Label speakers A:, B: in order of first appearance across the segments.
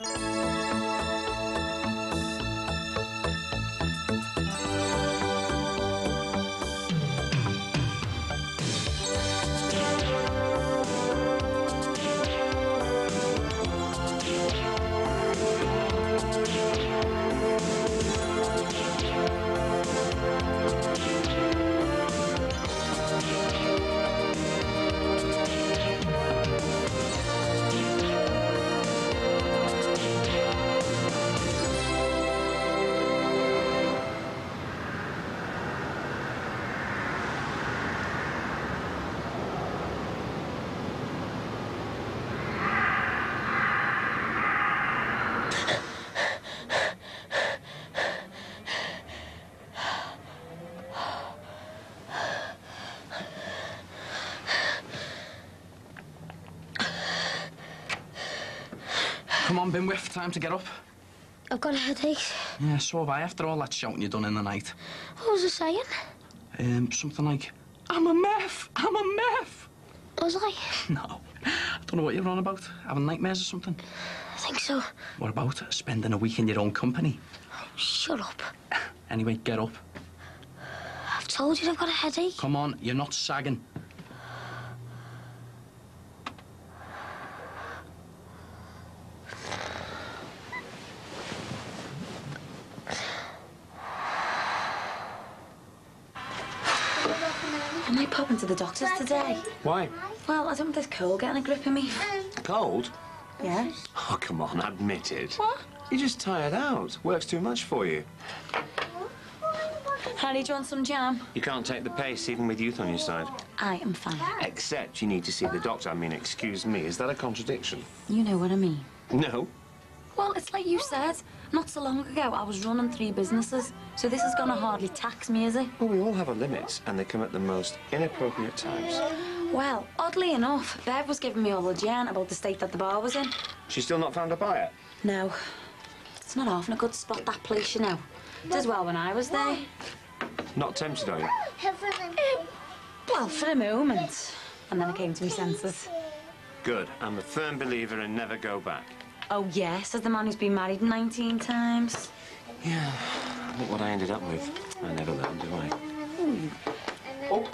A: Come on, Binwiff, time to get up.
B: I've got a headache.
A: Yeah, so have I, after all that shouting you done in the night.
B: What was it saying?
A: Something like, I'm a meth! I'm a meth!
B: Was I?
A: No. I don't know what you're on about. Having nightmares or something?
B: I think so.
A: What about spending a week in your own company?
B: Oh, shut up.
A: Anyway, get up.
B: I've told you I've got a headache.
A: Come on, you're not sagging.
C: I might pop into the doctor's today.
D: Why?
C: Well, I don't want this cold getting a grip of me.
D: Cold?
C: Yeah?
D: Oh, come on, admit it.
C: What?
D: You're just tired out. Work's too much for you.
C: Harry, do you want some jam?
D: You can't take the pace, even with youth on your side.
C: I am fine.
D: Except you need to see the doctor. I mean, excuse me, is that a contradiction?
C: You know what I mean.
D: No.
C: Well, it's like you said. Not so long ago, I was running 3 businesses. So this is gonna hardly tax me, is it?
D: Well, we all have a limit, and they come at the most inappropriate times.
C: Well, oddly enough, Bev was giving me all the yarn about the state that the bar was in.
D: She's still not found a buyer?
C: No. It's not often a good spot, that place, you know. Did well when I was there.
D: Not tempted, are you?
C: Well, for a moment. And then I came to my senses.
D: Good. I'm a firm believer in never go back.
C: Oh, yes, as the man who's been married 19 times.
D: Yeah. Look what I ended up with. I never learned, do I?
E: Oh.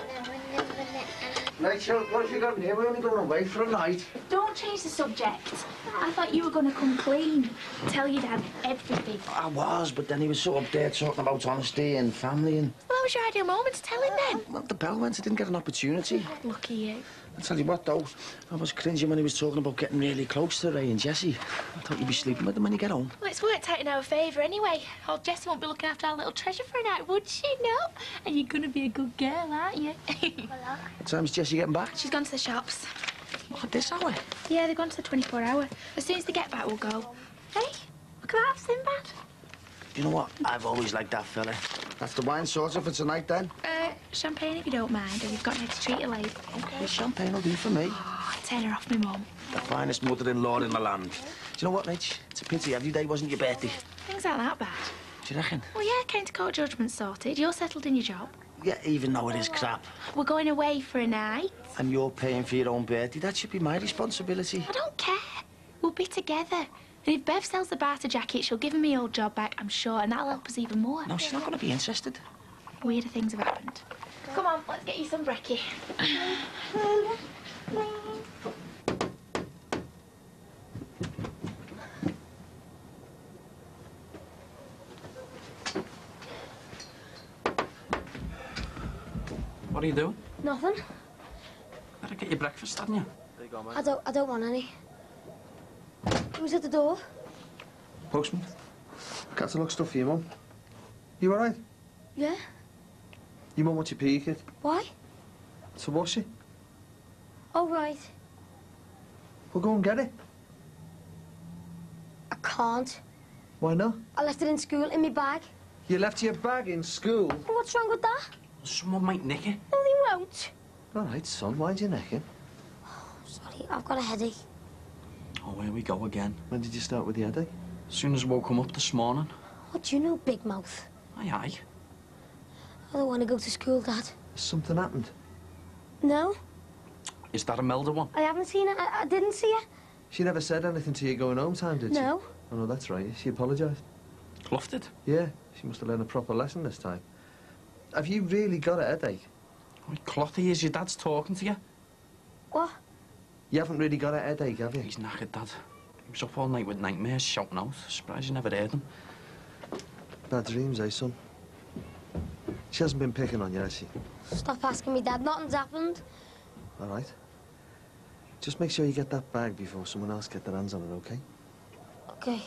E: Rachel, what have you got in here? We're only going away for a night.
F: Don't change the subject. I thought you were going to come clean. Tell your dad everything.
E: I was, but then he was so up there talking about honesty and family and...
F: Well, that was your ideal moment to tell him then.
E: Well, the bell went. I didn't get an opportunity.
F: Lucky you.
E: I tell you what, though, I was cringing when he was talking about getting really close to Ray and Jessie. I thought you'd be sleeping with them when you get home.
F: Well, it's worked out in our favour anyway. Old Jessie won't be looking after our little treasure for a night, would she? No? And you're going to be a good girl, aren't you?
E: What time's Jessie getting back?
F: She's gone to the shops.
E: What, this hour?
F: Yeah, they've gone to the 24-hour. As soon as they get back, we'll go. Hey, look at that, Sinbad.
E: You know what? I've always liked that fella. That's the wine sorted for tonight, then?
F: Champagne if you don't mind, and you've got her to treat you late.
E: Okay, champagne will do for me.
F: Oh, turn her off, me mum.
E: The finest mother-in-law in the land. Do you know what, Rach? It's a pity every day wasn't your birthday.
F: Things aren't that bad.
E: Do you reckon?
F: Well, yeah, came to court judgment sorted. You're settled in your job.
E: Yeah, even though it is crap.
F: We're going away for a night.
E: And you're paying for your own birthday. That should be my responsibility.
F: I don't care. We'll be together. And if Bev sells the barter jacket, she'll give me my old job back, I'm sure, and that'll help us even more.
E: No, she's not going to be interested.
F: Weirder things have happened. Come on, let's get you some brekkie.
A: What are you doing?
B: Nothing.
A: Better get your breakfast, hadn't you?
E: There you go, mate.
B: I don't want any. Who's at the door?
G: Postman. Catalogue stuff for your mum. You all right?
B: Yeah?
G: Your mum wants your PE kit.
B: Why?
G: To wash it.
B: Oh, right.
G: Well, go and get it.
B: I can't.
G: Why not?
B: I left it in school, in my bag.
G: You left your bag in school.
B: Well, what's wrong with that?
A: Someone might nick it.
B: No, they won't.
G: All right, son, why'd you neck him?
B: Sorry, I've got a headache.
A: Oh, here we go again.
G: When did you start with the headache?
A: As soon as I woke him up this morning.
B: What do you know, big mouth?
A: Aye, aye.
B: I don't want to go to school, Dad.
G: Something happened.
B: No,
A: Is that Imelda one?
B: I haven't seen her. I didn't see her.
G: She never said anything to you going home time, did she?
B: No.
G: Oh, no, that's right. She apologised.
A: Cloughed it.
G: Yeah, she must have learned a proper lesson this time. Have you really got a headache?
A: Oh, Clotty, is your dad's talking to you?
B: What?
G: You haven't really got a headache, have you?
A: He's knackered, Dad. He was up all night with nightmares, shouting out. Surprised you never heard him.
G: Bad dreams, eh, son? She hasn't been picking on you, has she?
B: Stop asking me, Dad. Nothing's happened.
G: All right. Just make sure you get that bag before someone else get their hands on it, okay?
B: Okay.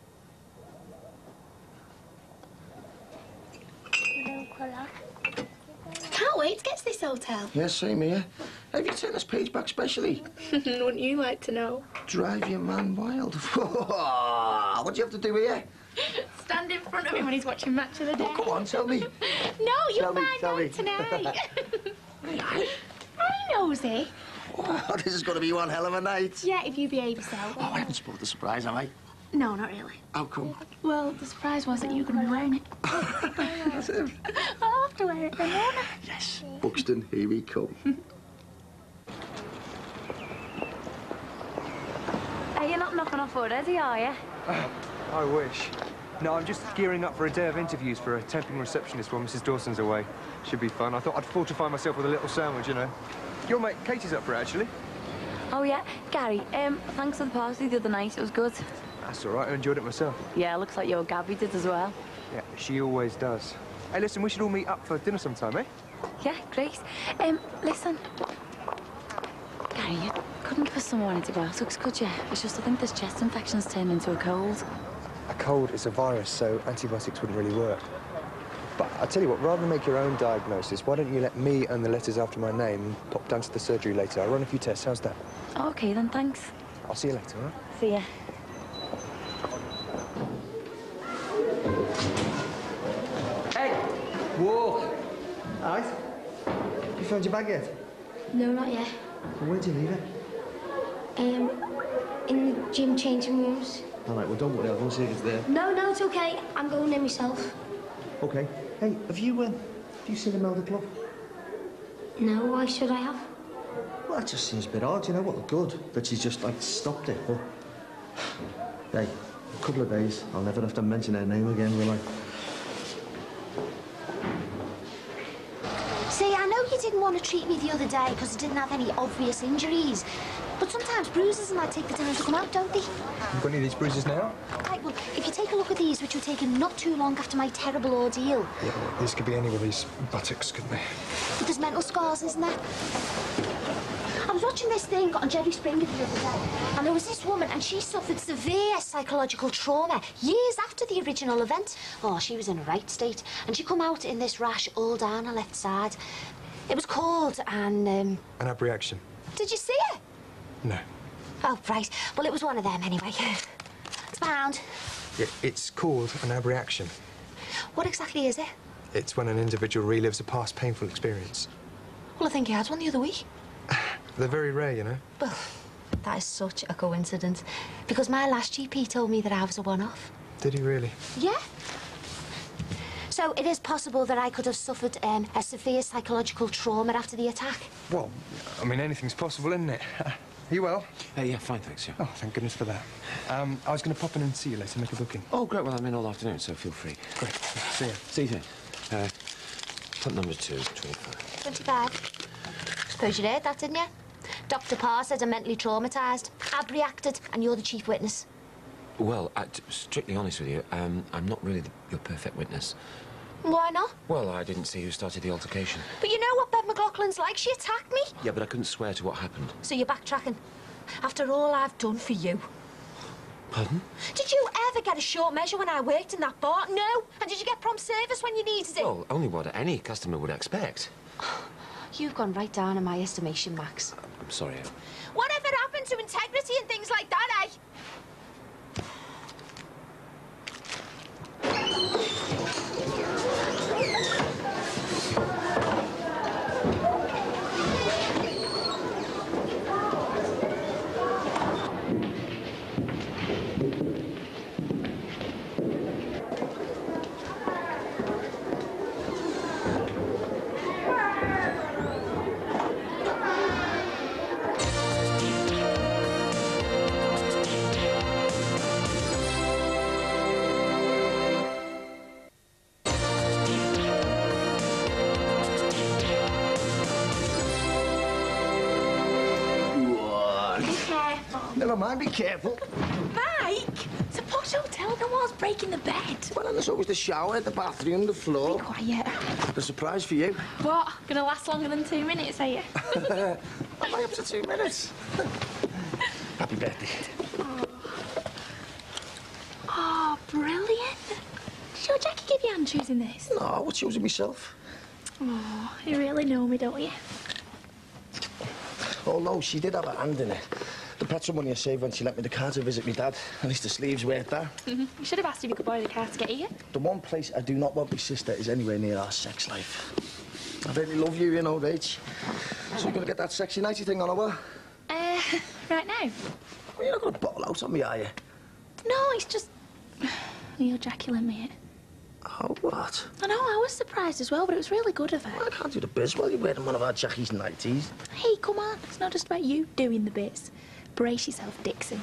F: Can't wait to get to this hotel.
E: Yes, same here. Have you turned this page back specially?
F: Wouldn't you like to know?
E: Drive your man wild. What do you have to do here?
F: Stand in front of him when he's watching Match of the Day.
E: Come on, tell me.
F: No, you'll
G: Tell me,
F: find
G: tell me.
F: out tonight.
E: Aye,
F: I nosy.
E: Oh, this is going to be one hell of a night.
F: Yeah, if you behave yourself.
E: Oh, I haven't spoiled the surprise, have I?
F: No, not really.
E: How come?
F: Well, the surprise was that you were going to be wearing it.
E: That's it.
F: I'll have to wear it then, won't I?
E: Yes. Buxton, here we come.
C: Hey, you're not knocking off already, are you?
H: I wish. No, I'm just gearing up for a day of interviews for a temping receptionist while Mrs. Dawson's away. Should be fun. I thought I'd fortify myself with a little sandwich, you know. Your mate Katie's up for it, actually.
C: Oh, yeah. Gary, thanks for the party the other night. It was good.
H: That's all right. I enjoyed it myself.
C: Yeah, looks like your Gabby did as well.
H: Yeah, she always does. Hey, listen, we should all meet up for dinner sometime, eh?
C: Yeah, great. Listen. Gary, you couldn't give us some more antibiotics, could you? It's just I think this chest infection's turned into a cold.
H: A cold is a virus, so antibiotics wouldn't really work. But I tell you what, rather than make your own diagnosis, why don't you let me earn the letters after my name and pop down to the surgery later? I'll run a few tests. How's that?
C: Okay, then, thanks.
H: I'll see you later, all right?
C: See ya.
G: Hey! Walk! All right. You found your bag yet?
B: No, not yet.
G: Well, where'd you leave it?
B: In the gym changing rooms.
G: All right, well, don't worry. I'll go see if it's there.
B: No, it's okay. I'm going there myself.
G: Okay. Hey, have you seen Imelda Club?
B: No, why should I have?
G: Well, that just seems a bit odd, you know. Well, good that she's just, like, stopped it, but... Hey, a couple of days, I'll never have to mention her name again, will I?
B: See, I know you didn't want to treat me the other day because I didn't have any obvious injuries. But sometimes bruises and that take the time to come out, don't they?
H: You got any of these bruises now?
B: Right, well, if you take a look at these, which were taken not too long after my terrible ordeal.
H: Yeah, well, these could be anybody's buttocks, couldn't they?
B: But there's mental scars, isn't there? I was watching this thing on Jerry Springer the other day, and there was this woman, and she suffered severe psychological trauma years after the original event. Oh, she was in a right state, and she come out in this rash all down her left side. It was called an
H: abreaction.
B: Did you see it?
H: No.
B: Oh, right. Well, it was one of them anyway. It's found.
H: Yeah, it's called an abreaction.
B: What exactly is it?
H: It's when an individual relives a past painful experience.
B: Well, I think you had one the other week.
H: They're very rare, you know.
B: Well, that is such a coincidence. Because my last GP told me that I was a one-off.
H: Did he really?
B: Yeah. So it is possible that I could have suffered a severe psychological trauma after the attack.
H: Well, I mean, anything's possible, isn't it? Are you well?
D: Yeah, fine, thanks, yeah.
H: Oh, thank goodness for that. I was going to pop in and see you later, make a booking.
D: Oh, great. Well, I'm in all afternoon, so feel free.
H: Great. See you.
D: See you then. Put number 2, 25.
B: 25. Suppose you heard that, didn't you? Dr. Parr said I'm mentally traumatised. Abreacted, and you're the chief witness.
D: Well, strictly honest with you, I'm not really your perfect witness.
B: Why not?
D: Well, I didn't see who started the altercation.
B: But you know what Bev McLaughlin's like. She attacked me.
D: Yeah, but I couldn't swear to what happened.
B: So you're backtracking. After all I've done for you.
D: Pardon?
B: Did you ever get a short measure when I worked in that bar? No. And did you get prompt service when you needed it?
D: Well, only what any customer would expect.
B: You've gone right down in my estimation, Max.
D: I'm sorry.
B: Whatever happened to integrity and things like that, eh?
E: Never mind, be careful.
F: Mike! It's a posh hotel. No one's breaking the bed.
E: Well, and there's always the shower, the bathroom, the floor.
F: Be quiet.
E: A surprise for you.
F: What? Gonna last longer than 2 minutes, are you?
E: Am I up to 2 minutes? Happy birthday.
F: Oh, brilliant. Did your Jackie give you hand choosing this?
E: No, I was choosing myself.
F: Oh, you really know me, don't you?
E: Oh, no, she did have a hand in it. The petrol money I saved when she let me the car to visit my dad. At least the sleeves worth that.
F: You should have asked if you could borrow the car to get here.
E: The one place I do not want my sister is anywhere near our sex life. I really love you, you know, Rach. So you're gonna get that sexy nighty thing on, or what?
F: Right now?
E: Well, you're not gonna bottle out on me, are you?
F: No, it's just... You're ejaculate me.
E: Oh, what?
F: I know, I was surprised as well, but it was really good of her.
E: Well, I can't do the biz while you're wearing one of our Jackie's nighties.
F: Hey, come on. It's not just about you doing the bits. Brace yourself, Dixon.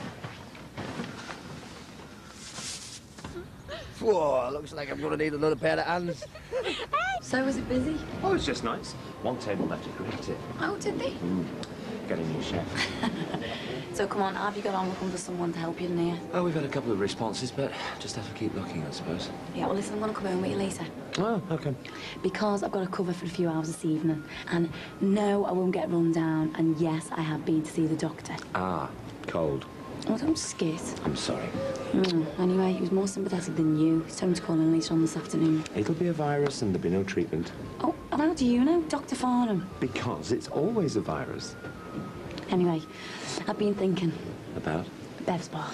E: Whoa, looks like I'm gonna need another pair of hands.
C: So was it busy?
D: Oh, it's just nice. One table left to correct it.
C: Oh, did they?
D: Get a new chef.
C: So come on, have you got on looking for someone to help you in here?
D: Oh, we've had a couple of responses, but just have to keep looking, I suppose.
C: Yeah, well listen, I'm gonna come home with you later.
D: Oh, okay.
C: Because I've got a cover for a few hours this evening. And no, I won't get run down. And yes, I have been to see the doctor.
D: Ah, cold.
C: Oh, don't skit.
D: I'm sorry.
C: Anyway, he was more sympathetic than you. He's told me to call in later on this afternoon.
D: It'll be a virus and there'll be no treatment.
C: Oh, and how do you know, Dr. Farnham?
D: Because it's always a virus.
C: Anyway, I've been thinking.
D: About?
C: Bev's bar.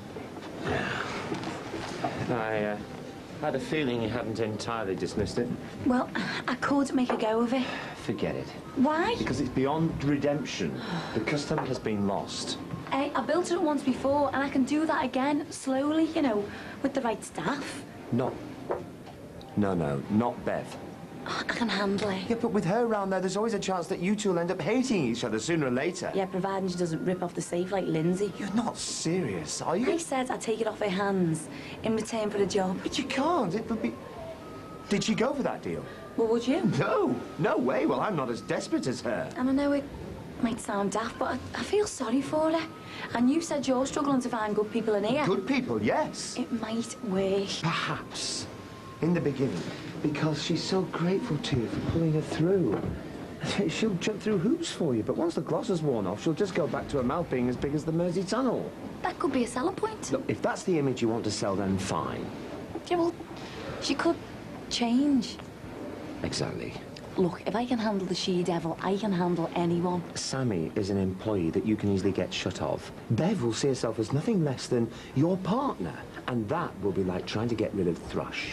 D: I had a feeling you hadn't entirely dismissed it.
C: Well, I could make a go of it.
D: Forget it.
C: Why?
D: Because it's beyond redemption. The customer has been lost.
C: Hey, I built it once before, and I can do that again, slowly, you know, with the right staff.
D: No, not Bev.
C: I can handle it.
D: Yeah, but with her around there, there's always a chance that you two will end up hating each other sooner or later.
C: Yeah, providing she doesn't rip off the safe like Lindsay.
D: You're not serious, are you?
C: I said I'd take it off her hands in return for the job.
D: But you can't. It would be... Did she go for that deal?
C: Well, would you?
D: No way. Well, I'm not as desperate as her.
C: And I know it might sound daft, but I feel sorry for her. And you said you're struggling to find good people in here.
D: Good people, yes.
C: It might work.
D: Perhaps. In the beginning. Because she's so grateful to you for pulling her through. She'll jump through hoops for you, but once the gloss is worn off, she'll just go back to her mouth being as big as the Mersey Tunnel.
C: That could be a selling point.
D: Look, if that's the image you want to sell, then fine.
C: Yeah, well, she could change.
D: Exactly.
C: Look, if I can handle the she-devil, I can handle anyone.
D: Sammy is an employee that you can easily get shut of. Bev will see herself as nothing less than your partner, and that will be like trying to get rid of Thrush.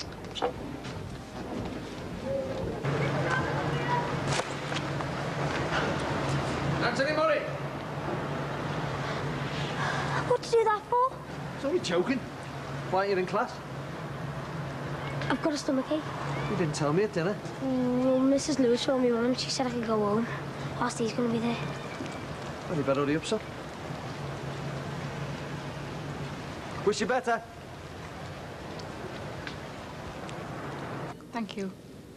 E: Anthony Murray!
B: What to do that for?
E: So you joking? Why aren't you in class?
B: I've got a stomachache.
E: You didn't tell me at dinner.
B: Well, Mrs. Lewis told me one. She said I could go home. Whilst he's going to be there.
E: Well, you better hurry up, son. Wish you better.
C: Thank you.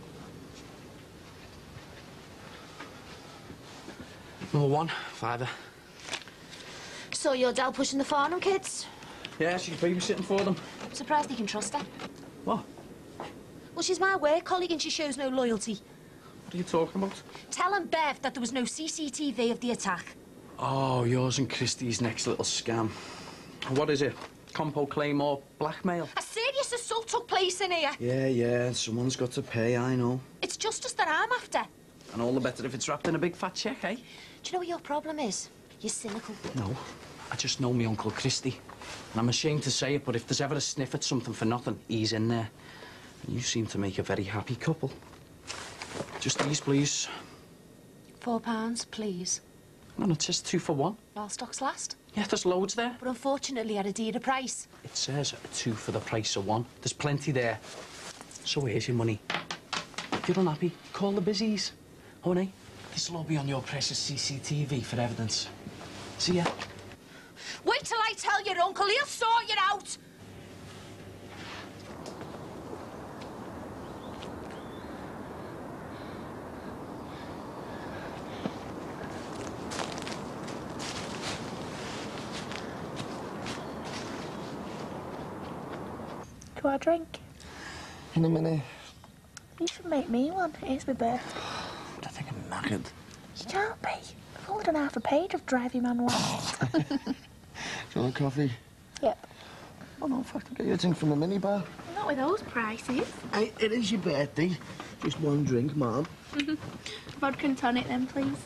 A: Number one, fiver.
B: So you're Del pushing the Farnham kids?
A: Yeah, she's babysitting for them.
B: I'm surprised you can trust her.
A: What?
B: Well, she's my work colleague and she shows no loyalty.
A: What are you talking about?
B: Telling Bev that there was no CCTV of the attack.
A: Oh, yours and Christie's next little scam. What is it? Compo claim or blackmail?
B: A serious assault took place in here.
A: Yeah, someone's got to pay, I know.
B: It's justice that I'm after.
A: And all the better if it's wrapped in a big fat cheque, eh?
B: Do you know what your problem is? You're cynical.
A: No, I just know me Uncle Christie. And I'm ashamed to say it, but if there's ever a sniff at something for nothing, he's in there. And you seem to make a very happy couple. Just these, please.
B: £4, please.
A: No, it says 2 for 1.
B: While stocks last.
A: Yeah, there's loads there.
B: But unfortunately at a dearer price.
A: It says 2 for the price of 1. There's plenty there. So here's your money. If you're unhappy, call the busies. Honey, this will all be on your precious CCTV for evidence. See ya.
B: Wait till I tell your uncle, he'll sort you out.
F: to our drink?
E: In a minute.
F: You should make me one. It's my birthday.
E: I think I'm knackered.
F: You can't be. I've only done half a page of Drive Your Man West.
E: Do you want a coffee?
F: Yep.
E: Oh, no, in fact, I'll get you a drink from the minibar.
F: Not with those prices.
E: Hey, it is your birthday. Just one drink, Mum.
F: Vodka and tonic then, please.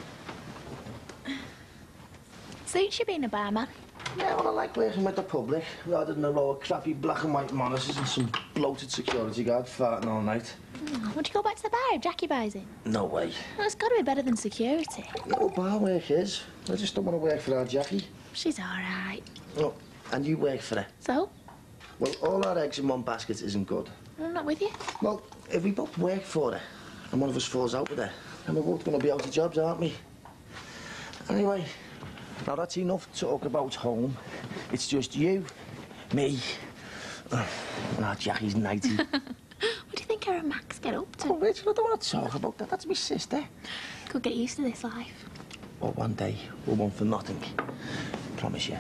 F: Suits you being a barman.
E: Yeah, well, I like working with the public, rather than a row of crappy black and white monitors and some bloated security guard farting all night.
F: Would you go back to the bar if Jackie buys it?
E: No way.
F: Well, it's got to be better than security.
E: No, bar work is. I just don't want to work for our Jackie.
F: She's all right.
E: Oh, and you work for her.
F: So?
E: Well, all our eggs in one basket isn't good.
F: I'm not with you.
E: Well, if we both work for her, and one of us falls out with her, then we're both going to be out of jobs, aren't we? Anyway, now that's enough talk about home. It's just you, me, and our Jackie's 90.
F: What do you think her and Max get up to?
E: Oh, Rachel, I don't want to talk about that. That's my sister.
F: Could get used to this life.
E: Well, one day, we'll want for nothing. Promise you.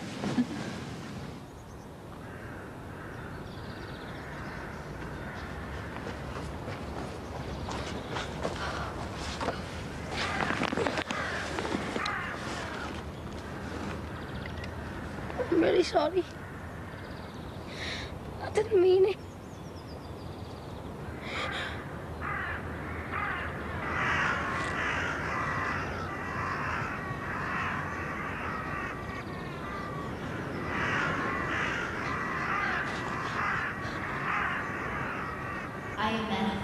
B: I'm really sorry. I didn't mean it.
F: I am Beth.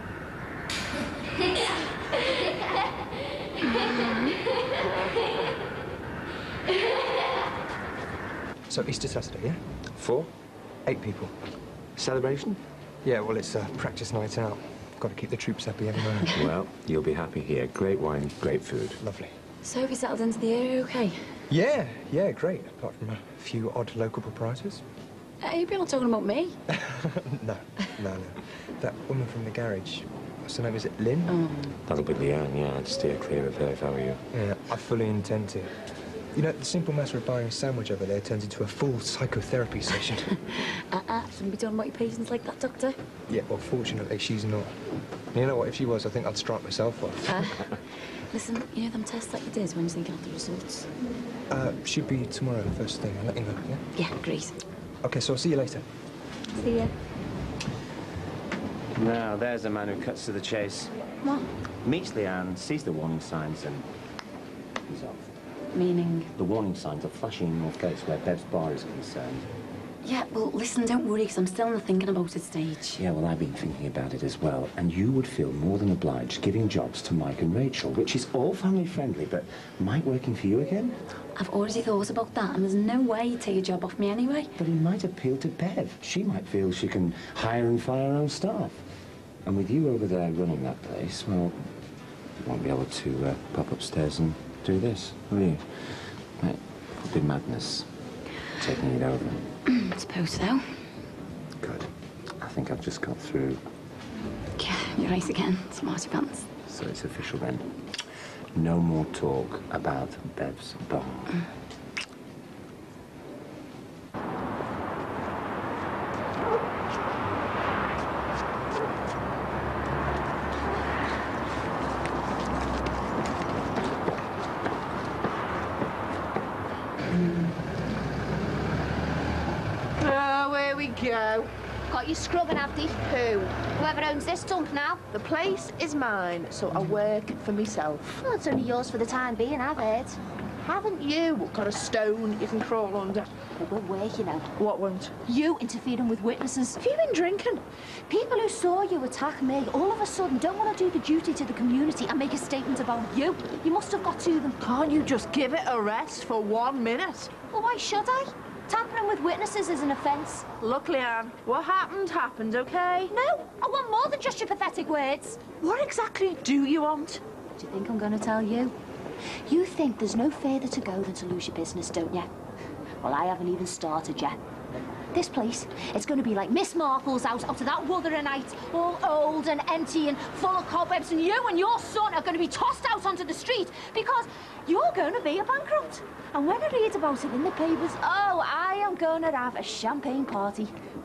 H: So Easter Saturday, yeah?
G: 4?
H: 8 people.
G: Celebration?
H: Yeah, well, it's a practice night out. Got to keep the troops happy everywhere.
I: Well, you'll be happy here. Great wine, great food.
H: Lovely.
C: So have you settled into the area okay?
H: Yeah, great. Apart from a few odd local proprietors.
C: You're not talking about me.
H: No. That woman from the garage, what's her name, is it Lynn?
C: Oh.
I: That'll be Leanne, yeah. I'd steer clear of her if I were you.
H: Yeah, I fully intend to. You know, the simple matter of buying a sandwich over there turns into a full psychotherapy session.
C: Shouldn't be talking about your patients like that, Doctor.
H: Yeah, well, fortunately, she's not. You know what, if she was, I think I'd strike myself off.
C: Listen, you know them tests that you did, when you think you have the results?
H: Should be tomorrow, first thing. I'll let you know, yeah?
C: Yeah, great.
H: OK, so I'll see you later.
C: See ya.
I: Now, there's a man who cuts to the chase.
C: What?
I: Meets Leanne, sees the warning signs, and he's off.
C: Meaning?
I: The warning signs are flashing in North Gates where Bev's bar is concerned.
C: Yeah, well, listen, don't worry, because I'm still in the thinking about it stage.
I: Yeah, well, I've been thinking about it as well, and you would feel more than obliged giving jobs to Mike and Rachel, which is all family-friendly, but Mike working for you again?
C: I've already thought about that, and there's no way he'd take a job off me anyway.
I: But he might appeal to Bev. She might feel she can hire and fire her own staff. And with you over there running that place, well, you won't be able to pop upstairs and do this, will you? It would be madness, taking it over.
C: I suppose so.
I: Good. I think I've just got through.
C: Yeah, you're right again. Smarty pants.
I: So it's official then. No more talk about Bev's bar.
J: Here we go.
B: Got you scrubbing, Abdi?
J: Who?
B: Whoever owns this dump now.
J: The place is mine, so I work for myself.
B: Well, it's only yours for the time being, I've heard.
J: Haven't you got a stone you can crawl under?
B: It won't work, you know.
J: What won't?
B: You interfering with witnesses.
J: Have you been drinking?
B: People who saw you attack me all of a sudden don't want to do the duty to the community and make a statement about you. You must have got to them.
J: Can't you just give it a rest for 1 minute?
B: Well, why should I? Tampering with witnesses is an offence.
J: Look, Leanne, what happened, okay?
B: No, I want more than just your pathetic words.
J: What exactly do you want?
B: Do you think I'm going to tell you? You think there's no further to go than to lose your business, don't you? Well, I haven't even started yet. This place, it's going to be like Miss Marple's house after that Wuthering night, all old and empty and full of cobwebs, and you and your son are going to be tossed out onto the street because you're going to be a bankrupt. And when I read about it in the papers, oh, I am going to have a champagne party.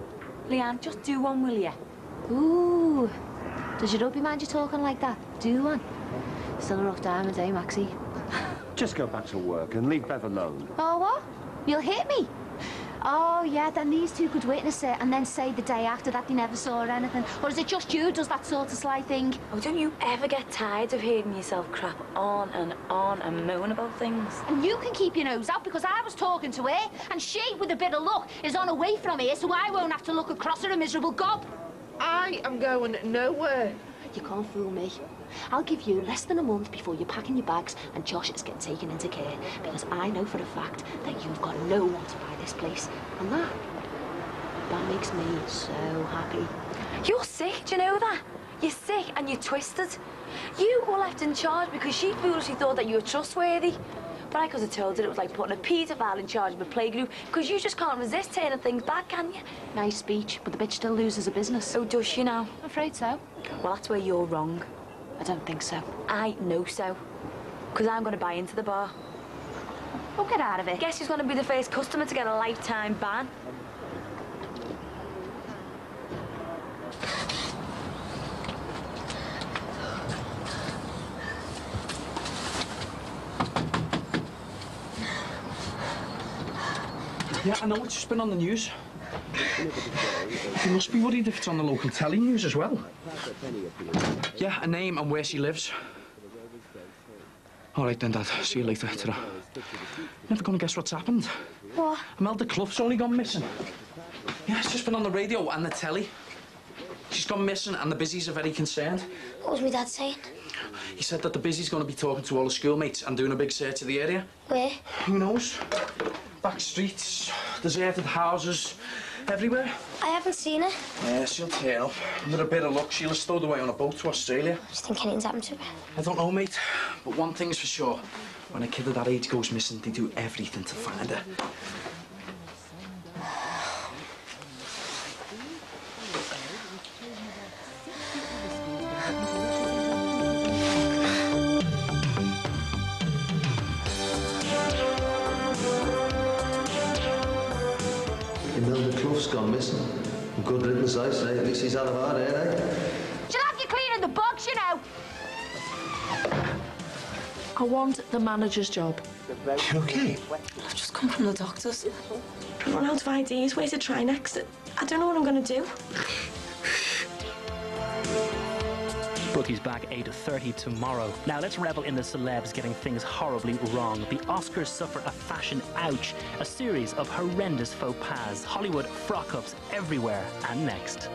C: Leanne, just do one, will you?
B: Ooh. Does your hubby mind you talking like that? Do one. Still a rough diamond, eh, Maxie?
I: Just go back to work and leave Bev alone.
B: Oh, what? You'll hit me? Oh, yeah, then these two could witness it and then say the day after that they never saw anything. Or is it just you who does that sort of sly thing?
C: Oh, don't you ever get tired of hearing yourself crap on and moan about things?
B: And you can keep your nose out because I was talking to her and she, with a bit of luck, is on her way from here so I won't have to look across her a miserable gob.
J: I am going nowhere.
B: You can't fool me. I'll give you less than a month before you're packing your bags and Josh is getting taken into care because I know for a fact that you've got no one to buy this place. And that makes me so happy.
C: You're sick, do you know that? You're sick and you're twisted. You were left in charge because she foolishly thought that you were trustworthy. But I could have told her it was like putting a paedophile in charge of a playgroup because you just can't resist turning things back, can you?
B: Nice speech, but the bitch still loses her business.
C: Oh, does she now?
B: I'm afraid so.
C: Well, that's where you're wrong.
B: I don't think so.
C: I know so. Because I'm going to buy into the bar.
B: Oh, get out of it.
C: Guess who's going to be the first customer to get a lifetime ban?
A: Yeah, I know it's just been on the news. You must be worried if it's on the local telly news as well. Yeah, a name and where she lives. All right then, Dad. See you later. Ta-ra. Never gonna guess what's happened.
B: What?
A: Imelda Clough's only gone missing. Yeah, it's just been on the radio and the telly. She's gone missing and the busies are very concerned.
F: What was my dad saying?
A: He said that the busies going to be talking to all the schoolmates and doing a big search of the area.
F: Where?
A: Who knows? Back streets, deserted houses, everywhere.
F: I haven't seen her.
A: Yeah, she'll turn up. With a bit of luck, she'll have stowed away on a boat to Australia.
F: Do you think anything's happened to her?
A: I don't know, mate. But one thing's for sure. When a kid of that age goes missing, they do everything to find her.
G: Imelda Clough's gone missing. Good riddance, I say. At least he's out of our hair, eh?
B: She'll have you cleaning the bugs, you know.
J: I want the manager's job.
G: You okay?
K: I've just come from the doctor's. I run out of ideas where to try next. I don't know what I'm going to do.
L: Bookie's back 8:30 tomorrow. Now let's revel in the celebs getting things horribly wrong. The Oscars suffer a fashion ouch. A series of horrendous faux pas. Hollywood frock-ups everywhere. And next.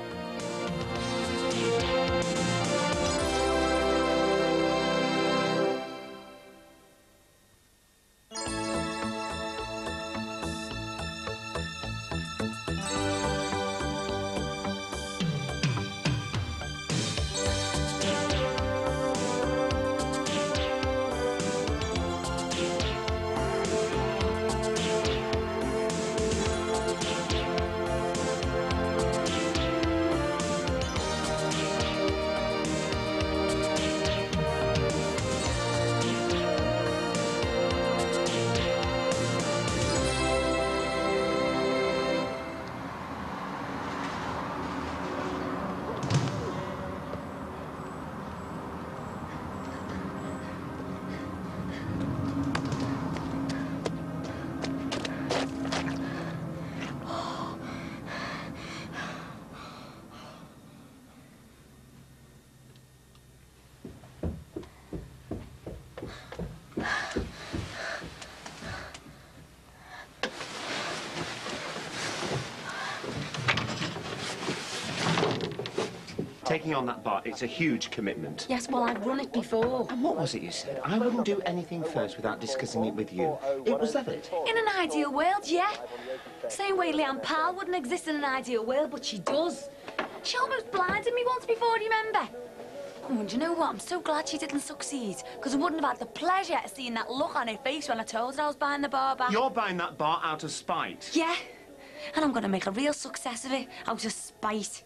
I: Taking on that bar, it's a huge commitment.
C: Yes, well, I'd run it before.
I: And what was it you said? I wouldn't do anything first without discussing it with you. Was that it?
C: In an ideal world, yeah. Same way Leanne Powell wouldn't exist in an ideal world, but she does. She almost blinded me once before, do you remember? Oh, and you know what? I'm so glad she didn't succeed, because I wouldn't have had the pleasure of seeing that look on her face when I told her I was buying the bar back.
I: You're buying that bar out of spite?
C: Yeah. And I'm going to make a real success of it, out of spite.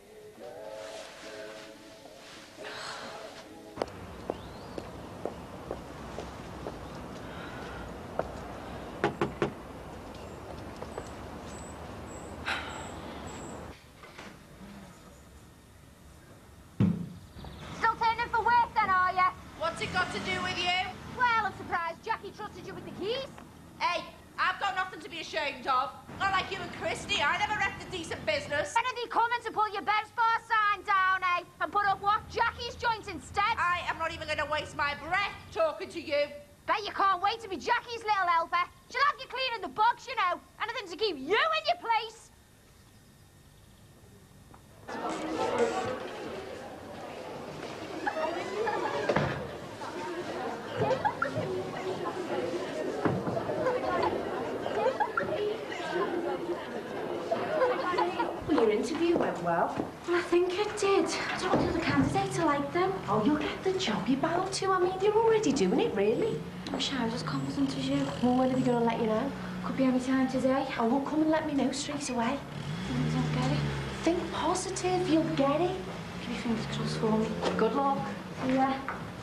M: ashamed of. Not like you and Christy, I never left a decent business.
B: When are they coming to pull your Bev's bar sign down, eh? And put up what? Jackie's joint instead?
M: I am not even going to waste my breath talking to you.
B: Bet you can't wait to be Jackie's little helper. She'll have you cleaning the box, you know. Anything to keep you in your place.
J: Well, your interview went well.
F: Well, I think it did. I don't want the other candidates to like them.
J: Oh, you'll get the job, you're bound to. I mean, you're already doing it, really.
F: I wish I was as confident as you.
J: Well, when are they going to let you know?
F: Could be any time today.
J: Oh, well, come and let me know straight away.
F: Please don't get it.
J: Think positive, you'll get it.
F: Keep your fingers crossed for me.
J: Good luck.
F: Yeah.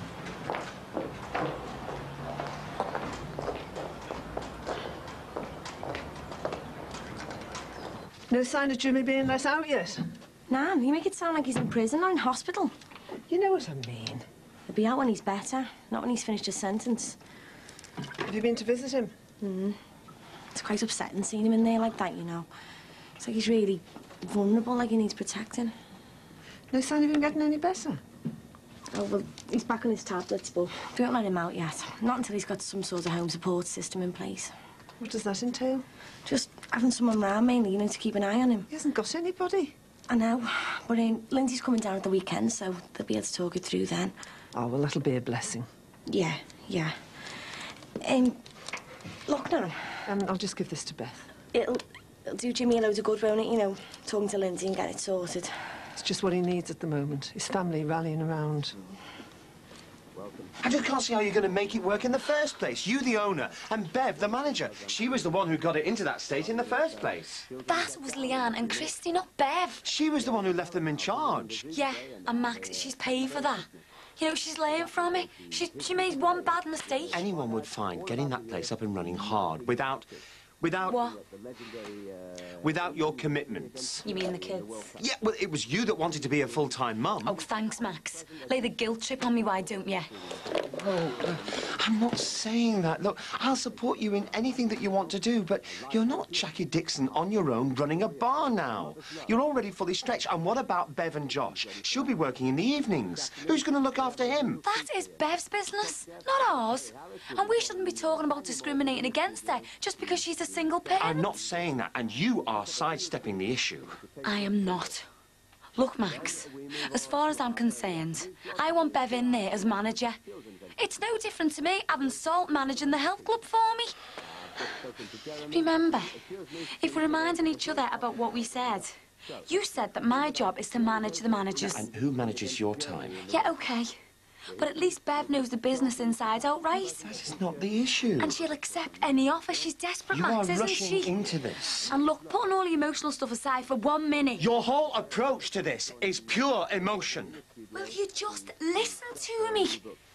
N: No sign of Jimmy being let out yet?
K: Nah, you make it sound like he's in prison or in hospital.
N: You know what I mean.
K: He'll be out when he's better, not when he's finished his sentence.
N: Have you been to visit him?
K: It's quite upsetting seeing him in there like that, you know. It's like he's really vulnerable, like he needs protecting.
N: No sign of him getting any better?
K: Oh, well, he's back on his tablets, but we won't let him out yet. Not until he's got some sort of home support system in place.
N: What does that entail?
K: Just having someone round, mainly, you know, to keep an eye on him.
N: He hasn't got anybody.
K: I know, but Lindsay's coming down at the weekend, so they'll be able to talk it through then.
N: Oh, well, that'll be a blessing.
K: Yeah, yeah. Look now.
N: I'll just give this to Beth.
K: It'll do Jimmy a load of good, won't it? You know, talking to Lindsay and getting it sorted.
N: It's just what he needs at the moment. His family rallying around.
G: I just can't see how you're going to make it work in the first place. You, the owner, and Bev, the manager. She was the one who got it into that state in the first place.
C: That was Leanne and Christy, not Bev.
G: She was the one who left them in charge.
C: Yeah, and Max, she's paid for that. You know, she's learned from it. She made one bad mistake.
G: Anyone would find getting that place up and running hard without...
C: What?
G: Without your commitments.
C: You mean the kids?
G: Yeah, well, it was you that wanted to be a full-time mum.
C: Oh, thanks, Max. Lay the guilt trip on me, why don't you?
G: Oh, I'm not saying that. Look, I'll support you in anything that you want to do, but you're not Jackie Dixon on your own running a bar now. You're already fully stretched. And what about Bev and Josh? She'll be working in the evenings. Who's going to look after him?
C: That is Bev's business, not ours. And we shouldn't be talking about discriminating against her just because she's a single parent.
G: I'm not saying that, and you are sidestepping the issue.
C: I am not. Look, Max, as far as I'm concerned, I want Bev in there as manager. It's no different to me having Salt managing the health club for me. Remember, if we're reminding each other about what we said, you said that my job is to manage the managers.
G: And who manages your time?
C: Yeah, OK. But at least Bev knows the business inside out, right?
G: That is not the issue.
C: And she'll accept any offer. She's desperate,
G: You
C: Max,
G: are
C: isn't
G: rushing
C: she?
G: into this.
C: And look, putting all the emotional stuff aside for 1 minute.
G: Your whole approach to this is pure emotion.
C: Will you just listen to me?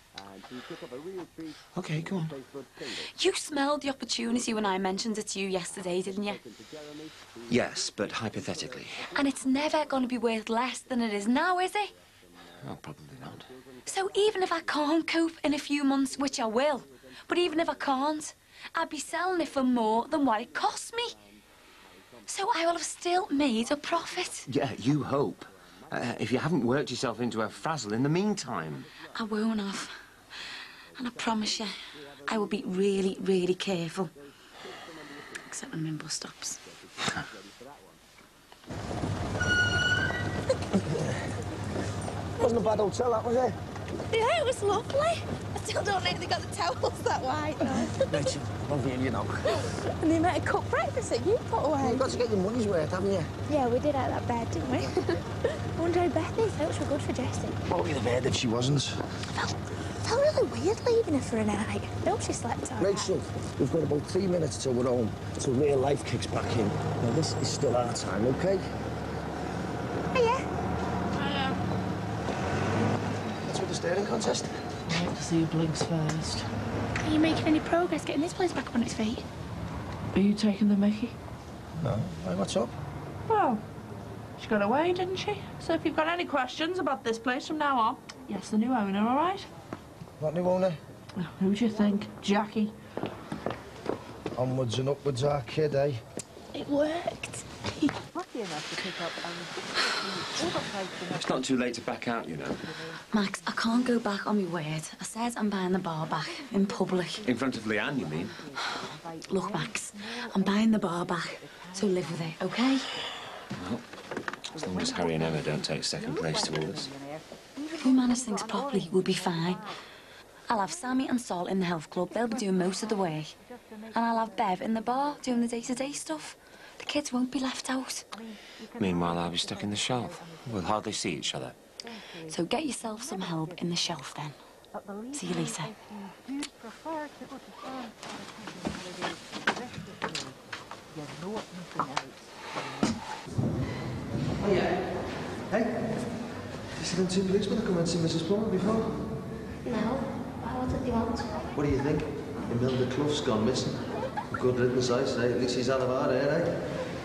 G: OK, go on.
C: You smelled the opportunity when I mentioned it to you yesterday, didn't you?
G: Yes, but hypothetically.
C: And it's never going to be worth less than it is now, is it?
G: Oh, probably not.
C: So even if I can't cope in a few months, which I will, but even if I can't, I'd be selling it for more than what it cost me. So I will have still made a profit.
G: Yeah, you hope. If you haven't worked yourself into a frazzle in the meantime.
C: I won't have. And I promise you, I will be really, really careful. Except when I'm in bus stops.
E: Wasn't a bad hotel, that, was it?
F: Yeah, it was lovely. I still don't know if they got the towels that white, though.
E: Rachel, love you, you know.
F: And the amount of cooked breakfast that you put away.
E: You've got to get your money's worth, haven't you?
F: Yeah, we did out that bed, didn't we? I wonder how Beth is. Hopes we're good for Jessie.
E: Oh, you'd have heard that she wasn't.
F: Felt really weird leaving her for a night. I hope she slept all right.
E: Rachel, we've got about 3 minutes till we're home, till real life kicks back in. Now, this is still our time, OK?
F: Yeah.
E: That's with the staring contest.
N: I'd like to see who blinks first.
F: Are you making any progress getting this place back up on its feet?
N: Are you taking the mickey?
E: No. Why, what's up?
N: Well, she got away, didn't she? So if you've got any questions about this place from now on, yes, the new owner, all right?
E: What new owner?
N: Who do you think? Jackie.
E: Onwards and upwards, our kid, eh?
J: It worked.
I: It's not too late to back out, you know.
C: Max, I can't go back on my word. I said I'm buying the bar back in public.
I: In front of Leanne, you mean?
C: Look, Max, I'm buying the bar back, so live with it, OK?
I: Well, as long as Harry and Emma don't take second place to all this.
C: If we manage things properly, we'll be fine. I'll have Sammy and Sol in the health club. They'll be doing most of the work. And I'll have Bev in the bar doing the day-to-day stuff. The kids won't be left out.
I: Meanwhile, I'll be stuck in the shelf. We'll hardly see each other.
C: So get yourself some help in the shelf, then. See you later.
D: Oh, yeah. Hey, you seen them two policemen that come and see Mrs. Plummer before?
B: No. What did they want?
D: What do you think? Imelda Clough's gone missing. Good riddance, I say. At least he's out of our hair, eh?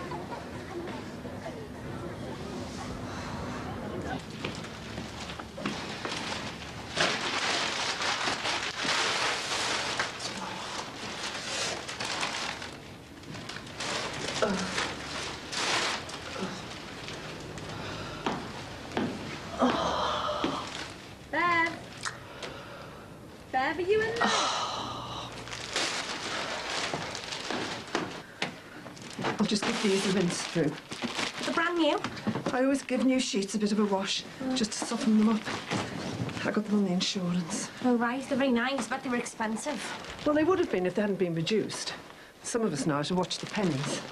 C: Bev? Bev, are you in there?
O: I'll just give these a rinse through.
K: They're brand new.
O: I always give new sheets a bit of a wash, just to soften them up. I got them on the insurance.
K: Oh, right, they're very nice, but they were expensive.
O: Well, they would have been if they hadn't been reduced. Some of us now to watch the pennies.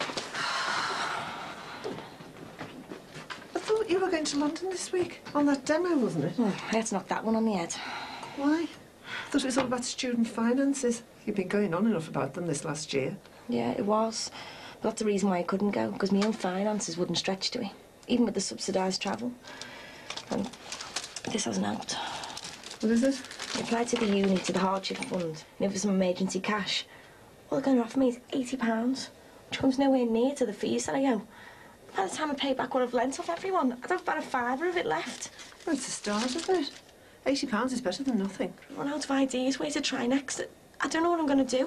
O: I thought you were going to London this week. On that demo, wasn't it?
K: Oh, let's knock that one on the head.
O: Why? I thought it was all about student finances. You've been going on enough about them this last year.
K: Yeah, it was. But that's the reason why I couldn't go, because my own finances wouldn't stretch to me, even with the subsidised travel. And this hasn't helped.
O: What is it?
K: I applied to the uni, to the hardship fund, and for some emergency cash. All they're going to offer me is £80, which comes nowhere near to the fees that I owe. By the time I pay back what I've lent off everyone, I'd have about a fiver of it left.
O: Well, it's the start of it. £80 is better than nothing.
K: I've run out of ideas where to try next. I don't know what I'm going to do.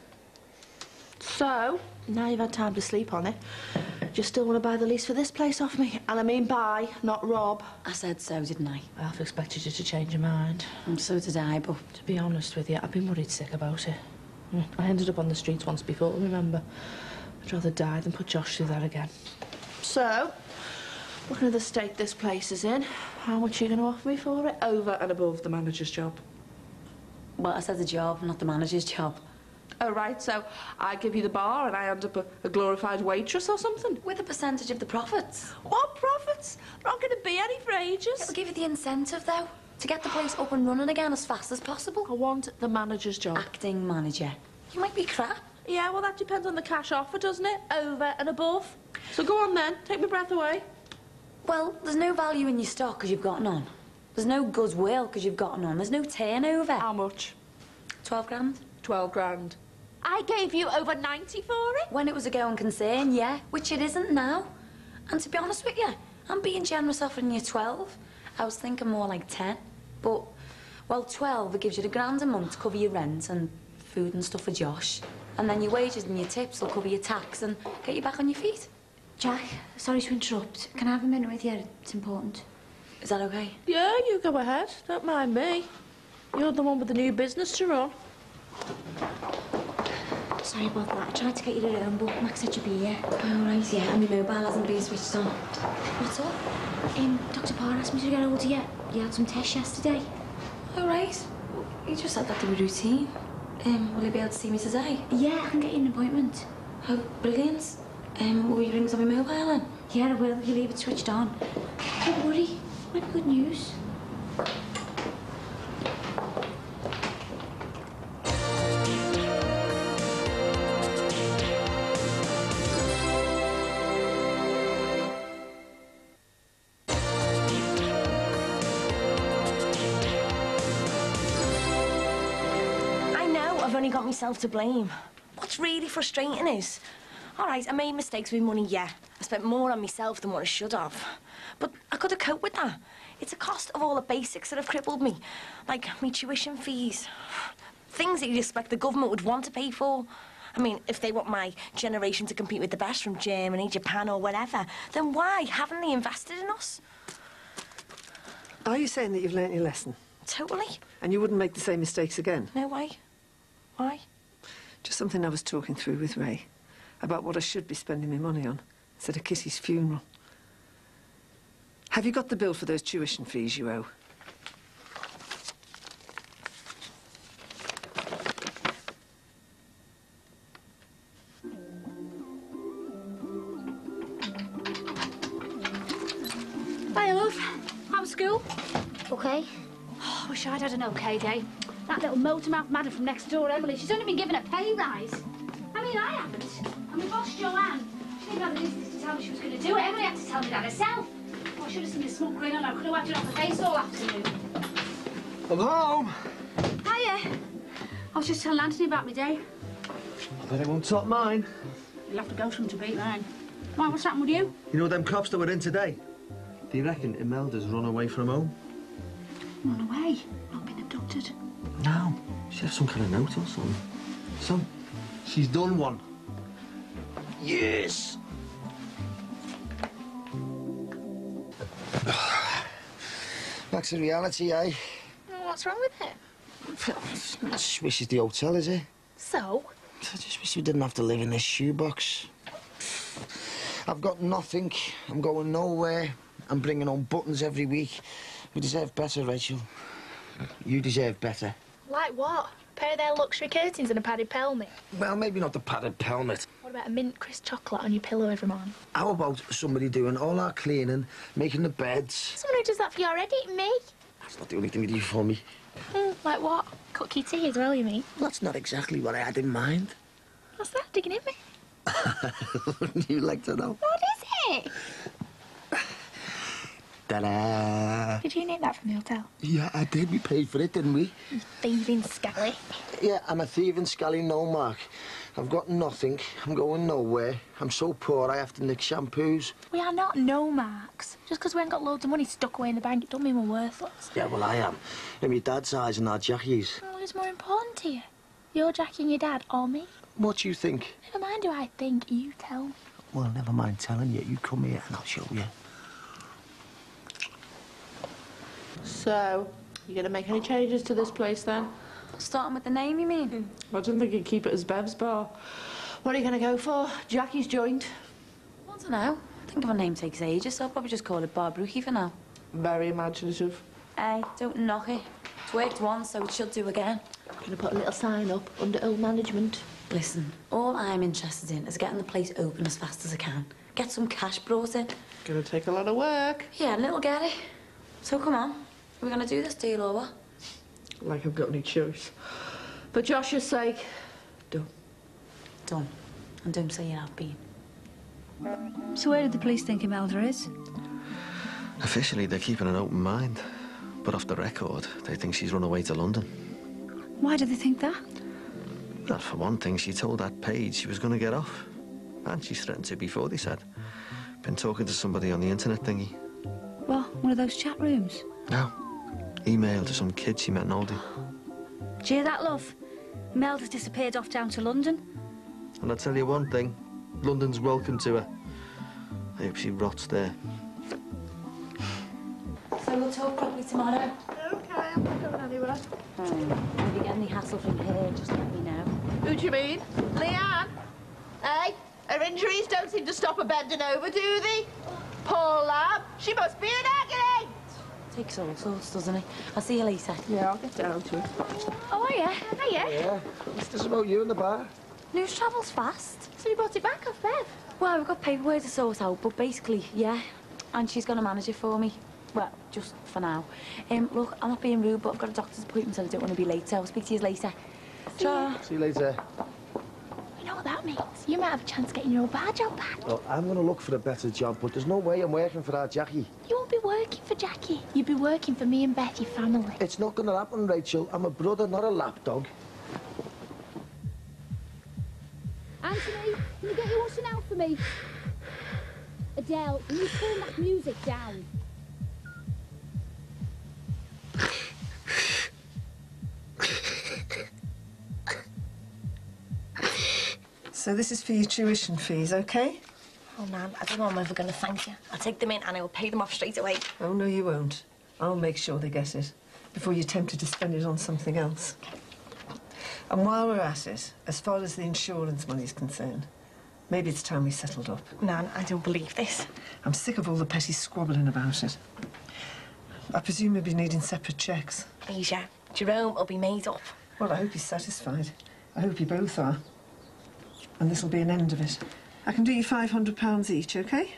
J: So, now you've had time to sleep on it, do you still want to buy the lease for this place off me? And I mean buy, not rob.
C: I said so, didn't I?
N: I half expected you to change your mind.
C: And so did I, but...
N: To be honest with you, I've been worried sick about it. I ended up on the streets once before, remember? I'd rather die than put Josh through that again.
J: So, looking at the state this place is in, how much are you going to offer me for it, over and above the manager's job?
C: Well, I said the job, not the manager's job.
J: Oh, right, so I give you the bar and I end up a glorified waitress or something?
C: With a percentage of the profits.
J: What profits? There aren't going to be any for ages.
C: It'll give you the incentive, though, to get the place up and running again as fast as possible.
J: I want the manager's job.
C: Acting manager. You might be crap.
J: Yeah, well, that depends on the cash offer, doesn't it? Over and above. So go on, then. Take my breath away.
C: Well, there's no value in your stock because you've got none. There's no goodwill because you've got none. There's no turnover.
J: How much?
C: 12 grand.
J: 12 grand.
M: I gave you over 90 for it.
C: When it was a going concern, yeah, which it isn't now. And to be honest with you, I'm being generous offering you 12. I was thinking more like 10. But, well, 12, it gives you the £1 a month to cover your rent and food and stuff for Josh. And then your wages and your tips will cover your tax and get you back on your feet.
B: Jack, sorry to interrupt. Can I have a minute with you? It's important.
C: Is that okay?
J: Yeah, you go ahead. Don't mind me. You're the one with the new business to run.
B: Sorry about that. I tried to get you to room, but Max said you'd be here.
C: Oh, right, yeah, and my mobile hasn't been switched on.
B: What's up? Dr. Parr asked me to get hold of you. You had some tests yesterday.
C: Oh, right. You just said that they were routine. Will you be able to see me today?
B: Yeah, I can get you an appointment.
C: Oh, brilliant. Will you ring us on my mobile then?
B: Yeah, I will. You leave it switched on. Don't worry. Might be good news.
K: I've only got myself to blame. What's really frustrating is, all right, I made mistakes with money, yeah. I spent more on myself than what I should have. But I could have coped with that. It's a cost of all the basics that have crippled me, like me tuition fees, things that you'd expect the government would want to pay for. I mean, if they want my generation to compete with the best from Germany, Japan or wherever, then why haven't they invested in us?
O: Are you saying that you've learnt your lesson?
K: Totally.
O: And you wouldn't make the same mistakes again?
K: No way. Why?
O: Just something I was talking through with Ray about what I should be spending my money on instead of Kissy's funeral. Have you got the bill for those tuition fees you owe?
B: Hi, love. How was school? OK. Oh, wish I'd had an OK day. That little motor-mouth madam from next door, Emily, she's only been given a pay rise. I mean, I haven't. And my boss, Joanne, she didn't have the business to tell me she was going to do it. Emily had to tell me that herself. Oh, I should have seen the smug grin on her. I could have wiped it off her face all afternoon.
D: I'm home.
B: Hiya. I was just telling Anthony about my day.
D: I bet it won't top mine.
B: You'll have to go for him to beat mine. Why, what's happened with you?
D: You know them cops that were in today? Do you reckon Imelda's run away from home?
B: Run away? Not been abducted.
D: No. She left some kind of note or something. So, she's done one. Yes!
E: Back to reality, eh?
F: What's wrong with it?
E: I just wish it's the hotel, is it?
F: So?
E: I just wish we didn't have to live in this shoebox. I've got nothing. I'm going nowhere. I'm bringing home buttons every week. We deserve better, Rachel. You deserve better.
F: Like what? A pair of their luxury curtains and a padded pelmet?
E: Well, maybe not the padded pelmet.
F: What about a mint crisp chocolate on your pillow every morning?
E: How about somebody doing all our cleaning, making the beds?
F: Someone who does that for your edit, me?
E: That's not the only thing you do for me.
F: Like what? Cook your tea as well, you mean?
E: That's not exactly what I had in mind.
F: What's that, digging in me?
E: You'd like to know?
F: What is it?
E: Ta-da!
F: Did you nick that from the hotel?
E: Yeah, I did. We paid for it, didn't we?
F: You thieving scally.
E: Yeah, I'm a thieving scally, no, Mark. I've got nothing. I'm going nowhere. I'm so poor I have to nick shampoos.
F: We are not no-marks. Just because we ain't got loads of money stuck away in the bank, it don't mean we're worthless.
E: Yeah, well, I am. And my dad's eyes and our Jackie's.
F: Well, who's more important to you? Your Jackie and your dad, or me?
E: What do you think?
F: Never mind who I think, you tell me.
E: Well, never mind telling you. You come here and I'll show you.
J: So, you going to make any changes to this place, then?
C: Starting with the name, you mean?
J: I didn't think you'd keep it as Bev's bar. What are you going to go for? Jackie's joint?
C: I don't know. I think if a name takes ages, so I'll probably just call it Bar Brookie for now.
J: Very imaginative.
C: Hey, don't knock it. It's worked once, so it should do again.
F: I'm going to put a little sign up under old management.
C: Listen, all I'm interested in is getting the place open as fast as I can. Get some cash brought in.
J: Gonna take a lot of work.
C: Yeah, and it'll get it. So come on. Are we going to do this deal or what?
J: Like I've got any choice. For Josh's sake, done.
C: Done. And don't say you have been.
B: So where did the police think Imelda is?
P: Officially, they're keeping an open mind. But off the record, they think she's run away to London.
B: Why do they think that?
P: Well, for one thing, she told that page she was going to get off. And she's threatened to before, they said. Been talking to somebody on the internet thingy.
B: What, one of those chat rooms?
P: No. Email to some kid she met in Aldi.
B: Do you hear that, love? Imelda's disappeared off down to London.
P: And I'll tell you one thing. London's welcome to her. I hope she rots there.
C: So we'll talk properly tomorrow.
J: Okay, I'm not going anywhere.
C: If you get any hassle from here, just let me know.
M: Who do you mean? Leanne? Hey, her injuries don't seem to stop her bending over, do they? Poor lad. She must be in agony.
C: Takes all sorts, doesn't he? I'll see you later.
J: Yeah, I'll get down to it.
F: Oh, are you? Are you?
E: Yeah. What's this about you and the bar?
C: News travels fast.
F: So you brought it back off Bev?
C: Well, we've got paperwork to sort out, but basically, yeah. And she's going to manage it for me. Well, just for now. Look, I'm not being rude, but I've got a doctor's appointment and I don't want to be late, so I'll speak to you later. Ciao.
E: See you later.
F: You know what that means? You might have a chance of getting your old bar job back.
E: Well, I'm going to look for a better job, but there's no way I'm working for our Jackie.
F: You won't be working for Jackie. You'll be working for me and Beth, your family.
E: It's not going to happen, Rachel. I'm a brother, not a lapdog.
B: Anthony, can you get your washing out for me? Adele, can you turn that music down?
O: So this is for your tuition fees, OK?
K: Oh, Nan, I don't know I'm ever going to thank you. I'll take them in and I will pay them off straight away.
O: Oh, no, you won't. I'll make sure they get it before you're tempted to spend it on something else. And while we're at it, as far as the insurance money's concerned, maybe it's time we settled up.
K: Nan, I don't believe this.
O: I'm sick of all the petty squabbling about it. I presume you'll be needing separate cheques.
K: Asia, Jerome will be made up.
O: Well, I hope he's satisfied. I hope you both are. And this'll be an end of it. I can do you £500 each, OK?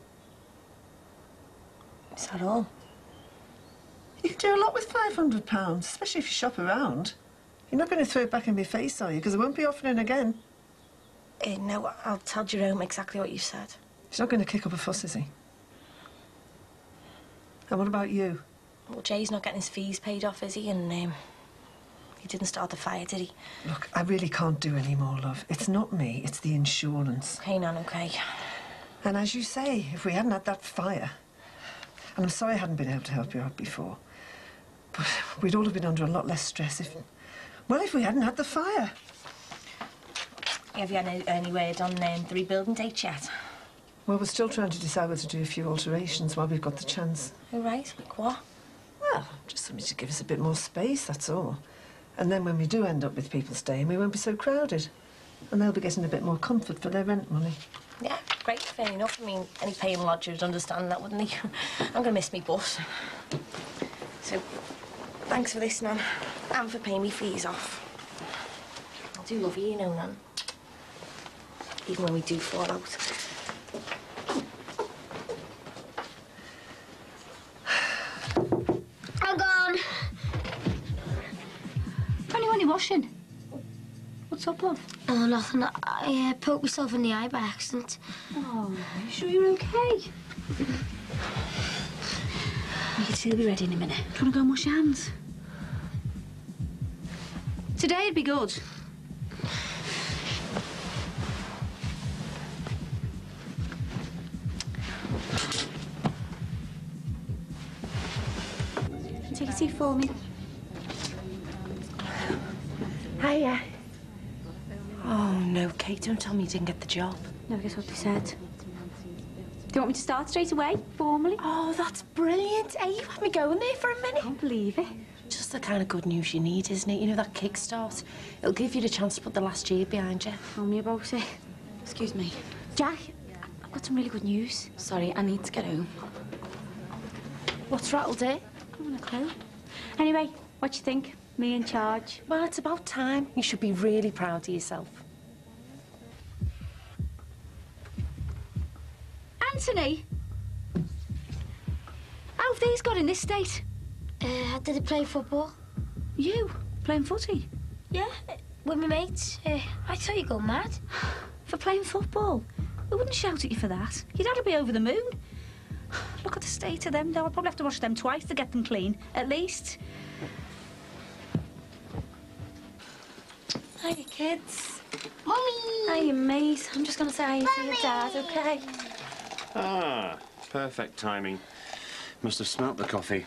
K: Is that all?
O: You can do a lot with £500, especially if you shop around. You're not going to throw it back in my face, are you? Because I won't be offering again.
K: No, I'll tell Jerome exactly what you said.
O: He's not going to kick up a fuss, is he? And what about you?
K: Well, Jay's not getting his fees paid off, is he? And he didn't start the fire, did he?
O: Look, I really can't do any more, love. It's not me, it's the insurance.
K: OK, Nan, OK.
O: And as you say, if we hadn't had that fire... And I'm sorry I hadn't been able to help you out before. But we'd all have been under a lot less stress if... Well, if we hadn't had the fire.
K: Have you had any word on the rebuilding date yet?
O: Well, we're still trying to decide whether to do a few alterations while we've got the chance.
K: Oh, right. Like what?
O: Well, just something to give us a bit more space, that's all. And then when we do end up with people staying, we won't be so crowded. And they'll be getting a bit more comfort for their rent money.
K: Yeah, great, fair enough. I mean, any paying lodger would understand that, wouldn't he? I'm going to miss me bus. So, thanks for this, Nan. And for paying me fees off. I do love you, you know, Nan. Even when we do fall out.
B: I'm gone.
C: Only washing. What's up, love?
B: Oh, nothing. I poked myself in the eye by accident.
C: Oh, are you sure you're okay? We can still be ready in a minute. Do you want to go and wash your hands? Today'd be good. Take a seat for me.
K: Hiya. Oh, no, Kate, don't tell me you didn't get the job.
C: No, guess what they said. Do you want me to start straight away, formally?
K: Oh, that's brilliant. Hey, you had me going there for a minute.
C: I can't believe it.
K: Just the kind of good news you need, isn't it? You know, that kickstart. It'll give you the chance to put the last year behind you.
C: Tell me about it. Excuse me. Jack, I've got some really good news. Sorry, I need to get home.
K: What's rattled it?
C: I haven't a clue. Anyway, what do you think? Me in charge?
K: Well, it's about time. You should be really proud of yourself.
C: Anthony! How have these got in this state?
B: Did they play football?
C: You? Playing footy?
B: Yeah, with my mates. I thought you'd go mad.
C: For playing football? We wouldn't shout at you for that. Your dad'll be over the moon. Look at the state of them, though. I'll probably have to wash them twice to get them clean, at least.
K: Hiya, kids.
B: Mummy!
C: Hiya, mate. I'm just going to say hi to your dad, OK?
I: Ah, perfect timing. Must have smelt the coffee.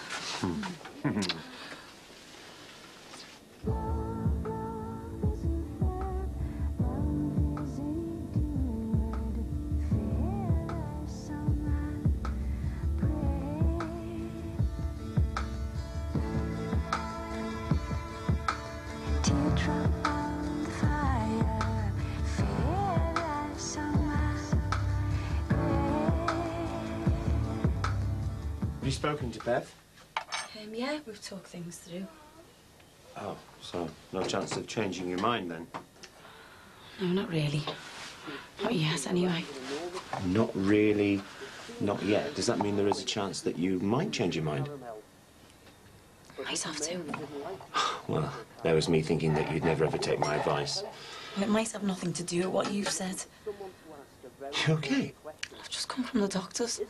I: Have you spoken to Bev?
C: Yeah, we've talked things through.
I: Oh, so no chance of changing your mind then?
C: No, not really. Not yet, anyway.
I: Not really, not yet. Does that mean there is a chance that you might change your mind?
C: Might have to.
I: Well, there was me thinking that you'd never ever take my advice.
C: And it might have nothing to do with what you've said.
I: You okay?
C: I've just come from the doctor's.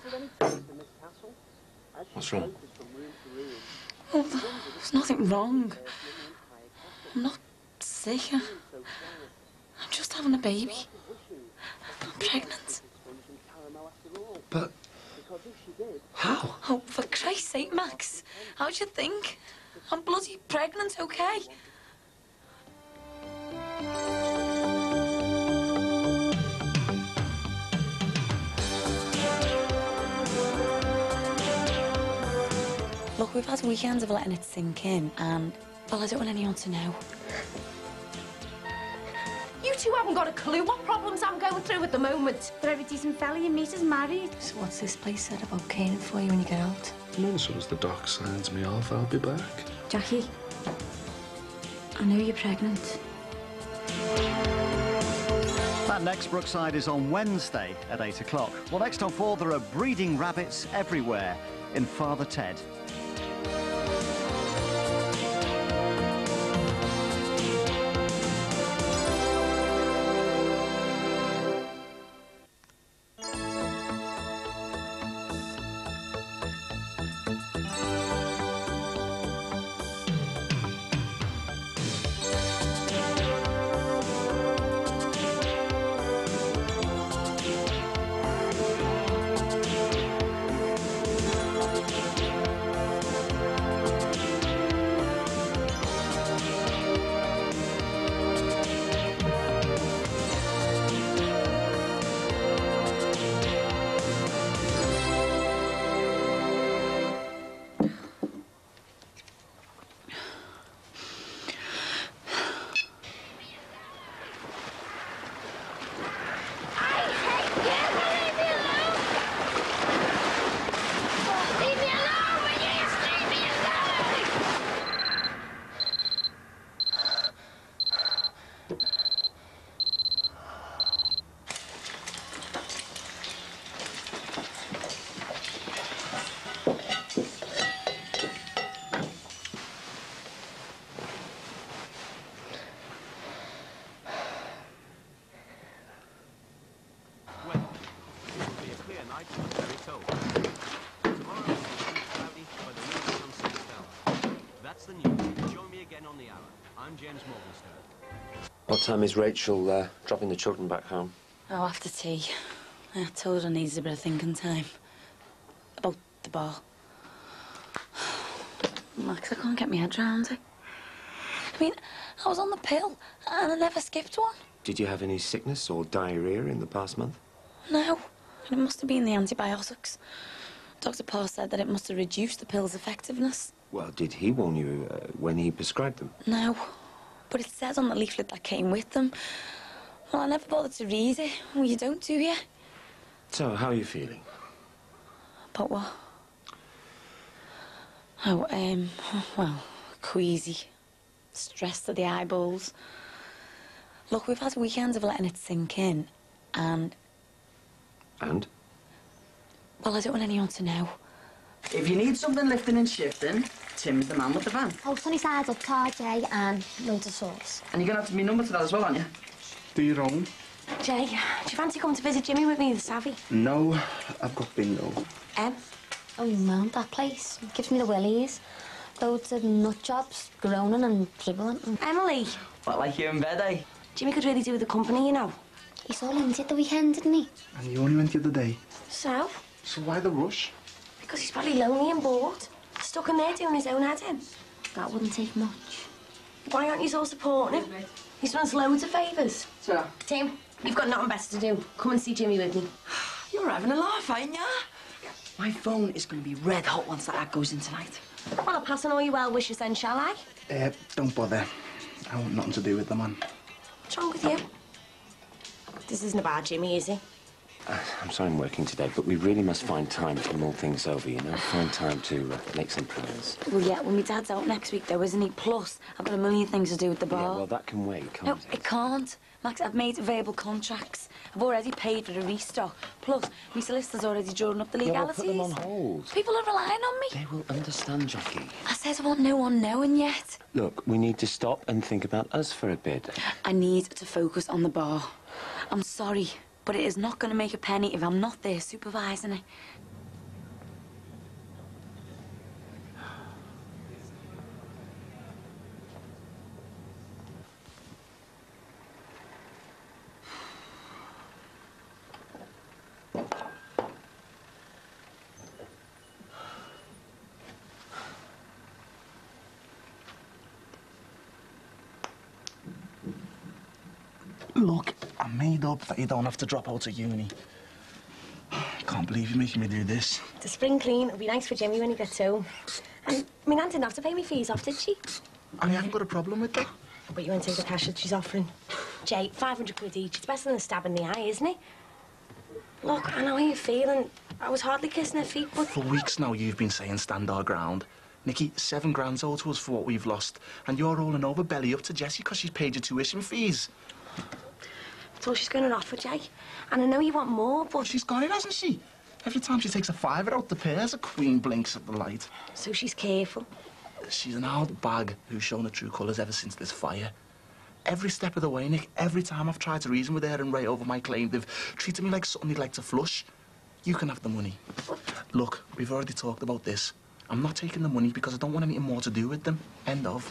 I: What's wrong?
C: Oh, there's nothing wrong. I'm not sick. I'm just having a baby. I'm pregnant.
I: But how?
C: Oh, for Christ's sake, Max. How'd you think? I'm bloody pregnant, okay? Look, we've had weekends of letting it sink in, and, well, I don't want anyone to know.
K: You two haven't got a clue what problems I'm going through at the moment.
C: But every decent fella you meet is married. So what's this place said about caring for you when you get out?
Q: No, as soon as the doc signs me off, I'll be back.
C: Jackie, I know you're pregnant.
R: That next Brookside is on Wednesday at 8 o'clock. Well, next on 4, there are breeding rabbits everywhere in Father Ted.
I: What time is Rachel dropping the children back home?
C: Oh, after tea. I told her needs a bit of thinking time. About the bar. Max, I can't get my head round it. I mean, I was on the pill and I never skipped one.
I: Did you have any sickness or diarrhea in the past month?
C: No, and it must have been the antibiotics. Dr. Parr said that it must have reduced the pill's effectiveness.
I: Well, did he warn you when he prescribed them?
C: No, but it says on the leaflet that came with them. Well, I never bothered to read it. Well, you don't, do you?
I: So, how are you feeling?
C: About what? Oh, well, queasy. Stressed to the eyeballs. Look, we've had weekends of letting it sink in, and...
I: And?
C: Well, I don't want anyone to know.
S: If you need something lifting and shifting, Tim's the man with the van.
B: Oh, sunny side up, tar, Jay, and loads of sauce.
S: And you're going to have to be number to that as well, aren't you?
Q: Do your own.
K: Jay, do you fancy coming to visit Jimmy with me, the savvy?
Q: No, I've got bingo.
B: Oh, you mount that place. It gives me the willies. Loads of nut jobs, groaning and dribbling.
K: Emily.
S: What, like you in bed, eh?
K: Jimmy could really do with the company, you know.
B: He saw Lindsay at the weekend, didn't he?
Q: And you only went the other day.
K: So?
Q: So why the rush?
K: Because he's probably lonely and bored. Stuck in there doing his own head in.
B: That wouldn't take much.
K: Why aren't you all supporting him? He's done us loads of favours.
S: So?
K: Tim, you've got nothing better to do. Come and see Jimmy with me.
S: You're having a laugh, ain't ya? My phone is going to be red hot once that ad goes in tonight.
K: Well, I'll pass on all your well wishes then, shall I?
Q: Don't bother. I want nothing to do with the man.
K: What's wrong with you? This isn't about Jimmy, is it?
I: I'm sorry I'm working today, but we really must find time to mull things over, you know? Find time to make some plans.
C: Well, yeah, well, my dad's out next week, though, isn't he? Plus, I've got a million things to do with the bar.
I: Yeah, well, that can wait, can't
C: No,
I: it?
C: it can't. Max, I've made verbal contracts. I've already paid for the restock. Plus, my solicitor's already drawn up the
I: Yeah, well,
C: legalities.
I: put them on hold.
C: People are relying on me.
I: They will understand, Jackie.
C: I said I want no one knowing yet.
I: Look, we need to stop and think about us for a bit.
C: I need to focus on the bar. I'm sorry, but it is not going to make a penny if I'm not there supervising it.
A: Look, I made up that you don't have to drop out of uni. I can't believe you're making me do this.
K: The spring clean will be nice for Jimmy when he gets home. And my nan didn't have to pay me fees off, did she?
Q: I haven't got a problem with that.
K: But you won't take the cash that she's offering. Jay, 500 quid each. It's better than a stab in the eye, isn't it? Look, I know how you're feeling. I was hardly kissing her feet, but...
Q: For weeks now, you've been saying stand our ground. Nikki, 7 grand's owed to us for what we've lost, and you're rolling over belly up to Jessie because she's paid your tuition fees.
K: That's all she's going to offer, Jay. And I know you want more, but...
Q: She's got it, hasn't she? Every time she takes a fiver out the pairs, a queen blinks at the light.
K: So she's careful.
Q: She's an old bag who's shown her true colours ever since this fire. Every step of the way, Nick, every time I've tried to reason with her and write over my claim, they've treated me like something they'd like to flush. You can have the money. Look, we've already talked about this. I'm not taking the money because I don't want anything more to do with them. End of.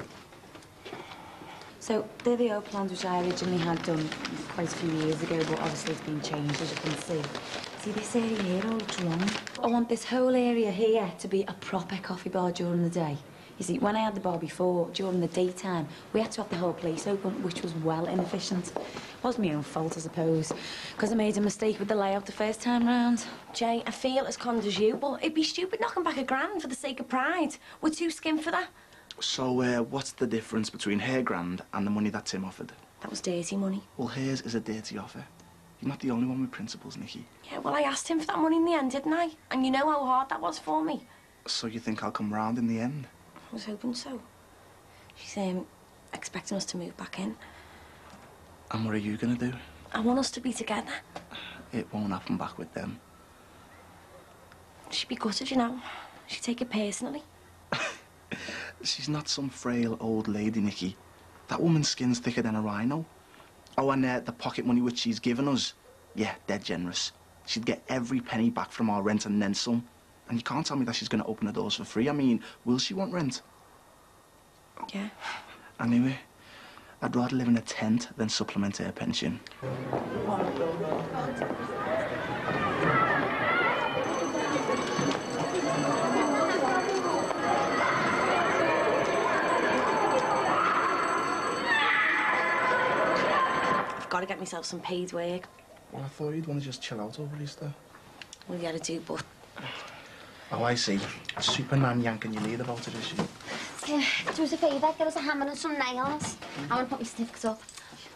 C: So, they're the old plans which I originally had done quite a few years ago, but obviously it's been changed, as you can see. See, this area here all looks wrong. I want this whole area here to be a proper coffee bar during the day. You see, when I had the bar before, during the daytime, we had to have the whole place open, which was well inefficient. It was my own fault, I suppose, because I made a mistake with the layout the first time round.
K: Jay, I feel as conned as you, but it'd be stupid knocking back £1,000 for the sake of pride. We're too skint for that.
Q: So, what's the difference between her grand and the money that Tim offered?
K: That was dirty money.
Q: Well, hers is a dirty offer. You're not the only one with principles, Nikki.
K: Yeah, well, I asked him for that money in the end, didn't I? And you know how hard that was for me.
Q: So you think I'll come round in the end?
K: I was hoping so. She's expecting us to move back in.
Q: And what are you gonna do?
K: I want us to be together.
Q: It won't happen back with them.
K: She'd be gutted, you know. She'd take it personally.
Q: She's not some frail old lady, Nikki. That woman's skin's thicker than a rhino. Oh, and the pocket money which she's given us, yeah, dead generous. She'd get every penny back from our rent and then some. And you can't tell me that she's going to open the doors for free. I mean, will she want rent?
K: Yeah.
Q: Anyway, I'd rather live in a tent than supplement her pension.
K: I've got to get myself some paid work.
Q: Well, I thought you'd want to just chill out over Easter.
K: Well, you gotta do, but...
Q: Oh, I see. Superman yanking your lead about it, is she?
B: Do us a favour, get us a hammer and some nails. I want to put my certificates up.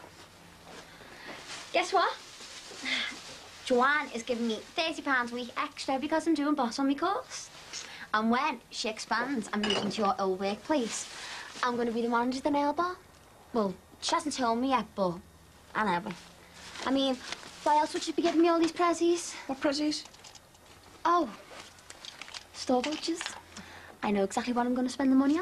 B: Guess what? Joanne is giving me £30 a week extra because I'm doing boss on my course. And when she expands and moves into your old workplace, I'm going to be the manager of the nail bar. Well, she hasn't told me yet, but I know. I mean, why else would she be giving me all these prezzies?
N: What prezzies?
B: Oh, store vouchers. I know exactly what I'm going to spend the money on.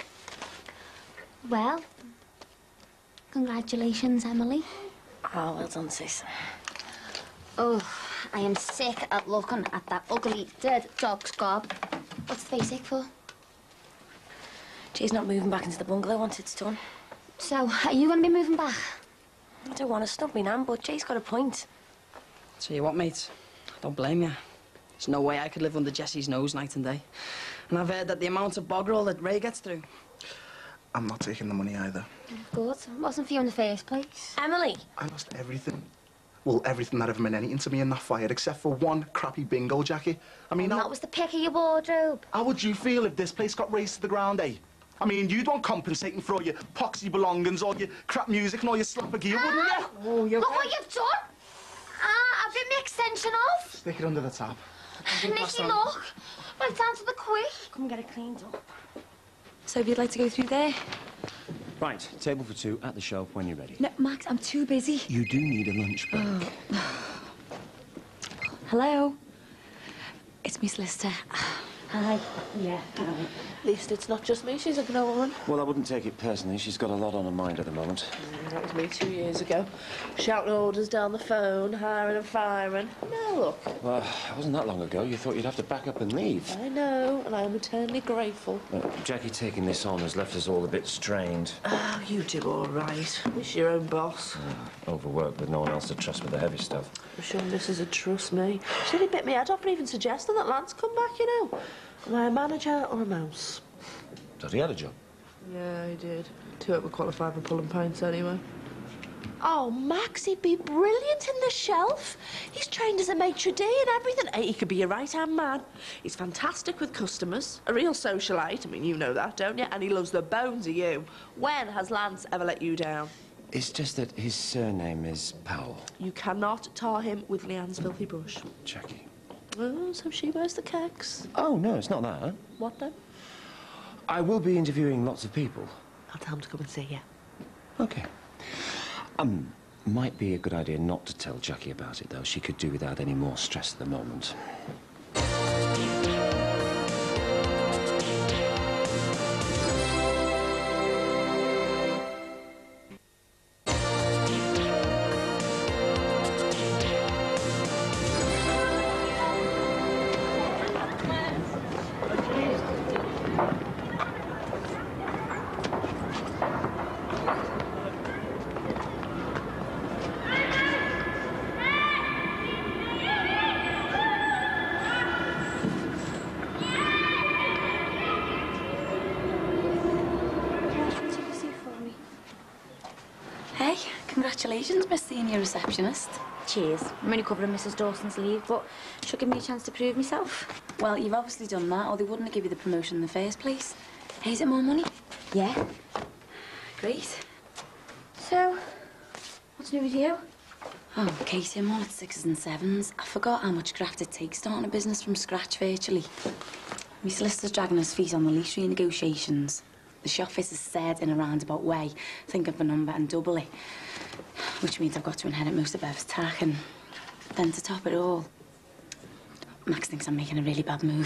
B: Well, congratulations, Emily.
K: Oh, well done, sis.
B: Oh, I am sick at looking at that ugly, dead dog scarf. What's the face ache for?
K: Jay's not moving back into the bungalow once it's done.
B: So, are you going to be moving back?
K: I don't want to snub me, Nan, but Jay's got a point.
S: Tell you what, mate, don't blame you. There's no way I could live under Jessie's nose night and day. And I've heard that the amount of bog roll that Ray gets through.
Q: I'm not taking the money either.
B: Good. It wasn't for you in the first place.
K: Emily!
Q: I lost everything. Well, everything that ever meant anything to me in that fire, except for one crappy bingo jacket. I mean,
B: that was the pick of your wardrobe.
Q: How would you feel if this place got razed to the ground, eh? I mean, you'd want compensating for all your poxy belongings, all your crap music and all your slapper gear, wouldn't you?
B: Oh, look what you've done! I've been my extension off.
Q: Stick it under the tap.
B: Nicky, look. Right down to the quick.
K: Come and get it cleaned up.
C: So if you'd like to go through there?
I: Right, table for two at the shelf when you're ready.
C: No, Max, I'm too busy.
I: You do need a lunch break.
C: Hello? It's Miss Lister.
K: Hi. Yeah.
J: At least it's not just me she's ignoring.
I: Well, I wouldn't take it personally. She's got a lot on her mind at the moment.
J: That was me 2 years ago. Shouting orders down the phone, hiring and firing. Now look.
I: Well, it wasn't that long ago. You thought you'd have to back up and leave.
J: I know, and I am eternally grateful.
I: Jackie taking this on has left us all a bit strained.
J: Oh, you do all right. It's your own boss.
I: Overworked with no one else to trust with the heavy stuff.
J: I'm sure Mrs. would trust me. She nearly bit me head off for even suggesting that Lance come back, you know. Am I a manager or a mouse?
I: Thought he had a job.
J: Yeah, he did. Too overqualified for pulling pints anyway. Oh, Max, he'd be brilliant in the shelf. He's trained as a maitre d' and everything. Hey, he could be your right-hand man. He's fantastic with customers, a real socialite. I mean, you know that, don't you? And he loves the bones of you. When has Lance ever let you down?
I: It's just that his surname is Powell.
J: You cannot tar him with Leanne's filthy brush.
I: Jackie.
J: Oh, so she wears the kegs.
I: Oh, no, it's not that.
J: What then?
I: I will be interviewing lots of people.
J: I'll tell him to come and see you.
I: OK. Might be a good idea not to tell Jackie about it, though. She could do without any more stress at the moment.
C: Hey, congratulations, Miss Senior Receptionist.
B: Cheers. I'm only covering Mrs. Dawson's leave, but should give me a chance to prove myself.
C: Well, you've obviously done that, or they wouldn't have given you the promotion in the first place. Hey, is it more money?
B: Yeah.
C: Great.
B: So, what's new with you?
C: Oh, Katie, I'm on at 6s and 7s. I forgot how much graft it takes starting a business from scratch, virtually. My solicitor's dragging his feet on the lease renegotiations. The shop fitter said in a roundabout way, think of the number and double it. Which means I've got to inherit most of Bev's tack, and then to top it all, Max thinks I'm making a really bad move.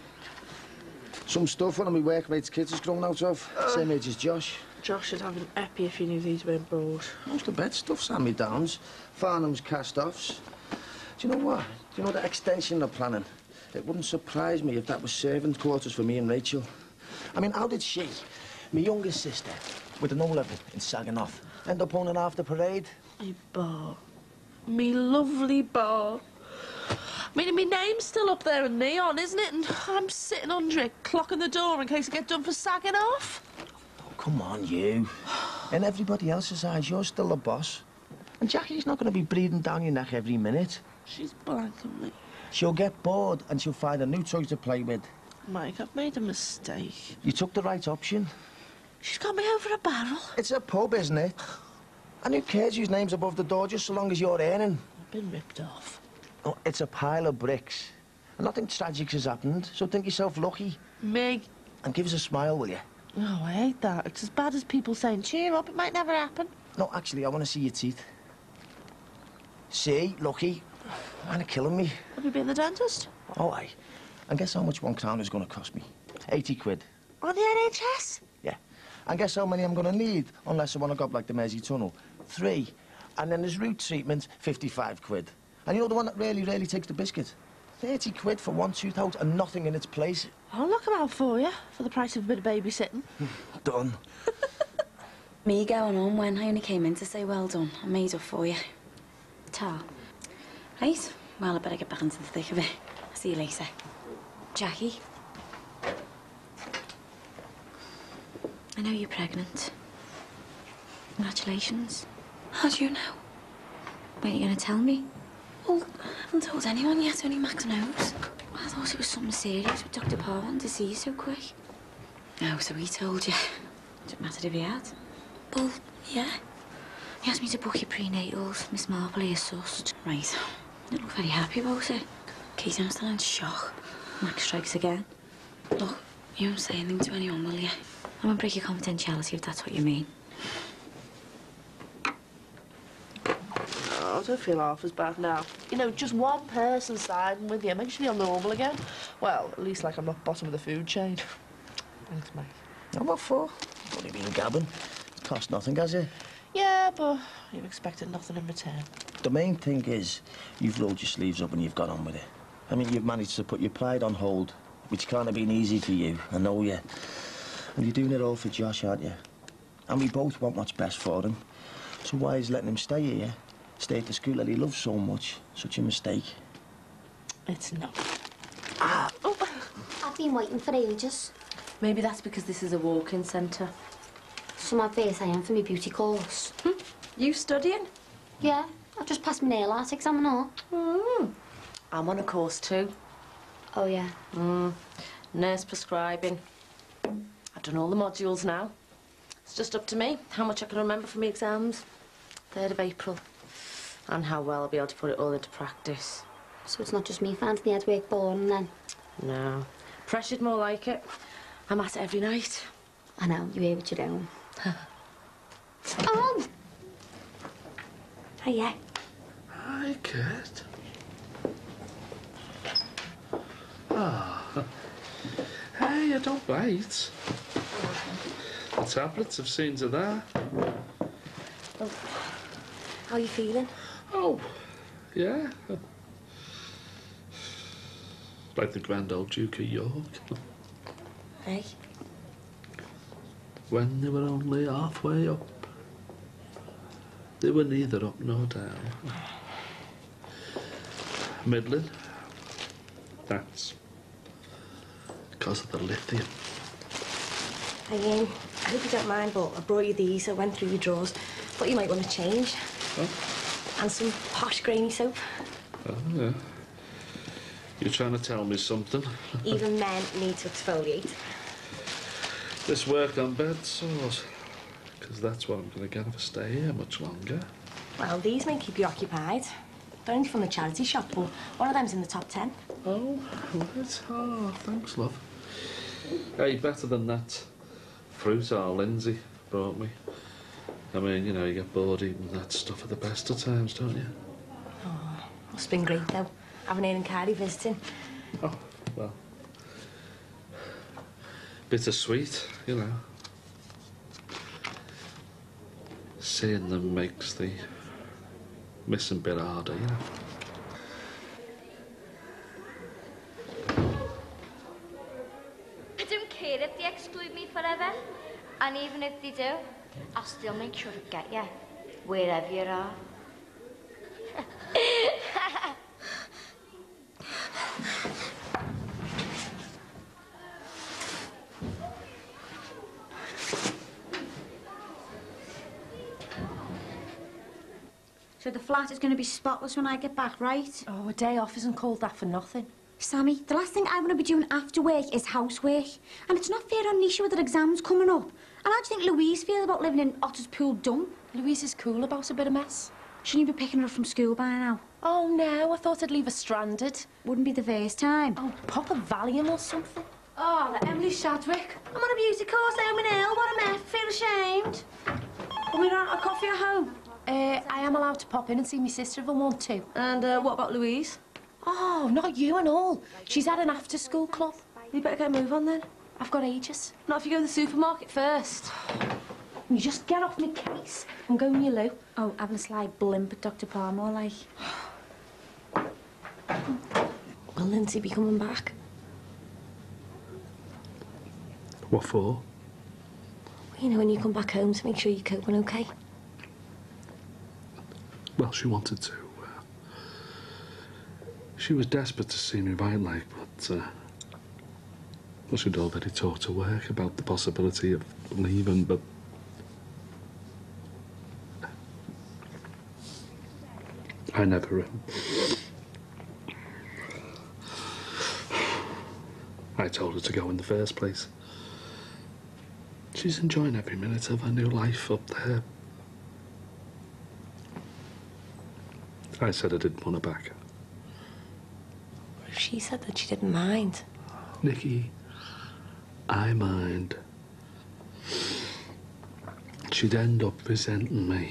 E: Some stuff one of my workmates' kids has grown out of. Same age as Josh.
J: Josh would have an epi if he knew these weren't brought.
E: Most of the bed stuff's hand-me-downs. Farnham's cast-offs. Do you know what? Do you know the extension they're planning? It wouldn't surprise me if that was servant quarters for me and Rachel. I mean, how did she, my youngest sister, with an O-level in Saginaw, end up owning half the parade?
J: My bar. Me lovely bar. I mean, my name's still up there in neon, isn't it? And I'm sitting under it, clocking the door in case I get done for sagging off.
E: Oh, come on, you. In everybody else's eyes, you're still the boss. And Jackie's not going to be breathing down your neck every minute.
J: She's blanking me.
E: She'll get bored and she'll find a new toy to play with.
J: Mike, I've made a mistake.
E: You took the right option.
J: She's got me over a barrel.
E: It's a pub, isn't it? And who cares whose name's above the door just so long as you're earning?
J: I've been ripped off.
E: Oh, it's a pile of bricks. And nothing tragic has happened, so think yourself lucky.
J: Meg.
E: And give us a smile, will you?
J: Oh, I hate that. It's as bad as people saying, cheer up, it might never happen.
E: No, actually, I want to see your teeth. See? Lucky. Man, they're killing me.
J: Have you been to the dentist?
E: Oh, aye. And guess how much one crown is going to cost me? 80 quid.
J: On the NHS?
E: Yeah. And guess how many I'm going to need, unless I want to go up like the Mersey Tunnel? 3. And then there's root treatment, 55 quid. And you know the one that really takes the biscuit? 30 quid for one tooth out and nothing in its place.
J: I'll knock 'em out for you, for the price of a bit of babysitting.
E: Done.
C: Me going on when I only came in to say well done. I made up for you. Ta. Right, well, I better get back into the thick of it. I'll see you later. Jackie? I know you're pregnant. Congratulations. How do you know? Weren't you going to tell me? Well, I haven't told anyone yet, only Max knows. I thought it was something serious with Dr. Parr wanting to see you so quick. Oh, so he told you. Didn't matter if he had. Well, yeah. He asked me to book your prenatals. Miss Marpley is sussed. Right. You look very happy about it. Katie, I'm still in shock. Max strikes again. Look, you won't say anything to anyone, will you? I won't break your confidentiality if that's what you mean.
J: Oh, I don't feel half as bad now. You know, just one person siding with you makes you feel normal again. Well, at least like I'm not bottom of the food chain. Thanks, mate.
E: Now, what for? Only been gabbing. Cost nothing, has it?
J: Yeah, but you've expected nothing in return.
E: The main thing is, you've rolled your sleeves up and you've got on with it. I mean, you've managed to put your pride on hold, which can't have been easy for you, I know you. And you're doing it all for Josh, aren't you? And we both want what's best for him. So why is letting him stay here? Stay at the school that he loves so much. Such a mistake.
J: It's not.
B: Ah. Oh. I've been waiting for ages.
C: Maybe that's because this is a walk-in centre.
B: So my base I am for my beauty course.
K: You studying?
B: Yeah, I've just passed my nail art exam and all.
K: I'm on a course too.
B: Oh, yeah?
K: Nurse prescribing. I've done all the modules now. It's just up to me how much I can remember from the exams. 3rd of April. And how well I'll be able to put it all into practice.
B: So it's not just me finding the head work boring then?
K: No. Pressured more like it. I'm at it every night.
B: I know, you hear what you're doing. Oh!
K: Hiya.
T: Hi, Kate. Ah. Hey, you don't bite. The tablets have seen to that.
K: Oh. How are you feeling?
T: Oh, yeah. Like the Grand Old Duke of York.
K: Hey?
T: When they were only halfway up. They were neither up nor down. Middling. That's because of the lithium.
K: I hope you don't mind, but I brought you these. I went through your drawers. Thought you might want to change.
T: Oh.
K: And some posh grainy soap.
T: Oh, yeah. You're trying to tell me something.
K: Even men need to exfoliate.
T: This work on bed sores. Because that's what I'm going to get if I stay here much longer.
K: Well, these may keep you occupied. They're only from the charity shop, but one of them's in the top 10.
T: Oh, right. Oh, thanks, love. Hey, better than that fruit our Lindsay brought me. I mean, you know, you get bored eating that stuff at the best of times, don't you?
K: Oh, must have been great, though, having Ian and Carly visiting.
T: Oh, well. Bittersweet, you know. Seeing them makes the missing bit harder, you know.
U: I don't care if they exclude me forever. And even if they do, I'll still make sure to get you, wherever you are.
V: So the flat is going to be spotless when I get back, right?
K: Oh, a day off isn't called that for nothing.
V: Sammy, the last thing I want to be doing after work is housework. And it's not fair on Nisha with her exams coming up. And how do you think Louise feels about living in Otter's Pool Dump?
K: Louise is cool about a bit of mess.
V: Shouldn't you be picking her up from school by now?
K: Oh, no, I thought I'd leave her stranded.
V: Wouldn't be the first time.
K: Oh, pop a Valium or something.
V: Oh, Emily Shadwick. I'm on a beauty course, let me know. What a mess. Feel ashamed. Can we run out a coffee at home?
K: I am allowed to pop in and see my sister if I want to.
V: And what about Louise?
K: Oh, not you and all. She's at an after-school club.
V: You better get a move on then.
K: I've got ages.
V: Not if you go to the supermarket first.
K: You just get off my case and go in your loo.
V: Oh, having a sly blimp at Dr. Parmore, like.
K: Will Lindsay be coming back?
T: What for?
K: You know, when you come back home to make sure you're coping okay.
T: Well, she wanted to. She was desperate to see me right, like, but well, she'd already talked to work about the possibility of leaving, but I never. I told her to go in the first place. She's enjoying every minute of her new life up there. I said I didn't want her back.
K: She said that she didn't mind.
T: Nikki, I mind. She'd end up resenting me.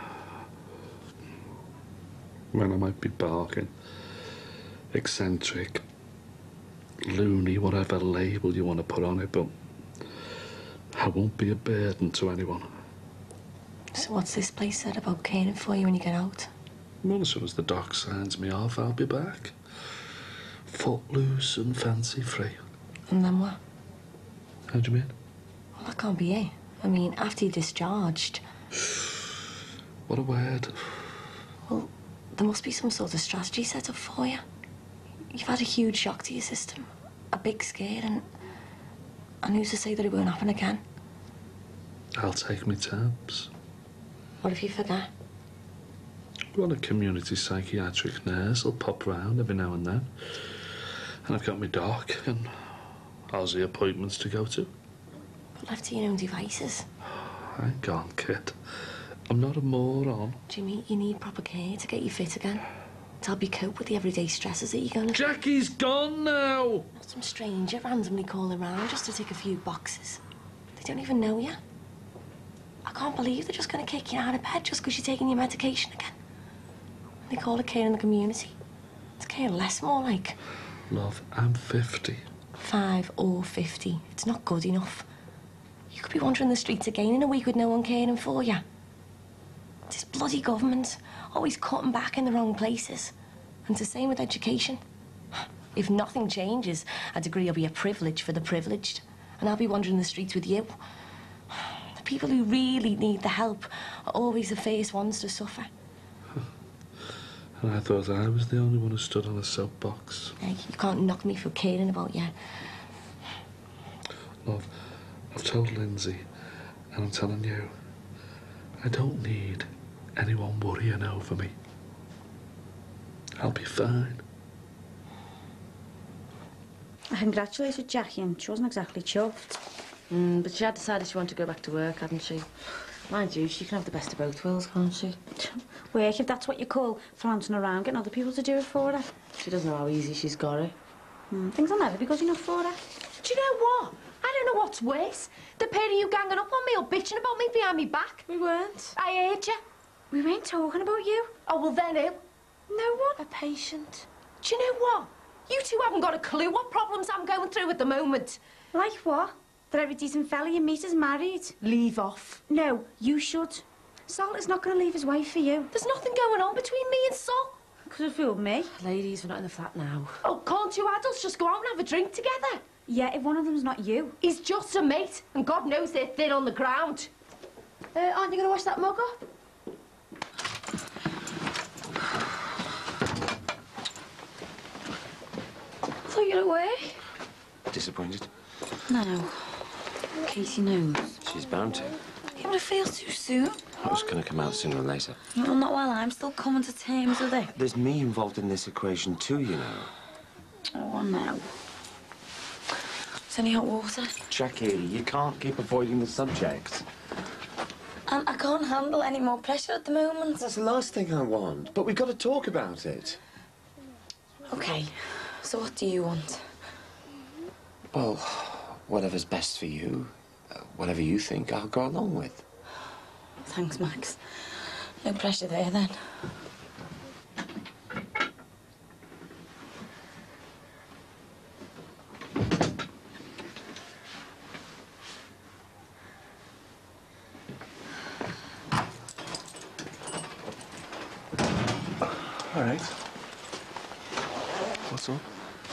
T: When I might be barking, eccentric, loony, whatever label you want to put on it, but I won't be a burden to anyone.
K: So what's this place said about caring for you when you get out?
T: Well, as soon as the doc signs me off, I'll be back. Footloose and fancy-free.
K: And then what?
T: How do you mean?
K: Well, that can't be it. I mean, after you're discharged...
T: What a word.
K: Well, there must be some sort of strategy set up for you. You've had a huge shock to your system. A big scare, and who's to say that it won't happen again?
T: I'll take me terms.
K: What if you forget?
T: Well, a community psychiatric nurse will pop round every now and then. And I've got my doc and Aussie appointments to go to.
K: But left to your own devices.
T: Hang on, kid. I'm not a moron.
K: Jimmy, you need proper care to get you fit again. To help you cope with the everyday stresses that you're going to...
T: Jackie's gone now!
K: Not some stranger randomly calling around just to tick a few boxes. They don't even know you. I can't believe they're just going to kick you out of bed just because you're taking your medication again. They call it care in the community. It's care less, more like.
T: Love, I'm 50.
K: 5 or 50. It's not good enough. You could be wandering the streets again in a week with no one caring for you. This bloody government, always cutting back in the wrong places. And it's the same with education. If nothing changes, a degree will be a privilege for the privileged. And I'll be wandering the streets with you. The people who really need the help are always the first ones to suffer.
T: And I thought I was the only one who stood on a soapbox.
K: Hey, you can't knock me for caring about you.
T: Love, I've told Lindsay, and I'm telling you, I don't need anyone worrying over me. I'll be fine.
V: I congratulated Jackie and she wasn't exactly chuffed.
N: But she had decided she wanted to go back to work, hadn't she? Mind you, she can have the best of both worlds, can't she?
V: Work, if that's what you call flouncing around, getting other people to do it for her.
N: She doesn't know how easy she's got it.
V: Things will never be good enough for her.
J: Do you know what? I don't know what's worse. The pair of you ganging up on me or bitching about me behind me back.
N: We weren't.
J: I heard you.
V: We weren't talking about you.
J: Oh, well then who?
V: No one.
N: A patient.
J: Do you know what? You two haven't got a clue what problems I'm going through at the moment.
V: Like what? That every decent fella you meet is married.
J: Leave off.
V: No, you should. Salt is not going to leave his wife for you.
J: There's nothing going on between me and Sol.
V: Could have fooled me.
N: Ladies, we're not in the flat now.
J: Oh, can't two adults just go out and have a drink together?
V: Yeah, if one of them's not you.
J: He's just a mate, and God knows they're thin on the ground.
V: Aren't you going to wash that mug up?
C: So you're away?
I: Disappointed?
C: No. Katie knows.
I: She's bound to.
C: Yeah, but it feels too soon.
I: I was going to come out sooner or later.
C: Well, not while I'm still coming to terms with it.
I: There's me involved in this equation too, you know.
C: Oh, no. Is any hot water?
I: Jackie, you can't keep avoiding the subject.
C: And I can't handle any more pressure at the moment.
I: That's the last thing I want, but we've got to talk about it.
C: OK, so what do you want?
I: Well, whatever's best for you, whatever you think, I'll go along with.
C: Thanks, Max. No pressure there, then.
Q: All right. What's up?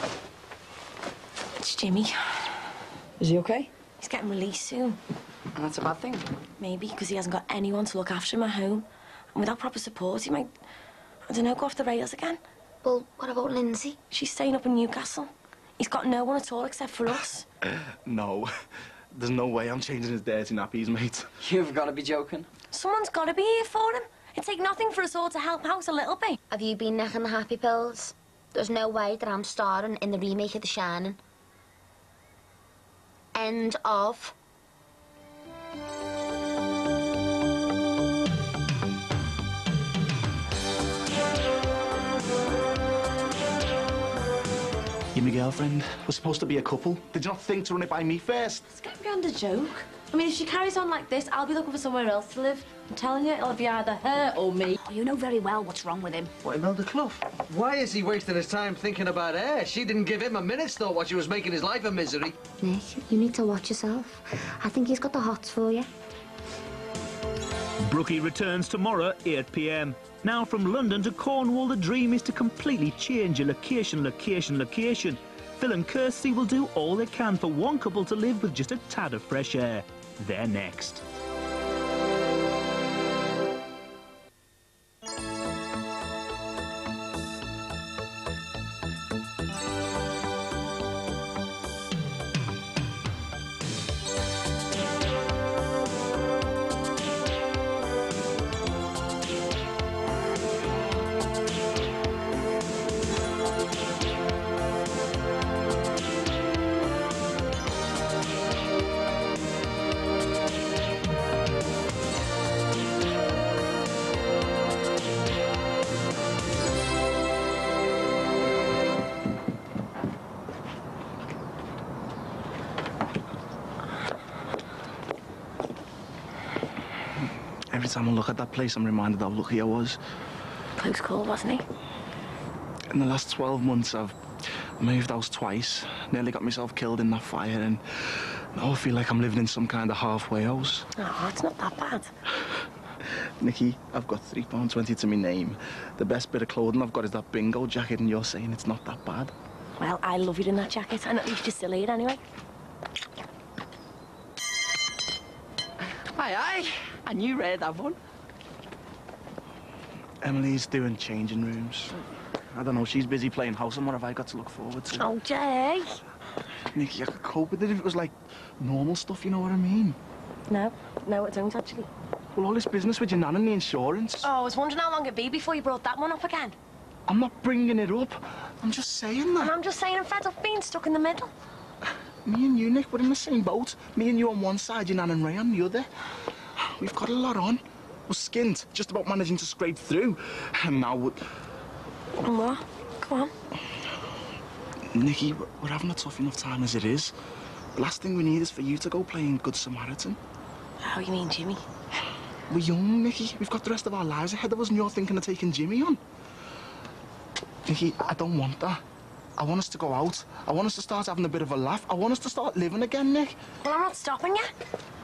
K: It's Jimmy.
N: Is he OK?
K: He's getting released soon.
N: And that's a bad thing.
K: Maybe because he hasn't got anyone to look after him at home. And without proper support, he might, I don't know, go off the rails again.
B: Well, what about Lindsay?
K: She's staying up in Newcastle. He's got no one at all except for us.
Q: No. There's no way I'm changing his dirty nappies, mate.
S: You've got to be joking.
K: Someone's got to be here for him. It'd take nothing for us all to help out a little bit.
B: Have you been necking the happy pills? There's no way that I'm starring in the remake of The Shining. End of.
Q: You my girlfriend. We're supposed to be a couple. Did you not think to run it by me first?
J: It's getting beyond a joke. I mean, if she carries on like this, I'll be looking for somewhere else to live. I'm telling you, it'll be either her or me.
V: Oh, you know very well what's wrong with him.
Q: What, Imelda Clough?
H: Why is he wasting his time thinking about her? She didn't give him a minute's thought while she was making his life a misery.
B: Nick, you need to watch yourself. I think he's got the hots for you.
L: Brookie returns tomorrow, 8 p.m. Now from London to Cornwall, the dream is to completely change your location. Phil and Kirsty will do all they can for one couple to live with just a tad of fresh air. They're next.
Q: time I look at that place, I'm reminded how lucky I was.
K: Close call, wasn't he?
Q: In the last 12 months, I've moved house twice, nearly got myself killed in that fire, and now I feel like I'm living in some kind of halfway house.
K: Oh, it's not that bad.
Q: Nikki, I've got £3.20 to my name. The best bit of clothing I've got is that bingo jacket, and you're saying it's not that bad.
K: Well, I love you in that jacket, and at least you're still here anyway.
S: Aye. And you read that one?
Q: Emily's doing changing rooms. I don't know, she's busy playing house, and what have I got to look forward to?
K: Oh, Jay.
Q: Nikki, I could cope with it if it was like normal stuff, you know what I mean?
K: No, I don't actually.
Q: Well, all this business with your nan and the insurance.
K: Oh, I was wondering how long it'd be before you brought that one up again.
Q: I'm not bringing it up. I'm just saying that.
K: And I'm just saying I'm fed up being stuck in the middle.
Q: Me and you, Nick, we're in the same boat. Me and you on one side, your nan and Ray on the other. We've got a lot on. We're skint, just about managing to scrape through. And now we're...
K: What? Go on.
Q: Nikki, we're having a tough enough time as it is. The last thing we need is for you to go playing Good Samaritan.
K: Oh, you mean Jimmy?
Q: We're young, Nikki. We've got the rest of our lives ahead of us, and you're thinking of taking Jimmy on. Nikki, I don't want that. I want us to go out. I want us to start having a bit of a laugh. I want us to start living again, Nick.
K: Well, I'm not stopping you.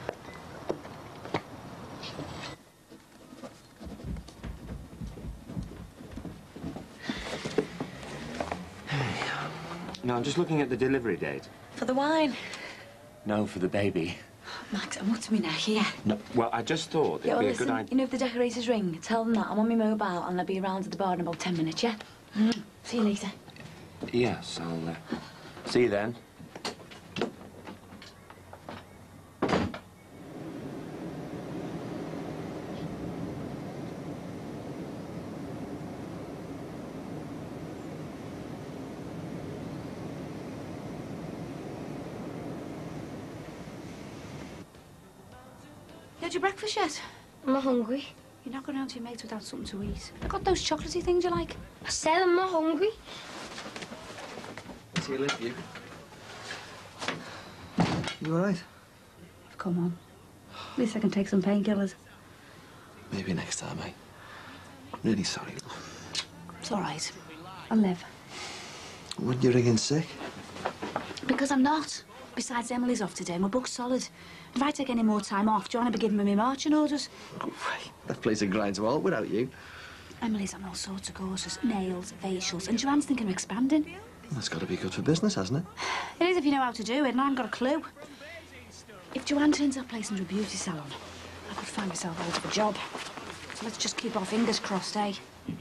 I: No, I'm just looking at the delivery date.
C: For the wine.
I: No, for the baby.
C: Max, I'm up to my neck here.
I: No, well, I just thought it'd be a good idea.
C: You know, if the decorators ring, tell them that I'm on my mobile and I'll be around at the bar in about 10 minutes, yeah? See you later.
I: Yes, I'll see you then.
C: You had your breakfast yet?
B: I'm not hungry.
C: You're not going out to your mates without something to eat. I got those chocolatey things you like.
B: I said I'm not hungry.
P: See you later, you.
Q: You all right?
C: Come on. At least I can take some painkillers.
P: Maybe next time, eh? Really sorry.
C: It's all right. I'll live.
P: When you're ringing sick?
C: Because I'm not. Besides, Emily's off today and we're booked solid. If I take any more time off, John will be giving me my marching orders.
P: Oh, that place would grind to halt without you.
C: Emily's on all sorts of courses. Nails, facials, and Joanne's thinking of expanding.
P: That's got to be good for business, hasn't it?
C: It is if you know how to do it, and I haven't got a clue. If Joanne turns that place into a beauty salon, I could find myself out of a job. So let's just keep our fingers crossed, eh?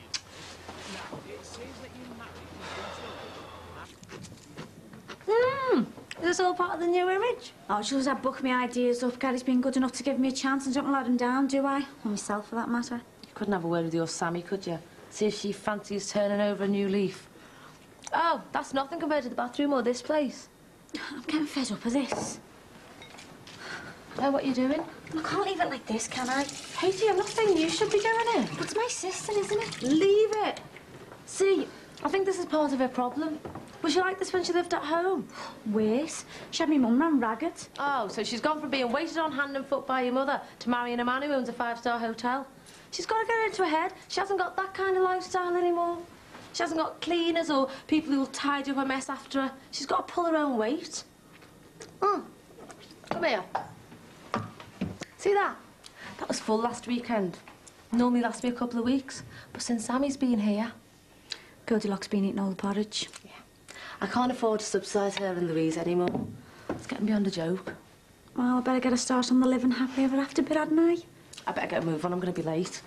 V: Is this all part of the new image?
C: Oh, she does that book me ideas up. Gary's been good enough to give me a chance and don't let him down, do I? Or myself, for that matter.
N: You couldn't have a word with your Sammy, could you? See if she fancies turning over a new leaf. Oh, that's nothing compared to the bathroom or this place.
C: I'm getting fed up of this.
N: Oh, what are you doing?
V: I can't leave it like this, can I?
N: Katie, I'm not saying you should be doing it.
V: It's my sister, isn't it?
N: Leave it. See, I think this is part of her problem. Was she like this when she lived at home?
C: Worse. She had me mum ran ragged.
N: Oh, so she's gone from being waited on hand and foot by your mother to marrying a man who owns a five-star hotel. She's got to get it into her head. She hasn't got that kind of lifestyle anymore. She hasn't got cleaners or people who'll tidy up a mess after her. She's got to pull her own weight. Come here. See that? That was full last weekend. Normally lasts me a couple of weeks. But since Sammy's been here...
C: Goldilocks been eating all the porridge.
N: Yeah. I can't afford to subsidise her and Louise anymore. It's getting beyond a joke.
C: Well, I better get a start on the living happily ever after bit, hadn't I?
N: I better get a move on, I'm going to be late.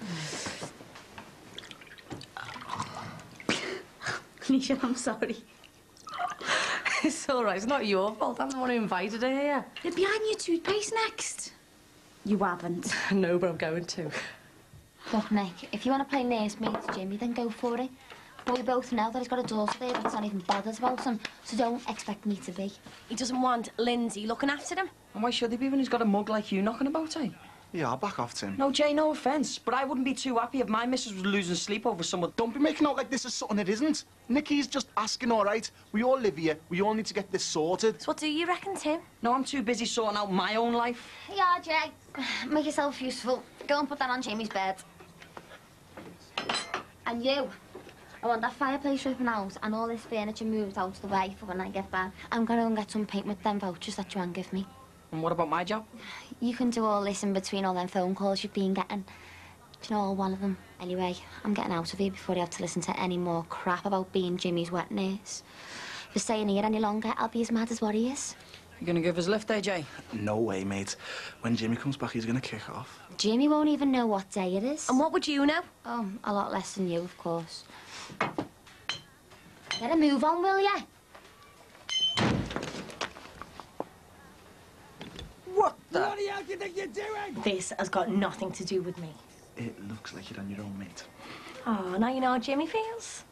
C: Nisha, I'm sorry.
N: It's all right, it's not your fault. I'm the one who invited her here.
C: You're behind your toothpaste next. You haven't.
N: No, but I'm going to.
B: Look, Nick, if you want to play nursemaid to Jimmy, then go for it. But we both know that he's got a daughter there that's not even bothered about him, so don't expect me to be.
K: He doesn't want Lindsay looking after him.
S: And why should he be when he's got a mug like you knocking about, eh?
Q: Yeah, back off, Tim.
S: No, Jay, no offence, but I wouldn't be too happy if my missus was losing sleep over someone.
Q: Don't be making out like this is something it isn't. Nikki's just asking, all right? We all live here. We all need to get this sorted.
K: So what do you reckon, Tim?
S: No, I'm too busy sorting out my own life.
B: Yeah, Jay. Make yourself useful. Go and put that on Jamie's bed. And you, I want that fireplace ripping out and all this furniture moved out of the way for when I get back. I'm going to go and get some paint with them vouchers that Joanne gave me.
S: And what about my job?
B: You can do all this in between all them phone calls you've been getting. Do you know, all one of them. Anyway, I'm getting out of here before I have to listen to any more crap about being Jimmy's wet nurse. If you're staying here any longer, I'll be as mad as what he is.
S: You gonna give us a lift, AJ?
Q: No way, mate. When Jimmy comes back, he's gonna kick off.
B: Jimmy won't even know what day it is.
K: And what would you know?
B: Oh, a lot less than you, of course. Get a move on, will ya?
S: What the?
K: Bloody hell do you think you're doing? This has got nothing to do with me.
Q: It looks like you're on your own, mate.
K: Oh, now you know how Jimmy feels.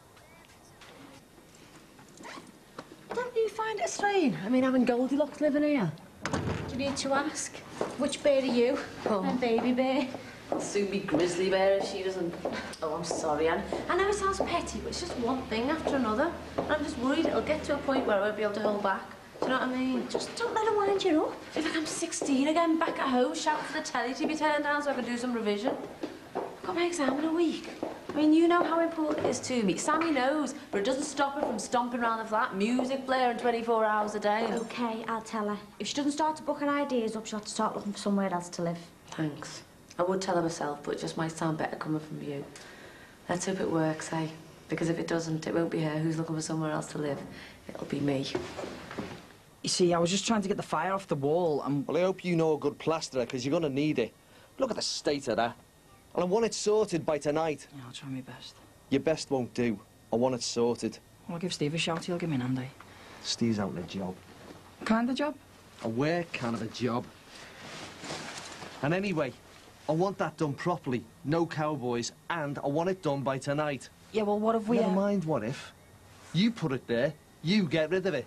J: Don't you find it strange? I mean, having Goldilocks living here?
N: Do you need to ask? Which bear are you?
J: Oh.
N: I'm Baby Bear.
J: I'll soon be Grizzly Bear if she doesn't.
N: Oh, I'm sorry, Anne. I know it sounds petty, but it's just one thing after another. And I'm just worried it'll get to a point where I won't be able to hold back. Do you know what I mean?
K: Just don't let her wind you up.
N: I feel like I'm 16 again, back at home, shouting for the telly to be turned down so I can do some revision. I've got my exam in a week. I mean, you know how important it is to me. Sammy knows, but it doesn't stop her from stomping around the flat, music blaring 24 hours a day.
V: OK, I'll tell her. If she doesn't start to book her ideas up, she'll have to start looking for somewhere else to live.
N: Thanks. I would tell her myself, but it just might sound better coming from you. Let's hope it works, eh? Because if it doesn't, it won't be her who's looking for somewhere else to live. It'll be me.
S: You see, I was just trying to get the fire off the wall and...
P: Well, I hope you know a good plasterer, because you're going to need it. Look at the state of that. And I want it sorted by tonight.
S: Yeah, I'll try my best.
P: Your best won't do. I want it sorted.
S: Well, I'll give Steve a shout. He'll give me an hand, eh?
P: Steve's out in a job.
S: Kind of job?
P: A work kind of a job. And anyway, I want that done properly. No cowboys. And I want it done by tonight.
S: Yeah, well, what if we...
P: Never mind what if. You put it there. You get rid of it.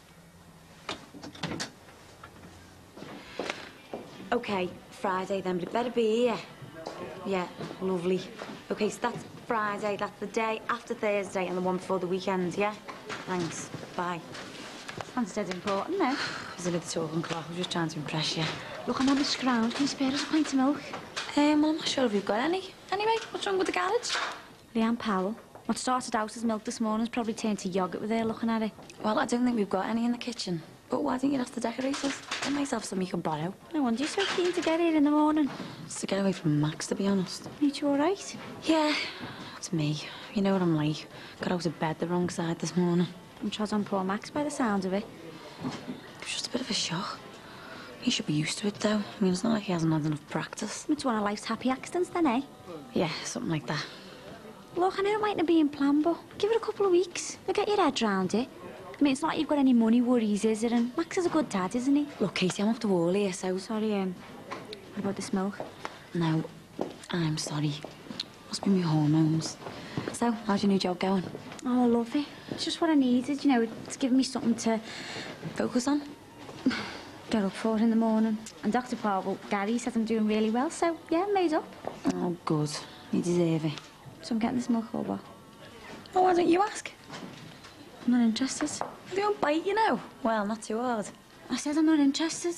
V: OK, Friday then, but it better be here. Yeah, lovely. OK, so that's Friday, that's the day after Thursday and the one before the weekend, yeah? Thanks. Bye. Sounds dead important, no?
K: It's a little talking clock. I'm just trying to impress you.
V: Look, I'm on the scrounge. Can you spare us a pint of milk?
K: Well, I'm not sure if we've got any. Anyway, what's wrong with the garage?
V: Leanne Powell. What started out as milk this morning's probably turned to yoghurt with her looking at it.
K: Well, I don't think we've got any in the kitchen. But why don't you ask the decorators? They might have some you can borrow.
V: No wonder you're so keen to get here in the morning.
K: It's to get away from Max, to be honest.
V: You two all right?
K: Yeah, it's me. You know what I'm like. Got out of bed the wrong side this morning.
V: I'm trod on poor Max by the sound of it.
K: It was just a bit of a shock. He should be used to it, though. I mean, it's not like he hasn't had enough practice.
V: It's one of life's happy accidents, then, eh?
K: Yeah, something like that.
V: Look, I know it mightn't have been planned, but give it a couple of weeks. You'll get your head round it. I mean, it's not like you've got any money worries, is it? And Max is a good dad, isn't he?
K: Look, Katie, I'm off the wall here, so...
V: Sorry, what about this milk?
K: No, I'm sorry. Must be my hormones. So, how's your new job going?
V: Oh, I love it. It's just what I needed, you know. It's given me something to...
K: Focus on?
V: Get up for in the morning. And Dr. Paul, Gary, says I'm doing really well, so, yeah, I'm made up.
K: Oh, good. You deserve it.
V: So I'm getting this milk or what?
K: Oh, why don't you ask?
V: I'm not interested.
K: They won't bite, you know. Well, not too hard.
V: I said I'm not interested.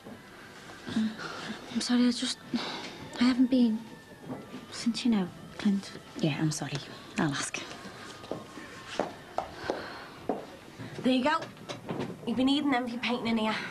V: I'm sorry, I haven't been since, you know, Clint.
K: Yeah, I'm sorry. I'll ask.
V: There you go. You've been needing them if you're painting in here.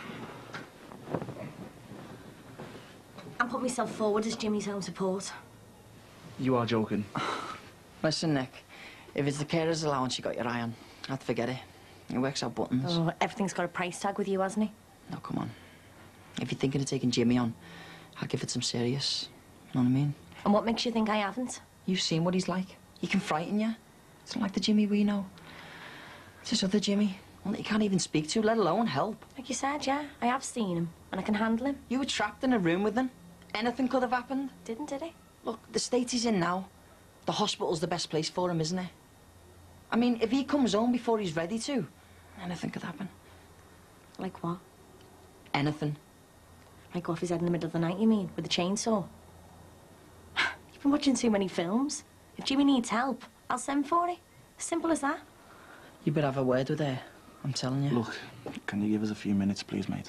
V: I'm putting myself forward as Jimmy's home support.
Q: You are joking.
S: Listen, Nick, if it's the carer's allowance you got your eye on, I'd forget it. It works out buttons.
V: Oh, everything's got a price tag with you, hasn't he?
S: No, come on. If you're thinking of taking Jimmy on, I'll give it some serious. You know what I mean?
V: And what makes you think I haven't?
S: You've seen what he's like. He can frighten you. It's not like the Jimmy we know. It's this other Jimmy, one that you can't even speak to, let alone help.
V: Like you said, yeah, I have seen him, and I can handle him.
S: You were trapped in a room with him. Anything could have happened.
V: Did he?
S: Look, the state he's in now, the hospital's the best place for him, isn't it? I mean, if he comes home before he's ready to, anything could happen.
V: Like what?
S: Anything.
K: Might go off his head in the middle of the night, you mean? With a chainsaw? You've been watching too many films. If Jimmy needs help, I'll send for it. Simple as that.
S: You better have a word with her. I'm telling you.
Q: Look, can you give us a few minutes, please, mate?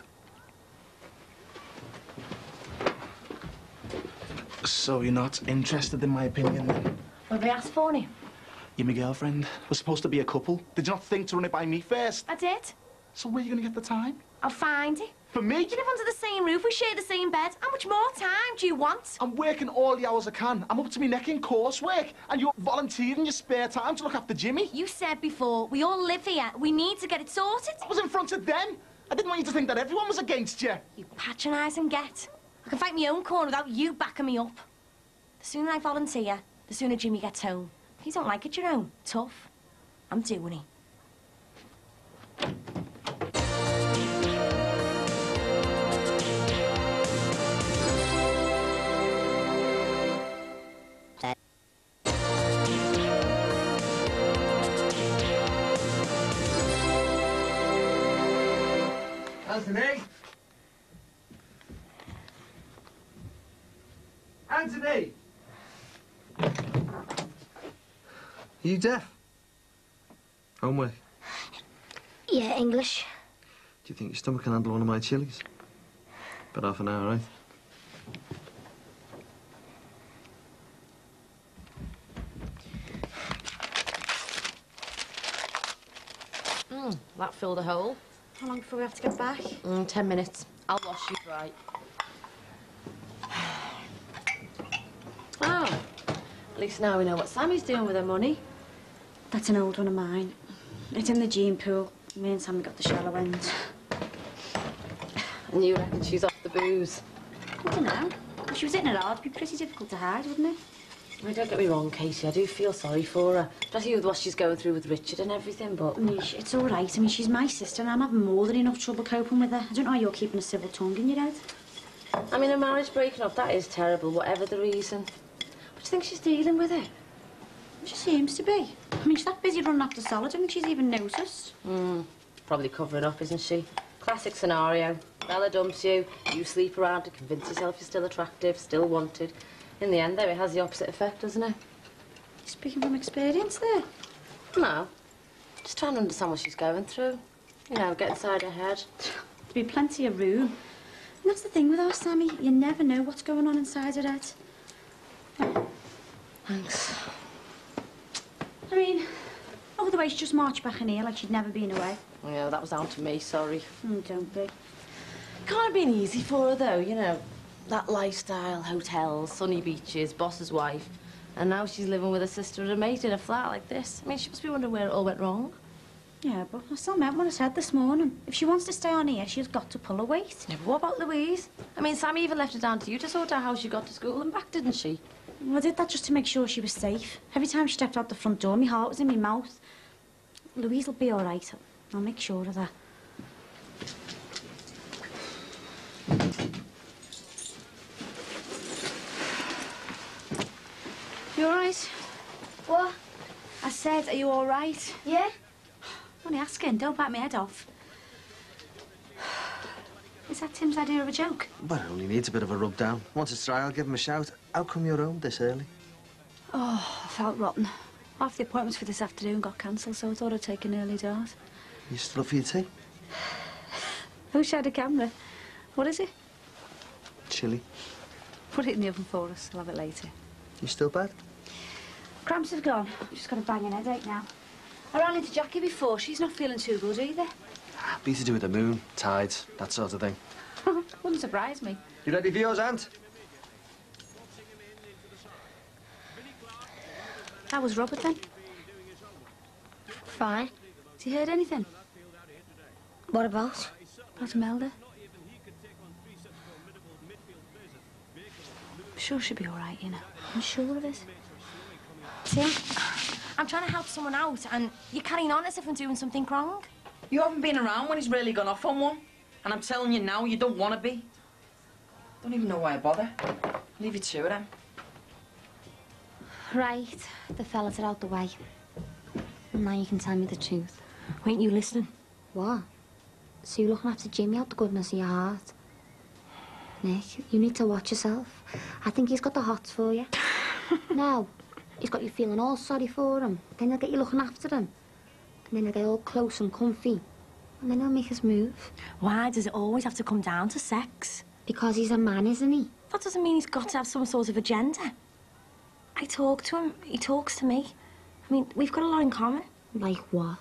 Q: So you're not interested in my opinion, then?
K: What have we asked for it?
Q: You're my girlfriend. We're supposed to be a couple. Did you not think to run it by me first?
K: I did.
Q: So where are you going to get the time?
K: I'll find it.
Q: For me?
K: We live under the same roof. We share the same bed. How much more time do you want?
Q: I'm working all the hours I can. I'm up to my neck in coursework. And you're volunteering your spare time to look after Jimmy.
K: You said before, we all live here. We need to get it sorted.
Q: I was in front of them. I didn't want you to think that everyone was against you.
K: You patronising get. I can fight my own corner without you backing me up. The sooner I volunteer, the sooner Jimmy gets home. If you don't like it, your own. Tough. I'm doing it.
H: Anthony? Anthony! Are you deaf? Homework?
B: Yeah, English.
P: Do you think your stomach can handle one of my chilies? About half an hour, right?
N: That filled a hole.
K: How long before we have to get back?
N: 10 minutes. I'll wash you dry. Oh, at least now we know what Sammy's doing with her money.
K: That's an old one of mine. It's in the gene pool. Me and Sammy got the shallow end.
N: And you reckon she's off the booze?
K: I don't know. If she was hitting it hard, it'd be pretty difficult to hide, wouldn't it?
N: I mean, don't get me wrong, Katie. I do feel sorry for her. Especially with what she's going through with Richard and everything, but...
K: Nish, it's all right. I mean, she's my sister and I'm having more than enough trouble coping with her. I don't know how you're keeping a civil tongue in your head.
N: I mean, a marriage breaking up, that is terrible, whatever the reason. But do you think she's dealing with it?
K: She seems to be. I mean, she's that busy running after Sol. I don't think she's even noticed.
N: Probably covering up, isn't she? Classic scenario. Bella dumps you, you sleep around to convince yourself you're still attractive, still wanted. In the end, though, it has the opposite effect, doesn't it?
K: Speaking from experience there.
N: No. Just trying to understand what she's going through. You know, get inside her head.
K: There'll be plenty of room. And that's the thing with our Sammy. You never know what's going on inside her head.
N: Thanks.
K: I mean, otherwise she'd just march back in here like she'd never been away.
N: Yeah, that was down to me, sorry.
K: Don't be.
N: Can't have been easy for her, though, you know. That lifestyle, hotels, sunny beaches, boss's wife. And now she's living with her sister and a mate in a flat like this. I mean, she must be wondering where it all went wrong.
K: Yeah, but I still meant what I said this morning. If she wants to stay on here, she's got to pull her weight.
N: Yeah, but what about Louise? I mean, Sammy even left it down to you to sort out how she got to school and back, didn't she?
K: Well, I did that just to make sure she was safe. Every time she stepped out the front door, my heart was in my mouth. Louise will be all right. I'll make sure of that. You all right?
B: What?
K: I said, are you all right?
B: Yeah?
K: I'm only asking. Don't bite my head off. Is that Tim's idea of a joke?
P: Well, it only needs a bit of a rub down. Once it's dry, I'll give him a shout. How come you're home this early?
K: Oh, I felt rotten. Half the appointments for this afternoon got cancelled, so I thought I'd take an early dart.
P: You still up for your tea?
K: Who shared a camera? What is it?
P: Chilli.
K: Put it in the oven for us. I'll have it later.
P: You still bad?
K: Cramps have gone. I've just got a banging headache now. I ran into Jackie before. She's not feeling too good either.
P: Be to do with the moon, tides, that sort of thing.
K: Wouldn't surprise me.
P: You ready for yours, Ant?
K: How was Robert then?
B: Fine.
K: Has he heard anything?
B: What about?
K: About Imelda? I'm sure she'll be all right, you know. I'm sure of it. Tim, I'm trying to help someone out, and you're carrying on as if I'm doing something wrong.
S: You haven't been around when he's really gone off on one. And I'm telling you now, you don't want to be. Don't even know why I bother. Leave it to them.
B: Right, the fellas are out the way. Now you can tell me the truth. Weren't you listening? What? So you're looking after Jimmy out the goodness of your heart? Nick, you need to watch yourself. I think he's got the hots for you. Now, he's got you feeling all sorry for him. Then he'll get you looking after him. And then he'll get all close and comfy. And then he'll make his move.
K: Why does it always have to come down to sex?
B: Because he's a man, isn't he?
K: That doesn't mean he's got to have some sort of agenda. I talk to him, he talks to me. I mean, we've got a lot in common.
B: Like what?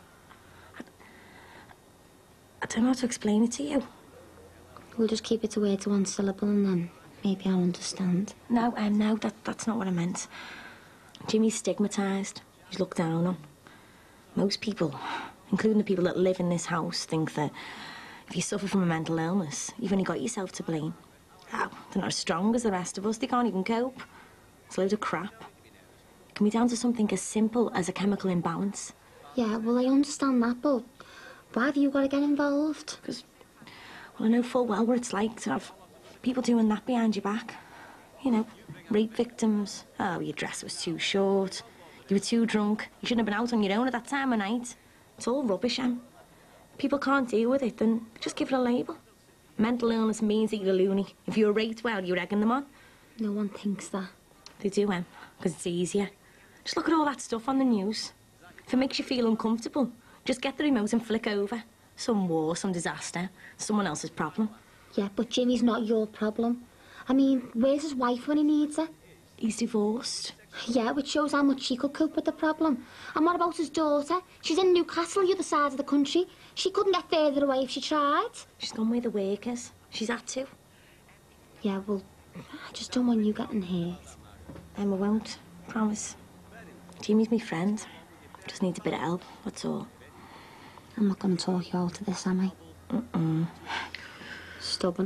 K: I don't know how to explain it to you.
B: We'll just keep it away to one syllable and then maybe I'll understand.
K: No, that's not what I meant. Jimmy's stigmatised. He's looked down on. Most people, including the people that live in this house, think that if you suffer from a mental illness, you've only got yourself to blame. Oh, they're not as strong as the rest of us. They can't even cope. It's a load of crap. It can be down to something as simple as a chemical imbalance.
B: Yeah, well, I understand that, but why have you got to get involved?
K: Because, well, I know full well what it's like to have people doing that behind your back. You know, rape victims. Oh, your dress was too short. You were too drunk. You shouldn't have been out on your own at that time of night. It's all rubbish, Em. People can't deal with it, then just give it a label. Mental illness means that you're a loony. If you were raped, well, you're egging them on.
B: No one thinks that.
K: They do, Em, because it's easier. Just look at all that stuff on the news. If it makes you feel uncomfortable, just get the remote and flick over. Some war, some disaster, someone else's problem.
B: Yeah, but Jimmy's not your problem. I mean, where's his wife when he needs her?
K: He's divorced.
B: Yeah, which shows how much she could cope with the problem. And what about his daughter? She's in Newcastle, the other side of the country. She couldn't get further away if she tried.
K: She's gone where the work is. She's had to.
B: Yeah, well, I just don't want you getting hurt.
K: Emma won't, promise. Jimmy's my friend. Just needs a bit of help, that's all.
B: I'm not going to talk you out of this, am I?
K: Mm-mm.
B: Stubborn.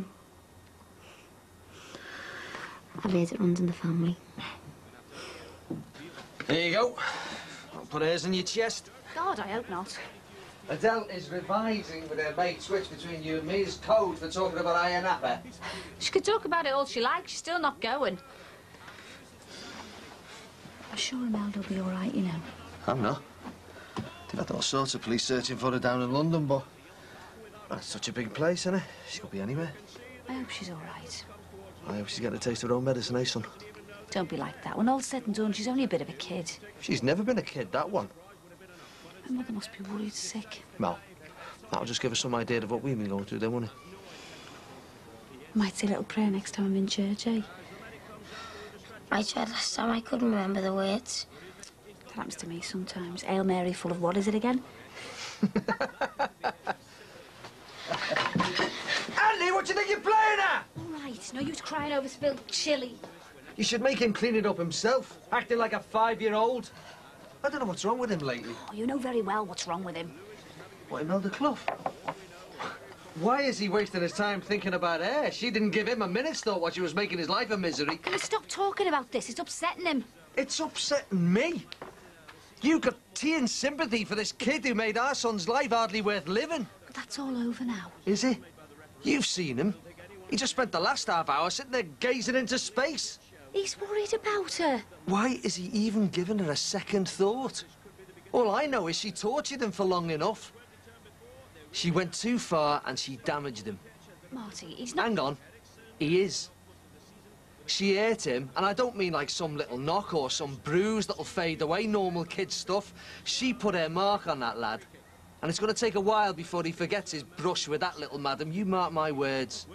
B: I've heard it runs in the family.
H: There you go. I'll put hers in your chest.
C: God, I hope not.
H: Adele is revising with her mate switch between you and me as code for talking about Iron Apple.
C: She could talk about it all she likes, she's still not going. I'm sure Imelda will be all right, you know.
P: I'm not. They've had all sorts of police searching for her down in London, but that's such a big place, isn't it? She could be anywhere.
C: I hope she's all right.
P: I hope she's getting a taste of her own medicine, eh, son?
C: Don't be like that. When all's said and done, she's only a bit of a kid.
P: She's never been a kid, that one.
C: Her mother must be worried sick.
P: Well, that'll just give us some idea of what we've been going through, then, won't it?
C: Might say a little prayer next time I'm in church, eh?
B: I tried last time, I couldn't remember the words.
C: That happens to me sometimes. Hail Mary full of what is it again?
H: Andy, what do you think you're playing at?
C: All right, no use crying over spilled chili.
H: You should make him clean it up himself, acting like a 5-year-old. I don't know what's wrong with him lately.
C: Oh, you know very well what's wrong with him.
H: What, Imelda Clough? Why is he wasting his time thinking about her? She didn't give him a minute's thought while she was making his life a misery.
C: Can we stop talking about this? It's upsetting him.
H: It's upsetting me. You got tea and sympathy for this kid who made our son's life hardly worth living.
C: But that's all over now.
H: Is it? You've seen him. He just spent the last half hour sitting there gazing into space.
C: He's worried about her.
H: Why is he even giving her a second thought? All I know is she tortured him for long enough. She went too far and she damaged him.
C: Marty, he's not...
H: Hang on. He is. She hurt him, and I don't mean like some little knock or some bruise that'll fade away, normal kid stuff. She put her mark on that lad. And it's going to take a while before he forgets his brush with that little madam. You mark my words.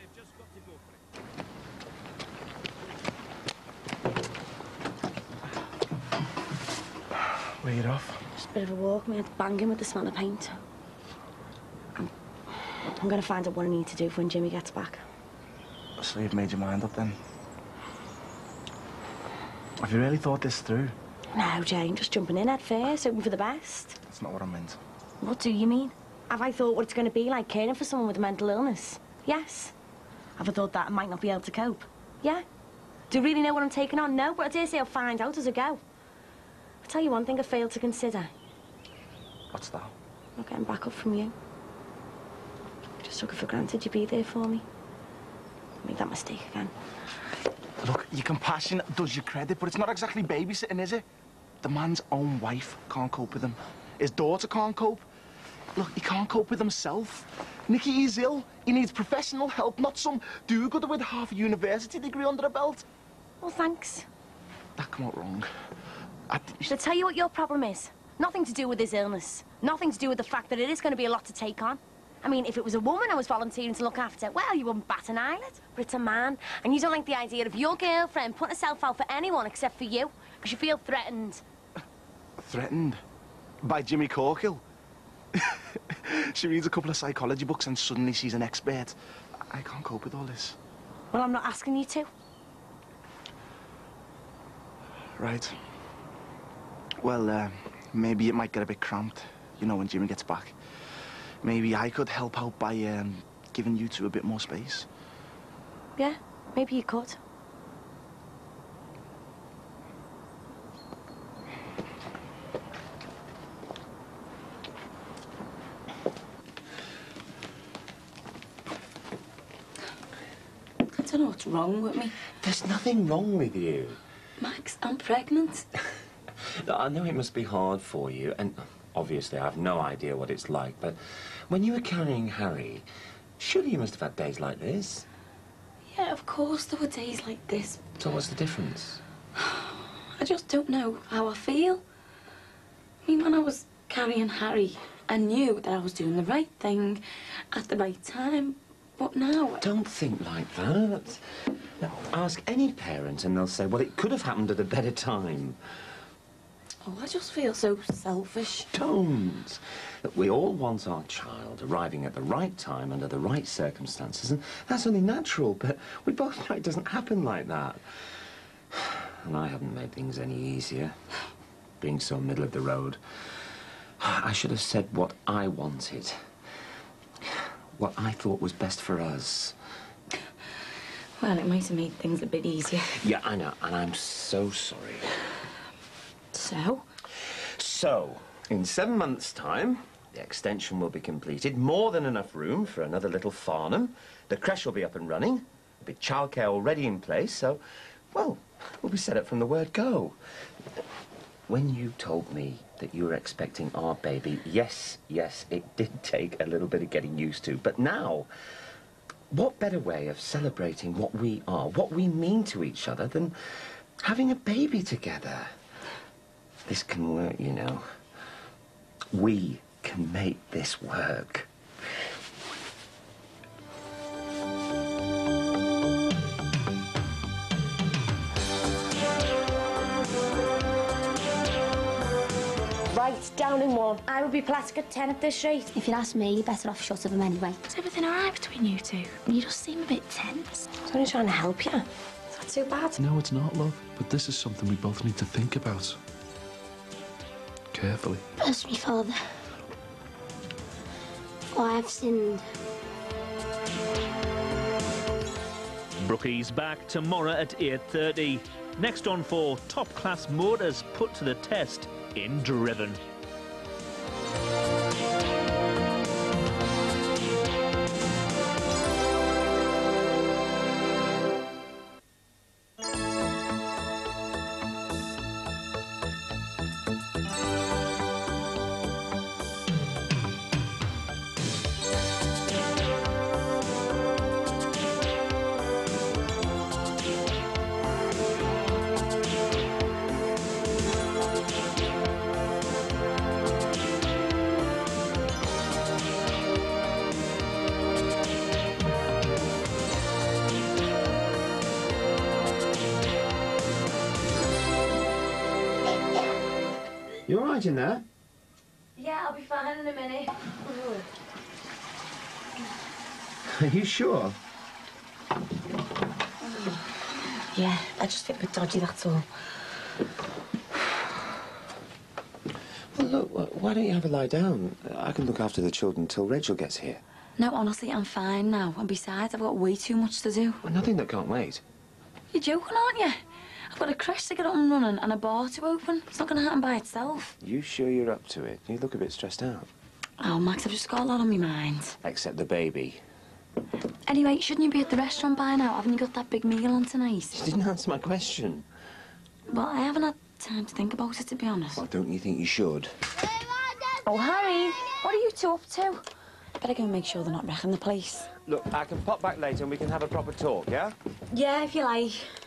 Q: Where you off?
K: Just a bit of a walk, me. It's banging with the smell of paint. I'm going to find out what I need to do when Jimmy gets back.
Q: So you've made your mind up, then? Have you really thought this through?
K: No, Jane, just jumping in head first, hoping for the best.
Q: That's not what I meant.
K: What do you mean? Have I thought what it's going to be like caring for someone with a mental illness? Yes. Have I thought that I might not be able to cope? Yeah. Do you really know what I'm taking on? No, but I dare say I'll find out as I go. I'll tell you one thing I failed to consider.
Q: What's that?
K: Not getting back up from you. I just took it for granted you'd be there for me. Don't make that mistake again.
Q: Look, your compassion does you credit, but it's not exactly babysitting, is it? The man's own wife can't cope with him. His daughter can't cope. Look, he can't cope with himself. Nicky is ill. He needs professional help, not some do-gooder with half a university degree under a belt.
K: Well, thanks.
Q: That come out wrong.
K: Should I tell you what your problem is? Nothing to do with his illness. Nothing to do with the fact that it is going to be a lot to take on. I mean, if it was a woman I was volunteering to look after, well, you wouldn't bat an eyelid. But it's a man, and you don't like the idea of your girlfriend putting herself out for anyone except for you, because you feel threatened.
Q: Threatened? By Jimmy Corkill? She reads a couple of psychology books and suddenly she's an expert. I can't cope with all this.
K: Well, I'm not asking you to.
Q: Right. Well, maybe it might get a bit cramped, you know, when Jimmy gets back. Maybe I could help out by giving you two a bit more space.
K: Yeah, maybe you could.
S: I don't know what's wrong with me.
I: There's nothing wrong with you.
S: Max, I'm pregnant.
I: I know it must be hard for you, and obviously I have no idea what it's like, but when you were carrying Harry, surely you must have had days like this?
S: Yeah, of course there were days like this.
I: So what's the difference?
S: I just don't know how I feel. I mean, when I was carrying Harry, I knew that I was doing the right thing at the right time, but now...
I: Don't think like that. Now, ask any parent and they'll say, well, it could have happened at a better time.
S: Oh, I just feel so selfish.
I: Don't. Look, we all want our child arriving at the right time under the right circumstances, and that's only natural, but we both know it doesn't happen like that. And I haven't made things any easier, being so middle of the road. I should have said what I wanted, what I thought was best for us.
S: Well, it might have made things a bit easier.
I: Yeah, I know, and I'm so sorry. So, in 7 months' time, the extension will be completed. More than enough room for another little Farnham. The creche will be up and running. There'll be childcare already in place, so, well, we'll be set up from the word go. When you told me that you were expecting our baby, yes, it did take a little bit of getting used to. But now, what better way of celebrating what we are, what we mean to each other, than having a baby together? This can work, you know. We can make this work.
K: Right, down in one. I would be plastic at 10 at this rate.
B: If you ask me, you're better off shut of him anyway.
F: Is everything all right between you two? You just seem a bit tense.
K: I was only trying to help you. Is that too bad?
T: No, it's not, love. But this is something we both need to think about. Carefully.
B: Bless me, Father. For I have sinned.
L: Brookie's back tomorrow at 8:30. Next on 4, top-class motors put to the test in Driven.
I: You all right in there?
N: Yeah, I'll be fine in a minute.
I: Are you sure?
K: Yeah, I just feel a bit dodgy, that's all.
I: Well, look, why don't you have a lie down? I can look after the children till Rachel gets here.
C: No, honestly, I'm fine now. And besides, I've got way too much to do.
I: Well, nothing that can't wait.
C: You're joking, aren't you? I've got a creche to get up and running and a bar to open. It's not going to happen by itself.
I: You sure you're up to it? You look a bit stressed out.
C: Oh, Max, I've just got a lot on my mind.
I: Except the baby.
C: Anyway, shouldn't you be at the restaurant by now? Haven't you got that big meal on tonight?
I: You didn't answer my question.
C: Well, I haven't had time to think about it, to be honest.
I: Well, don't you think you should?
B: Hey,
V: Oh, Harry, what are you two up to? Better go and make sure they're not wrecking the place.
I: Look, I can pop back later and we can have a proper talk, yeah?
V: Yeah, if you like.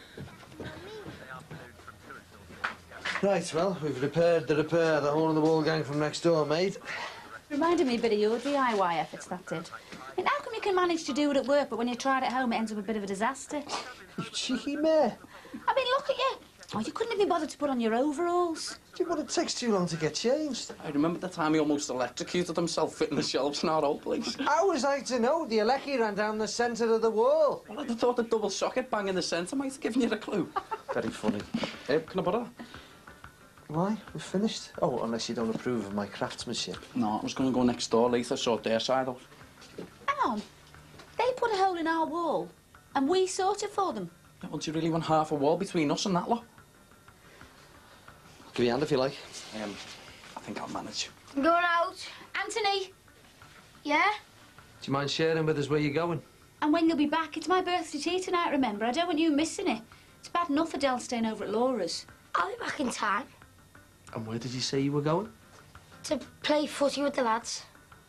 H: Right, well, we've repaired the repair, the hole-in-the-wall gang from next door, mate.
C: Reminded me a bit of your DIY efforts, that did. And how come you can manage to do it at work, but when you try it at home, it ends up a bit of a disaster?
H: You cheeky mare.
C: I mean, look at you. Oh, you couldn't have been bothered to put on your overalls.
H: But it takes too long to get changed.
A: I remember the time he almost electrocuted himself fitting the shelves in our old place.
H: How was I to know? The Alecki ran down the centre of the wall.
A: Well, I'd have thought the double socket bang in the centre might have given you a clue.
H: Very funny.
A: Can I borrow?
H: Why? We're finished? Oh, unless you don't approve of my craftsmanship.
A: No, I was going to go next door later, sort their side out.
C: Hang on. They put a hole in our wall, and we sorted for them.
A: Yeah, well, do you really want half a wall between us and that lot?
H: Give me a hand if you like.
A: I think I'll manage.
U: I'm going out.
C: Anthony!
U: Yeah?
H: Do you mind sharing with us where you're going?
C: And when you'll be back, it's my birthday tea tonight, remember? I don't want you missing it. It's bad enough Adele staying over at Laura's.
U: I'll be back in time
H: And where did you say you were going?
U: to play footy with the lads.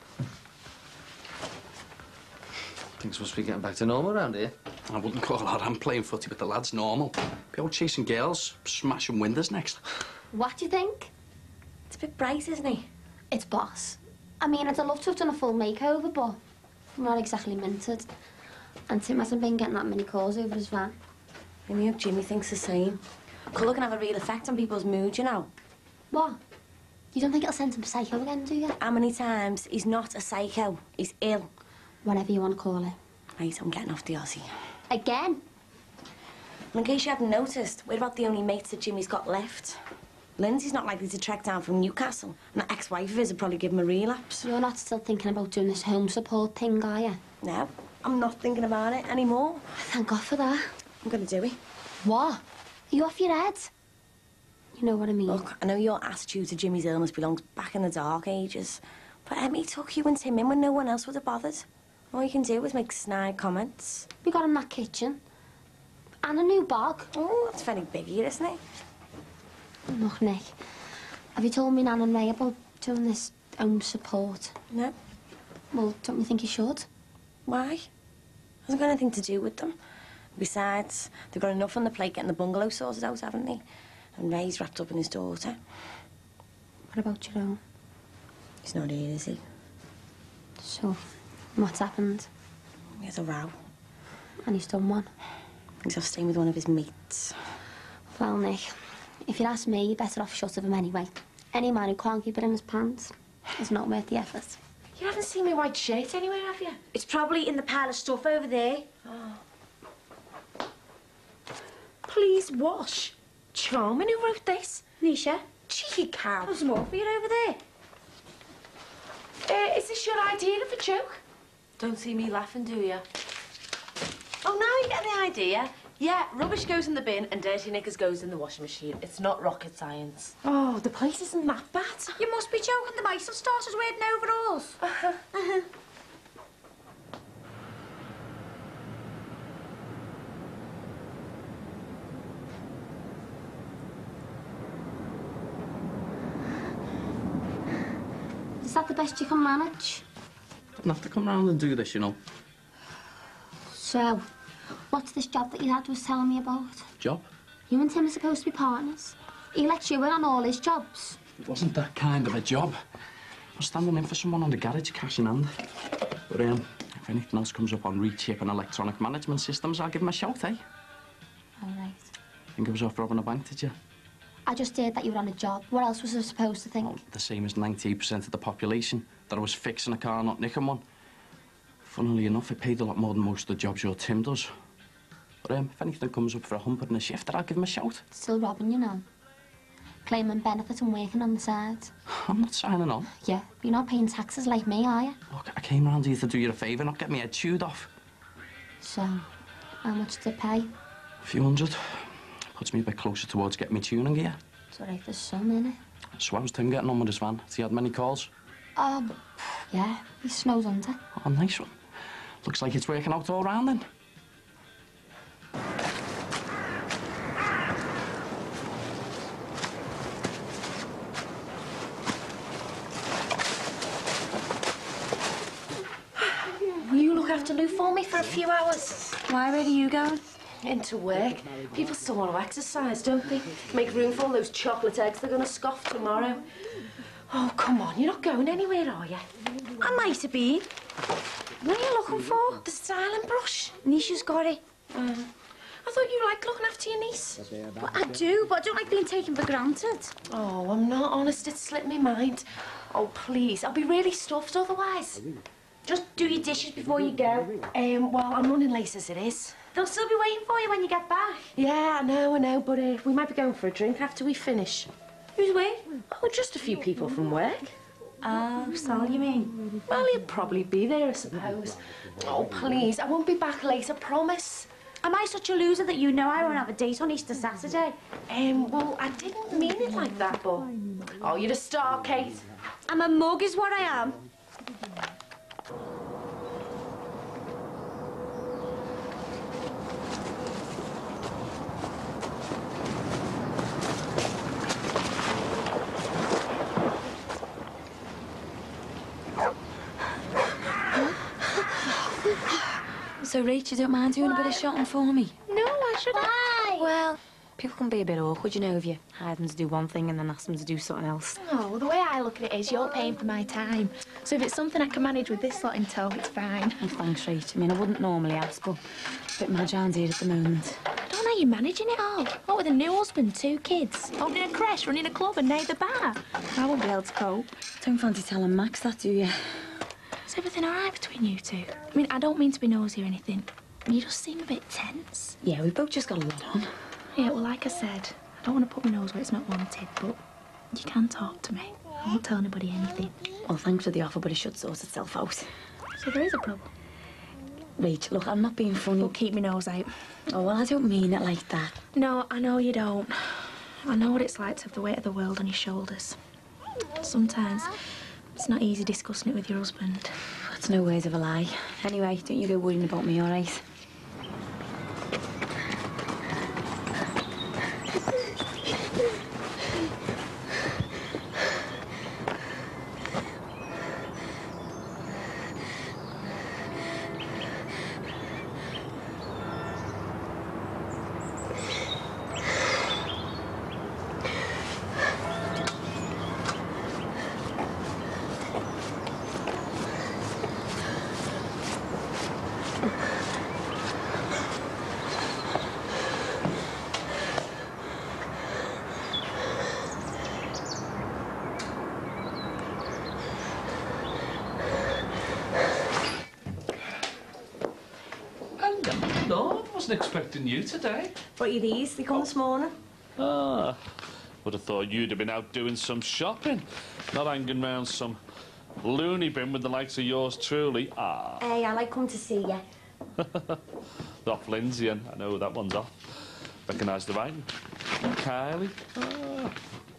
H: Things must be getting back to normal around here.
A: I wouldn't call that I'm playing footy with the lads normal. Be out chasing girls, smashing windows next.
B: What do you think?
V: It's a bit bright, isn't he?
B: It's boss. I mean, I'd love to have done a full makeover, but I'm not exactly minted. And Tim hasn't been getting that many calls over his van.
V: I mean, Jimmy thinks the same. Colour can have a real effect on people's mood, you know.
B: What? You don't think it'll send him psycho again, do you?
V: How many times? He's not a psycho. He's ill.
B: Whatever you want to call it.
V: Right, I'm getting off the Aussie.
B: Again?
V: And in case you hadn't noticed, we're about the only mates that Jimmy's got left. Lindsay's not likely to trek down from Newcastle, and the ex-wife of his would probably give him a relapse.
B: You're not still thinking about doing this home support thing, are you?
V: No, I'm not thinking about it anymore.
B: Thank God for that.
V: I'm gonna do it.
B: What? Are you off your head? You know what I mean?
V: Look, I know your attitude to Jimmy's illness belongs back in the dark ages, but Emmy took you and Tim in when no one else would have bothered. All you can do is make snide comments.
B: We got him that kitchen. And a new bog.
V: Oh, that's very big here, isn't it?
B: Look, Nick, have you told me Nan and Ray about doing this home support?
V: No.
B: Well, don't you think you should?
V: Why? Hasn't got anything to do with them. Besides, they've got enough on the plate getting the bungalow sorted out, haven't they? And Ray's wrapped up in his daughter.
B: What about your own?
V: He's not here, is he?
B: So, what's happened?
V: He has a row.
B: And he's done one?
V: He's off staying with one of his mates.
B: Well, Nick, if you ask me, you're better off shut of him anyway. Any man who can't keep it in his pants is not worth the effort.
N: You haven't seen my white shirt anywhere, have you?
V: It's probably in the pile of stuff over there.
N: Oh. Please wash. Charming, who wrote this?
V: Nisha?
N: Cheeky cow. There's more for you over there. Is this your idea of a joke?
J: Don't see me laughing, do you?
N: Oh, now you get the idea.
J: Yeah, rubbish goes in the bin and dirty knickers goes in the washing machine. It's not rocket science.
N: Oh, the place isn't that bad.
C: You must be joking. The mice have started wearing overalls.
B: Is that the best you can manage?
A: Don't have to come round and do this, you know.
B: So, what's this job that your dad was telling me about?
A: Job?
B: You and Tim are supposed to be partners. He lets you in on all his jobs.
A: It wasn't that kind of a job. I was standing in for someone on the garage, cash in hand. But if anything else comes up on rechip and electronic management systems, I'll give him a shout, eh?
B: All right.
A: Think I was off robbing a bank, did you?
B: I just heard that you were on a job. What else was I supposed to think?
A: Well, the same as 98% of the population, that I was fixing a car, not nicking one. Funnily enough, it paid a lot more than most of the jobs your Tim does. But if anything comes up for a humper and a shifter, I'll give him a shout.
B: Still robbing, you know. Claiming benefit and working on the side.
A: I'm not signing on.
B: Yeah, but you're not paying taxes like me, are you?
A: Look, I came round here to do you a favour, not get me head chewed off.
B: So, how much to pay?
A: A few hundred. Puts me a bit closer towards getting me tuning gear.
B: It's all right, there's some in it.
A: So how's Tim getting on with his van? Has he had many calls?
B: Yeah, he snows under.
A: Oh, nice one. Looks like it's working out all round then.
N: after Lou for me for a few hours.
K: Why, where are you going?
N: Into work. People still want to exercise, don't they? Make room for all those chocolate eggs they're going to scoff tomorrow. Oh, come on, you're not going anywhere, are you?
K: I might have been.
N: What are you looking for? The styling brush?
K: Nisha's got it.
N: I thought you liked looking after your niece.
K: Well, I do, but I don't like being taken for granted.
N: Oh, I'm not honest. It slipped my mind. Oh, please. I'll be really stuffed otherwise.
K: Just do your dishes before you go.
N: Well, I'm running late as it is.
K: They'll still be waiting for you when you get back.
N: Yeah, I know, but we might be going for a drink after we finish.
K: Who's with?
N: Oh, just a few people from work.
K: Oh, Sal, you mean?
N: Well, he'll probably be there, I suppose. Oh, please, I won't be back late, I promise.
K: Am I such a loser that you know I won't have a date on Easter Saturday?
N: Well, I didn't mean it like that, but... Oh, you're a star, Kate.
K: I'm a mug is what I am.
C: So, Rach, you don't mind doing a bit of shopping for me?
F: No, why should I?
C: Well, people can be a bit awkward, you know, if you hire them to do one thing and then ask them to do something else.
F: Oh, well, the way I look at it is you're paying for my time. So if it's something I can manage with this lot in tow, it's fine.
C: Oh, thanks, Rach. I mean, I wouldn't normally ask, but a bit mad around here at the moment.
F: I don't know how you're managing it all. What with a new husband, 2 kids, owning a creche, running a club and now the bar. I won't be able to cope.
C: Don't fancy telling Max that, do you?
F: Is everything all right between you two? I mean, I don't mean to be nosy or anything. You just seem a bit tense.
C: Yeah, we've both just got a lot on.
F: Yeah, well, like I said, I don't want to put my nose where it's not wanted, but you can talk to me. I won't tell anybody anything.
C: Well, thanks for the offer, but it should sort itself out.
F: So there is a problem?
C: Rach, look, I'm not being funny.
F: Well, keep my nose out.
C: Oh, well, I don't mean it like that.
F: No, I know you don't. I know what it's like to have the weight of the world on your shoulders. Sometimes it's not easy discussing it with your husband.
C: That's no words of a lie. Anyway, don't you go worrying about me, all right?
T: No, I wasn't expecting you today.
K: What are you these? They come this morning.
T: Ah, would have thought you'd have been out doing some shopping, not hanging round some loony bin with the likes of yours truly. Ah.
K: Hey, I like come to see you.
T: Off Lindsay, and I know that one's off. Recognise the writing. Kylie. Ah.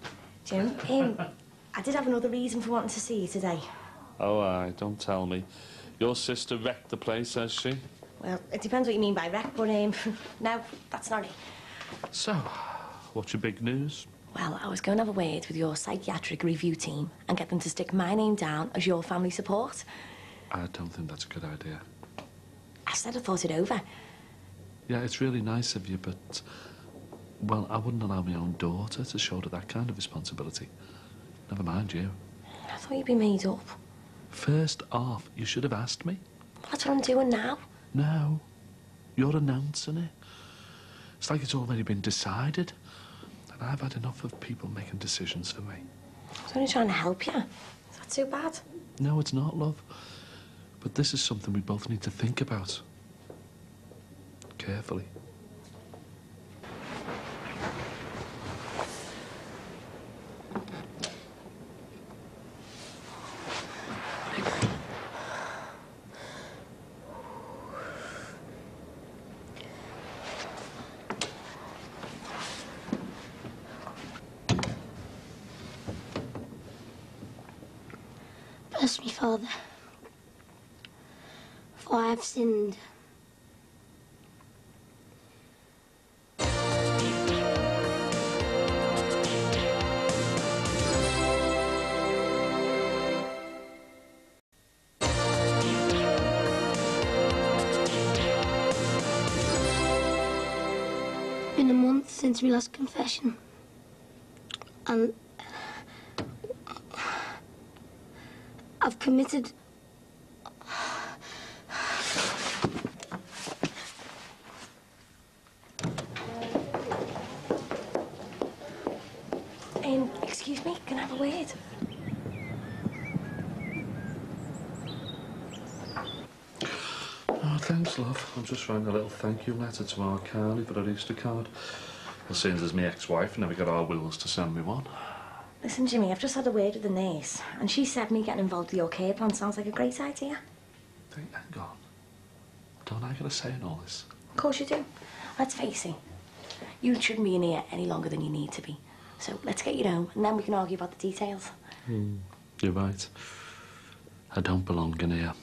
K: Jim, I did have another reason for wanting to see you today.
T: Oh, aye, don't tell me. Your sister wrecked the place, has she?
K: Well, it depends what you mean by wreck, but no, that's not it.
T: So, what's your big news?
K: Well, I was going to have a word with your psychiatric review team and get them to stick my name down as your family support.
T: I don't think that's a good idea.
K: I said I thought it over.
T: Yeah, it's really nice of you, but... Well, I wouldn't allow my own daughter to shoulder that kind of responsibility. Never mind you.
K: I thought you'd be made up.
T: First off, you should have asked me.
K: Well, that's what I'm doing now.
T: No. You're announcing it. It's like it's already been decided. And I've had enough of people making decisions for me.
K: I was only trying to help you. Is that too bad?
T: No, it's not, love. But this is something we both need to think about. Carefully.
B: Bless me, Father, for I have sinned. been a month since we last confession. And I've committed...
K: Excuse me, can I have a word?
T: Oh, thanks, love. I'm just writing a little thank you letter to our Carly for her Easter card. Well, seeing as my ex-wife never got our wills to send me one.
K: Listen, Jimmy, I've just had a word with the nurse, and she said me getting involved with your care plan sounds like a great idea.
T: Hang on. Don't I get a say in all this?
K: Of course you do. Let's face it, you shouldn't be in here any longer than you need to be. So let's get you home, and then we can argue about the details.
T: You're right. I don't belong in here.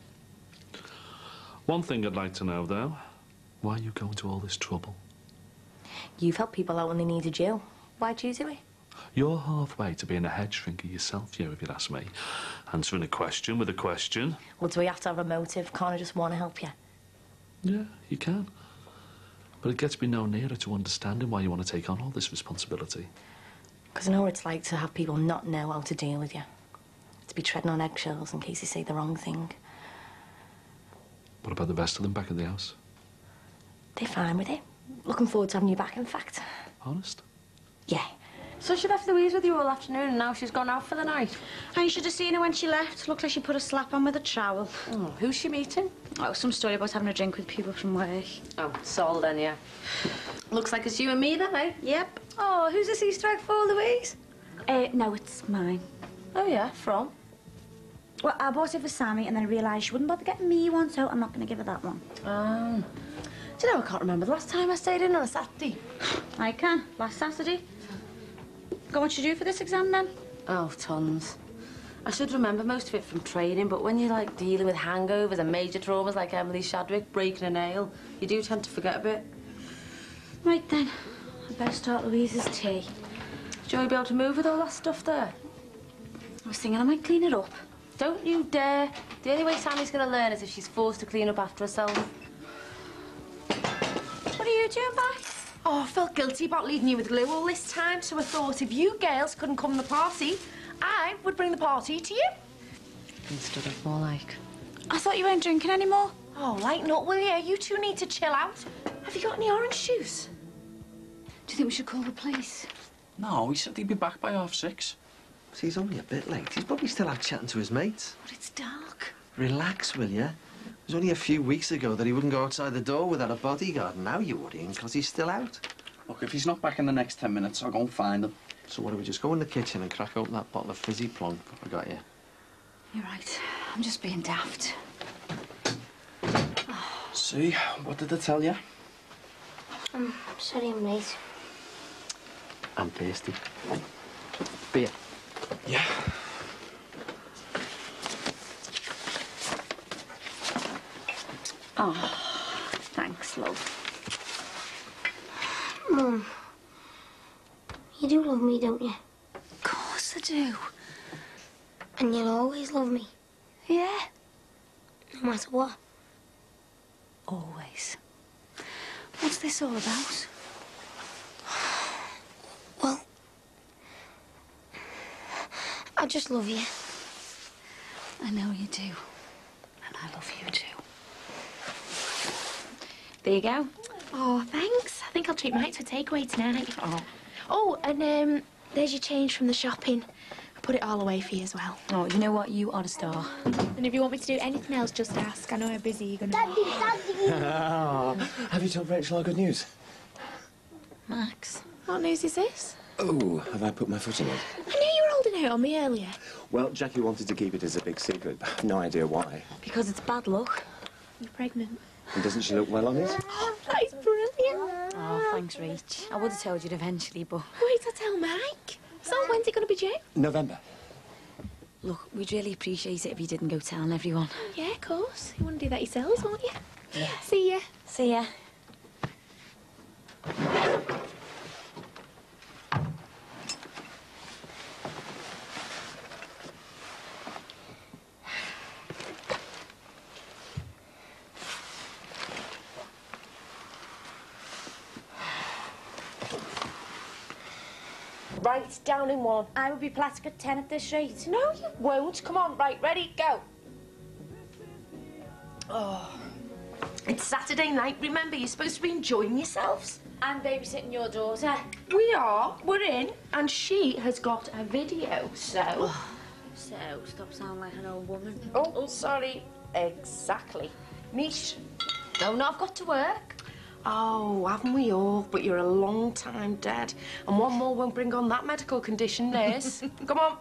T: One thing I'd like to know, though. Why are you going to all this trouble?
K: You've helped people out when they needed you. Why'd you do it?
T: You're halfway to being a head shrinker yourself, you, if you'd ask me. Answering a question with a question.
K: Well, do we have to have a motive? Can't I just want to help you?
T: Yeah, you can. But it gets me no nearer to understanding why you want to take on all this responsibility.
K: Because I know what it's like to have people not know how to deal with you. To be treading on eggshells in case you say the wrong thing.
T: What about the rest of them back at the house?
K: They're fine with it. Looking forward to having you back, in fact.
T: Honest?
K: Yeah.
N: So she left Louise with you all afternoon and now she's gone out for the night?
F: And you should have seen her when she left. Looked like she put a slap on with a trowel.
N: Oh, who's she meeting?
F: Oh, some story about having a drink with people from work.
N: Oh, Sol then, yeah. Looks like it's you and me then, eh?
F: Yep.
N: Oh, who's this Easter egg for, Louise?
F: No, it's mine.
N: Oh, yeah, from?
F: Well, I bought it for Sammy and then I realised she wouldn't bother getting me one, so I'm not going to give her that one.
N: Oh. Do you know, I can't remember the last time I stayed in on a Saturday.
F: I can. Last Saturday. Got much to do for this exam, then?
N: Oh, tons. I should remember most of it from training, but when you're, like, dealing with hangovers and major traumas like Emily Shadwick breaking a nail, you do tend to forget a bit.
F: Right, then. I better start Louise's tea.
N: Should you be able to move with all that stuff there?
F: I was thinking I might clean it up.
N: Don't you dare. The only way Sammy's going to learn is if she's forced to clean up after herself.
F: What are you doing, back?
J: Oh, I felt guilty about leaving you with Lou all this time, so I thought if you girls couldn't come to the party, I would bring the party to you.
N: Instead of more like...
F: I thought you weren't drinking anymore.
J: Oh, lighten up, will you? You two need to chill out. Have you got any orange juice?
F: Do you think we should call the police?
A: No, he said he'd be back by 6:30.
P: See, he's only a bit late. He's probably still out chatting to his mates.
J: But it's dark.
P: Relax, will you? It was only a few weeks ago that he wouldn't go outside the door without a bodyguard, and now you're worrying because he's still out.
A: Look, if he's not back in the next 10 minutes, I'll go and find him.
P: So what do we just go in the kitchen and crack open that bottle of fizzy plonk I got you?
F: You're right. I'm just being daft.
A: See, what did I tell you?
B: I'm sorry I'm late.
P: I'm thirsty. Beer.
A: Yeah.
F: Oh, thanks, love.
B: Mum, you do love me, don't you?
F: Of course I do.
B: And you'll always love me,
F: Yeah.
B: no matter what.
F: Always. What's this all about?
B: Well, I just love you.
F: I know you do. And I love you too. There you go.
B: Oh, thanks. I think I'll treat mine to a takeaway tonight. Oh, and there's your change from the shopping. I put it all away for you as well.
F: Oh, you know what? You are a star.
B: And if you want me to do anything else, just ask. I know how busy you're gonna be. Daddy!
I: Have you told Rachel our good news?
B: Max, what news is this?
I: Oh, have I put my foot in it?
B: I knew you were holding out on me earlier.
I: Well, Jackie wanted to keep it as a big secret, but I've no idea why.
F: Because it's bad luck.
B: You're pregnant.
I: And doesn't she look well on it?
B: That is brilliant.
F: Oh, thanks, Rach. I would have told you eventually, but...
B: Wait, I'll tell Mike. So when's it going to be due?
I: November.
F: Look, we'd really appreciate it if you didn't go telling everyone.
B: Yeah, of course. You want to do that yourselves, won't you?
F: Yeah.
B: See ya.
F: See ya.
K: Right, down in one. I will be plastic at 10 at this rate. No, you won't. Come on, right, ready, go. Oh, it's Saturday night, remember? You're supposed to be enjoying yourselves.
N: I'm babysitting your daughter.
K: We are. We're in. And she has got a video, so...
N: So, stop sounding like an old woman.
K: Oh, sorry. Exactly. Niche. No, I've got to work. Oh, haven't we all? But you're a long time dead. And one more won't bring on that medical condition, nurse. Come on.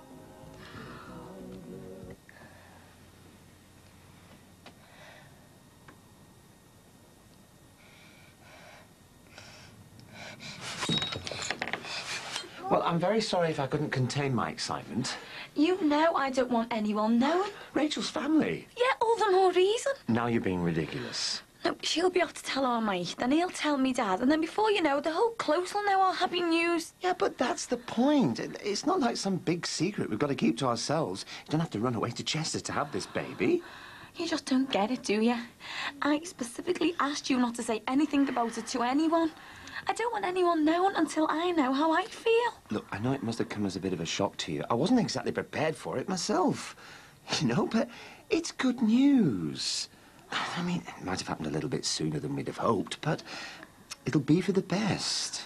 I: Well, I'm very sorry if I couldn't contain my excitement.
S: You know I don't want anyone knowing.
I: Rachel's family.
S: Yeah, all the more reason.
I: Now you're being ridiculous.
S: No, she'll be off to tell our mate, then he'll tell me dad, and then before you know, the whole close will know our happy news.
I: Yeah, but that's the point. It's not like some big secret we've got to keep to ourselves. You don't have to run away to Chester to have this baby.
S: You just don't get it, do you? I specifically asked you not to say anything about it to anyone. I don't want anyone knowing until I know how I feel.
I: Look, I know it must have come as a bit of a shock to you. I wasn't exactly prepared for it myself. You know, but it's good news. I mean, it might have happened a little bit sooner than we'd have hoped, but it'll be for the best.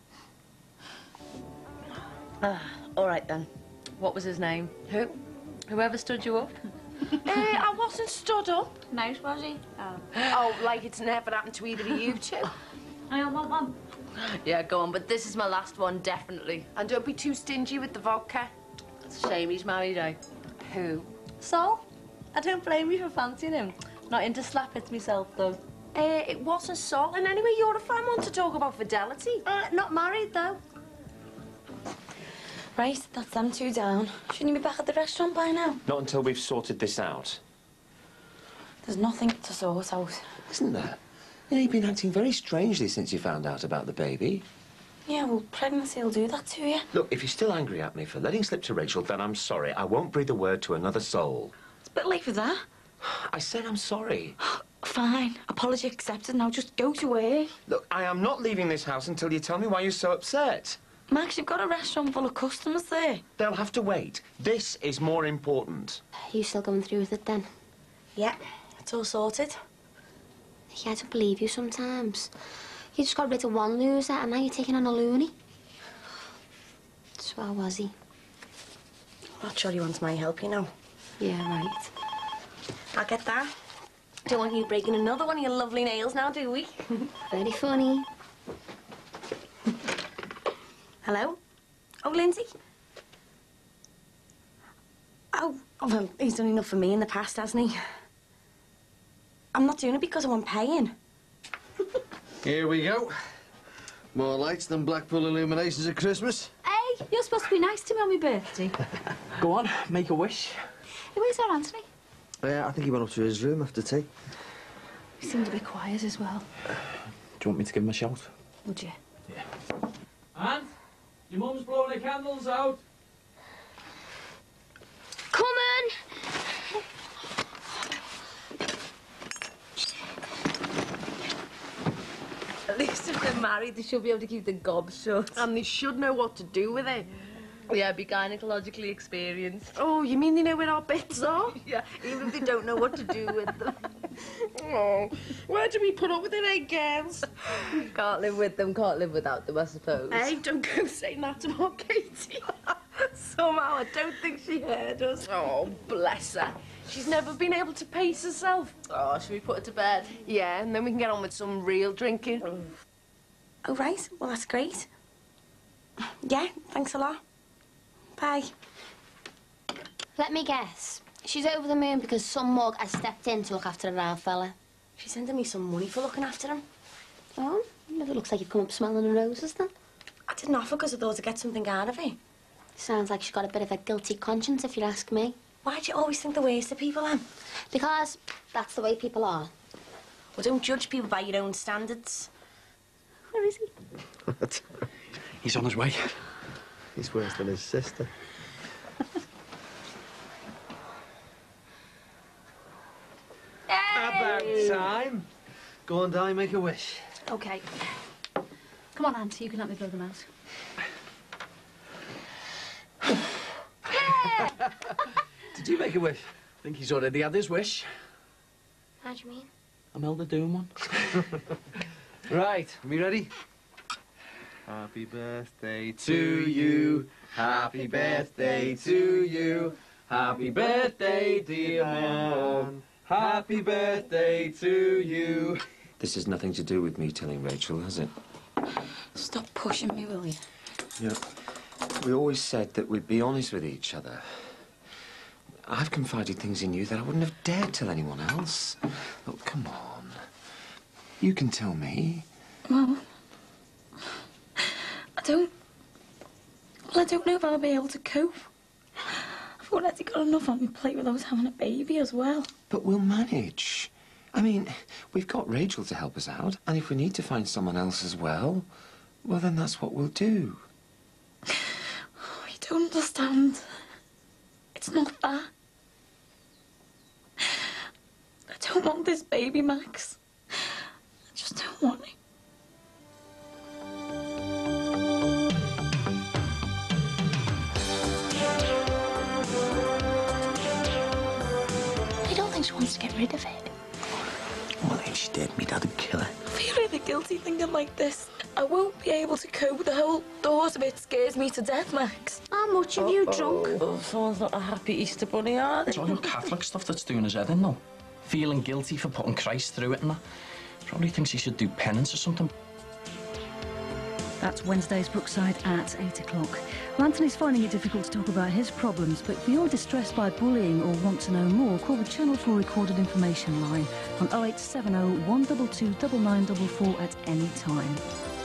N: All right, then. What was his name? Who? Whoever stood you up?
K: I wasn't stood up.
N: Nice, was he?
K: Oh, like it's never happened to either of you two.
N: I want one.
K: Yeah, go on, but this is my last one, definitely. And don't be too stingy with the vodka.
N: It's a shame he's married, eh?
K: Who?
N: Sol? I don't blame you for fancying him. Not into slap hits myself, though.
K: It wasn't Sol, and anyway, you're a fine one to talk about fidelity.
N: Not married, though.
S: Right, that's them two down. Shouldn't you be back at the restaurant by now?
I: Not until we've sorted this out.
S: There's nothing to sort out.
I: Isn't there? You know, you've been acting very strangely since you found out about the baby.
S: Yeah, well, pregnancy will do that to you.
I: Look, if you're still angry at me for letting slip to Rachel, then I'm sorry. I won't breathe a word to another soul.
S: It's a bit late for that.
I: I said I'm sorry.
S: Fine. Apology accepted. Now just go to work.
I: Look, I am not leaving this house until you tell me why you're so upset.
S: Max, you've got a restaurant full of customers there.
I: They'll have to wait. This is more important.
B: Are you still going through with it then?
K: Yeah, it's all sorted.
B: Yeah, I don't believe you sometimes. You just got rid of one loser and now you're taking on a loony. So how was he?
K: Not sure he wants my help, you know.
B: Yeah, right.
K: I'll get that. Don't want you breaking another one of your lovely nails now, do we?
B: Very funny.
K: Hello? Oh, Lindsay? Oh, well, he's done enough for me in the past, hasn't he? I'm not doing it because I want paying.
H: Here we go. More lights than Blackpool illuminations at Christmas.
C: Hey, you're supposed to be nice to me on my birthday.
A: Go on, make a wish.
C: Hey, where's our Anthony?
P: I think he went up to his room after tea.
C: He seemed a bit quiet as well.
A: Do you want me to give him a shout?
C: Would you?
D: Aunt, your mum's blowing the candles out.
B: Coming!
N: At least if they're married, they should be able to keep the gob shut.
K: And they should know what to do with it.
N: Yeah, be gynecologically experienced.
K: Oh, you mean they know where our bits are?
N: Yeah, even if they don't know what to do with them.
K: Oh, where do we put up with it, eh, girls?
N: Can't live with them, can't live without them, I suppose.
K: Hey, don't go saying that to our Katie.
N: Somehow, I don't think she heard us.
K: Oh, bless her. She's never been able to pace herself.
N: Oh, should we put her to bed?
K: Yeah, and then we can get on with some real drinking.
S: Oh, right. Well, that's great. Yeah, thanks a lot. Bye.
B: Let me guess. She's over the moon because some mug has stepped in to look after a round fella.
K: She's sending me some money for looking after him.
B: Oh, never looks like you've come up smelling the roses then.
K: I didn't offer because I thought I'd get something out of it.
B: Sounds like she's got a bit of a guilty conscience, if you ask me.
K: Why do you always think the worst of people, Em?
B: Because that's the way people are.
K: Well, don't judge people by your own standards.
B: Where is he?
A: He's on his way.
P: He's worse than his sister.
H: About time. Go on, Di, make a wish.
C: OK. Come on, Auntie, you can help me blow them out.
A: Did you make a wish? I think he's already had his wish.
B: How do you mean?
A: Imelda doing one.
H: Right, are we ready?
G: Happy birthday to you. Happy birthday to you. Happy birthday, dear Mum. Happy birthday to you.
I: This has nothing to do with me telling Rachel, has it?
S: Stop pushing me, will you?
I: You know, we always said that we'd be honest with each other. I've confided things in you that I wouldn't have dared tell anyone else. Look, come on. You can tell me.
S: Well, I don't know if I'll be able to cope. I've already got enough on my plate without having a baby as well.
I: But we'll manage. I mean, we've got Rachel to help us out, and if we need to find someone else as well, well, then that's what we'll do.
S: Oh, you don't understand. It's not that. I don't want this baby, Max. I just don't want it.
B: I don't think she wants to get rid of it.
E: Well, if she did, me dad would kill her.
S: I feel really guilty thinking like this. I won't be able to cope. The whole thought of it scares me to death, Max.
B: How much have you drunk?
J: Oh, someone's not a happy Easter bunny, are they?
A: It's all your Catholic stuff that's doing his head in, though. Feeling guilty for putting Christ through it and that. Probably thinks he should do penance or something.
M: That's Wednesday's Brookside at 8 o'clock. Well, Anthony's finding it difficult to talk about his problems, but if you're distressed by bullying or want to know more, call the Channel 4 recorded information line on 0870 122 9944 at any time.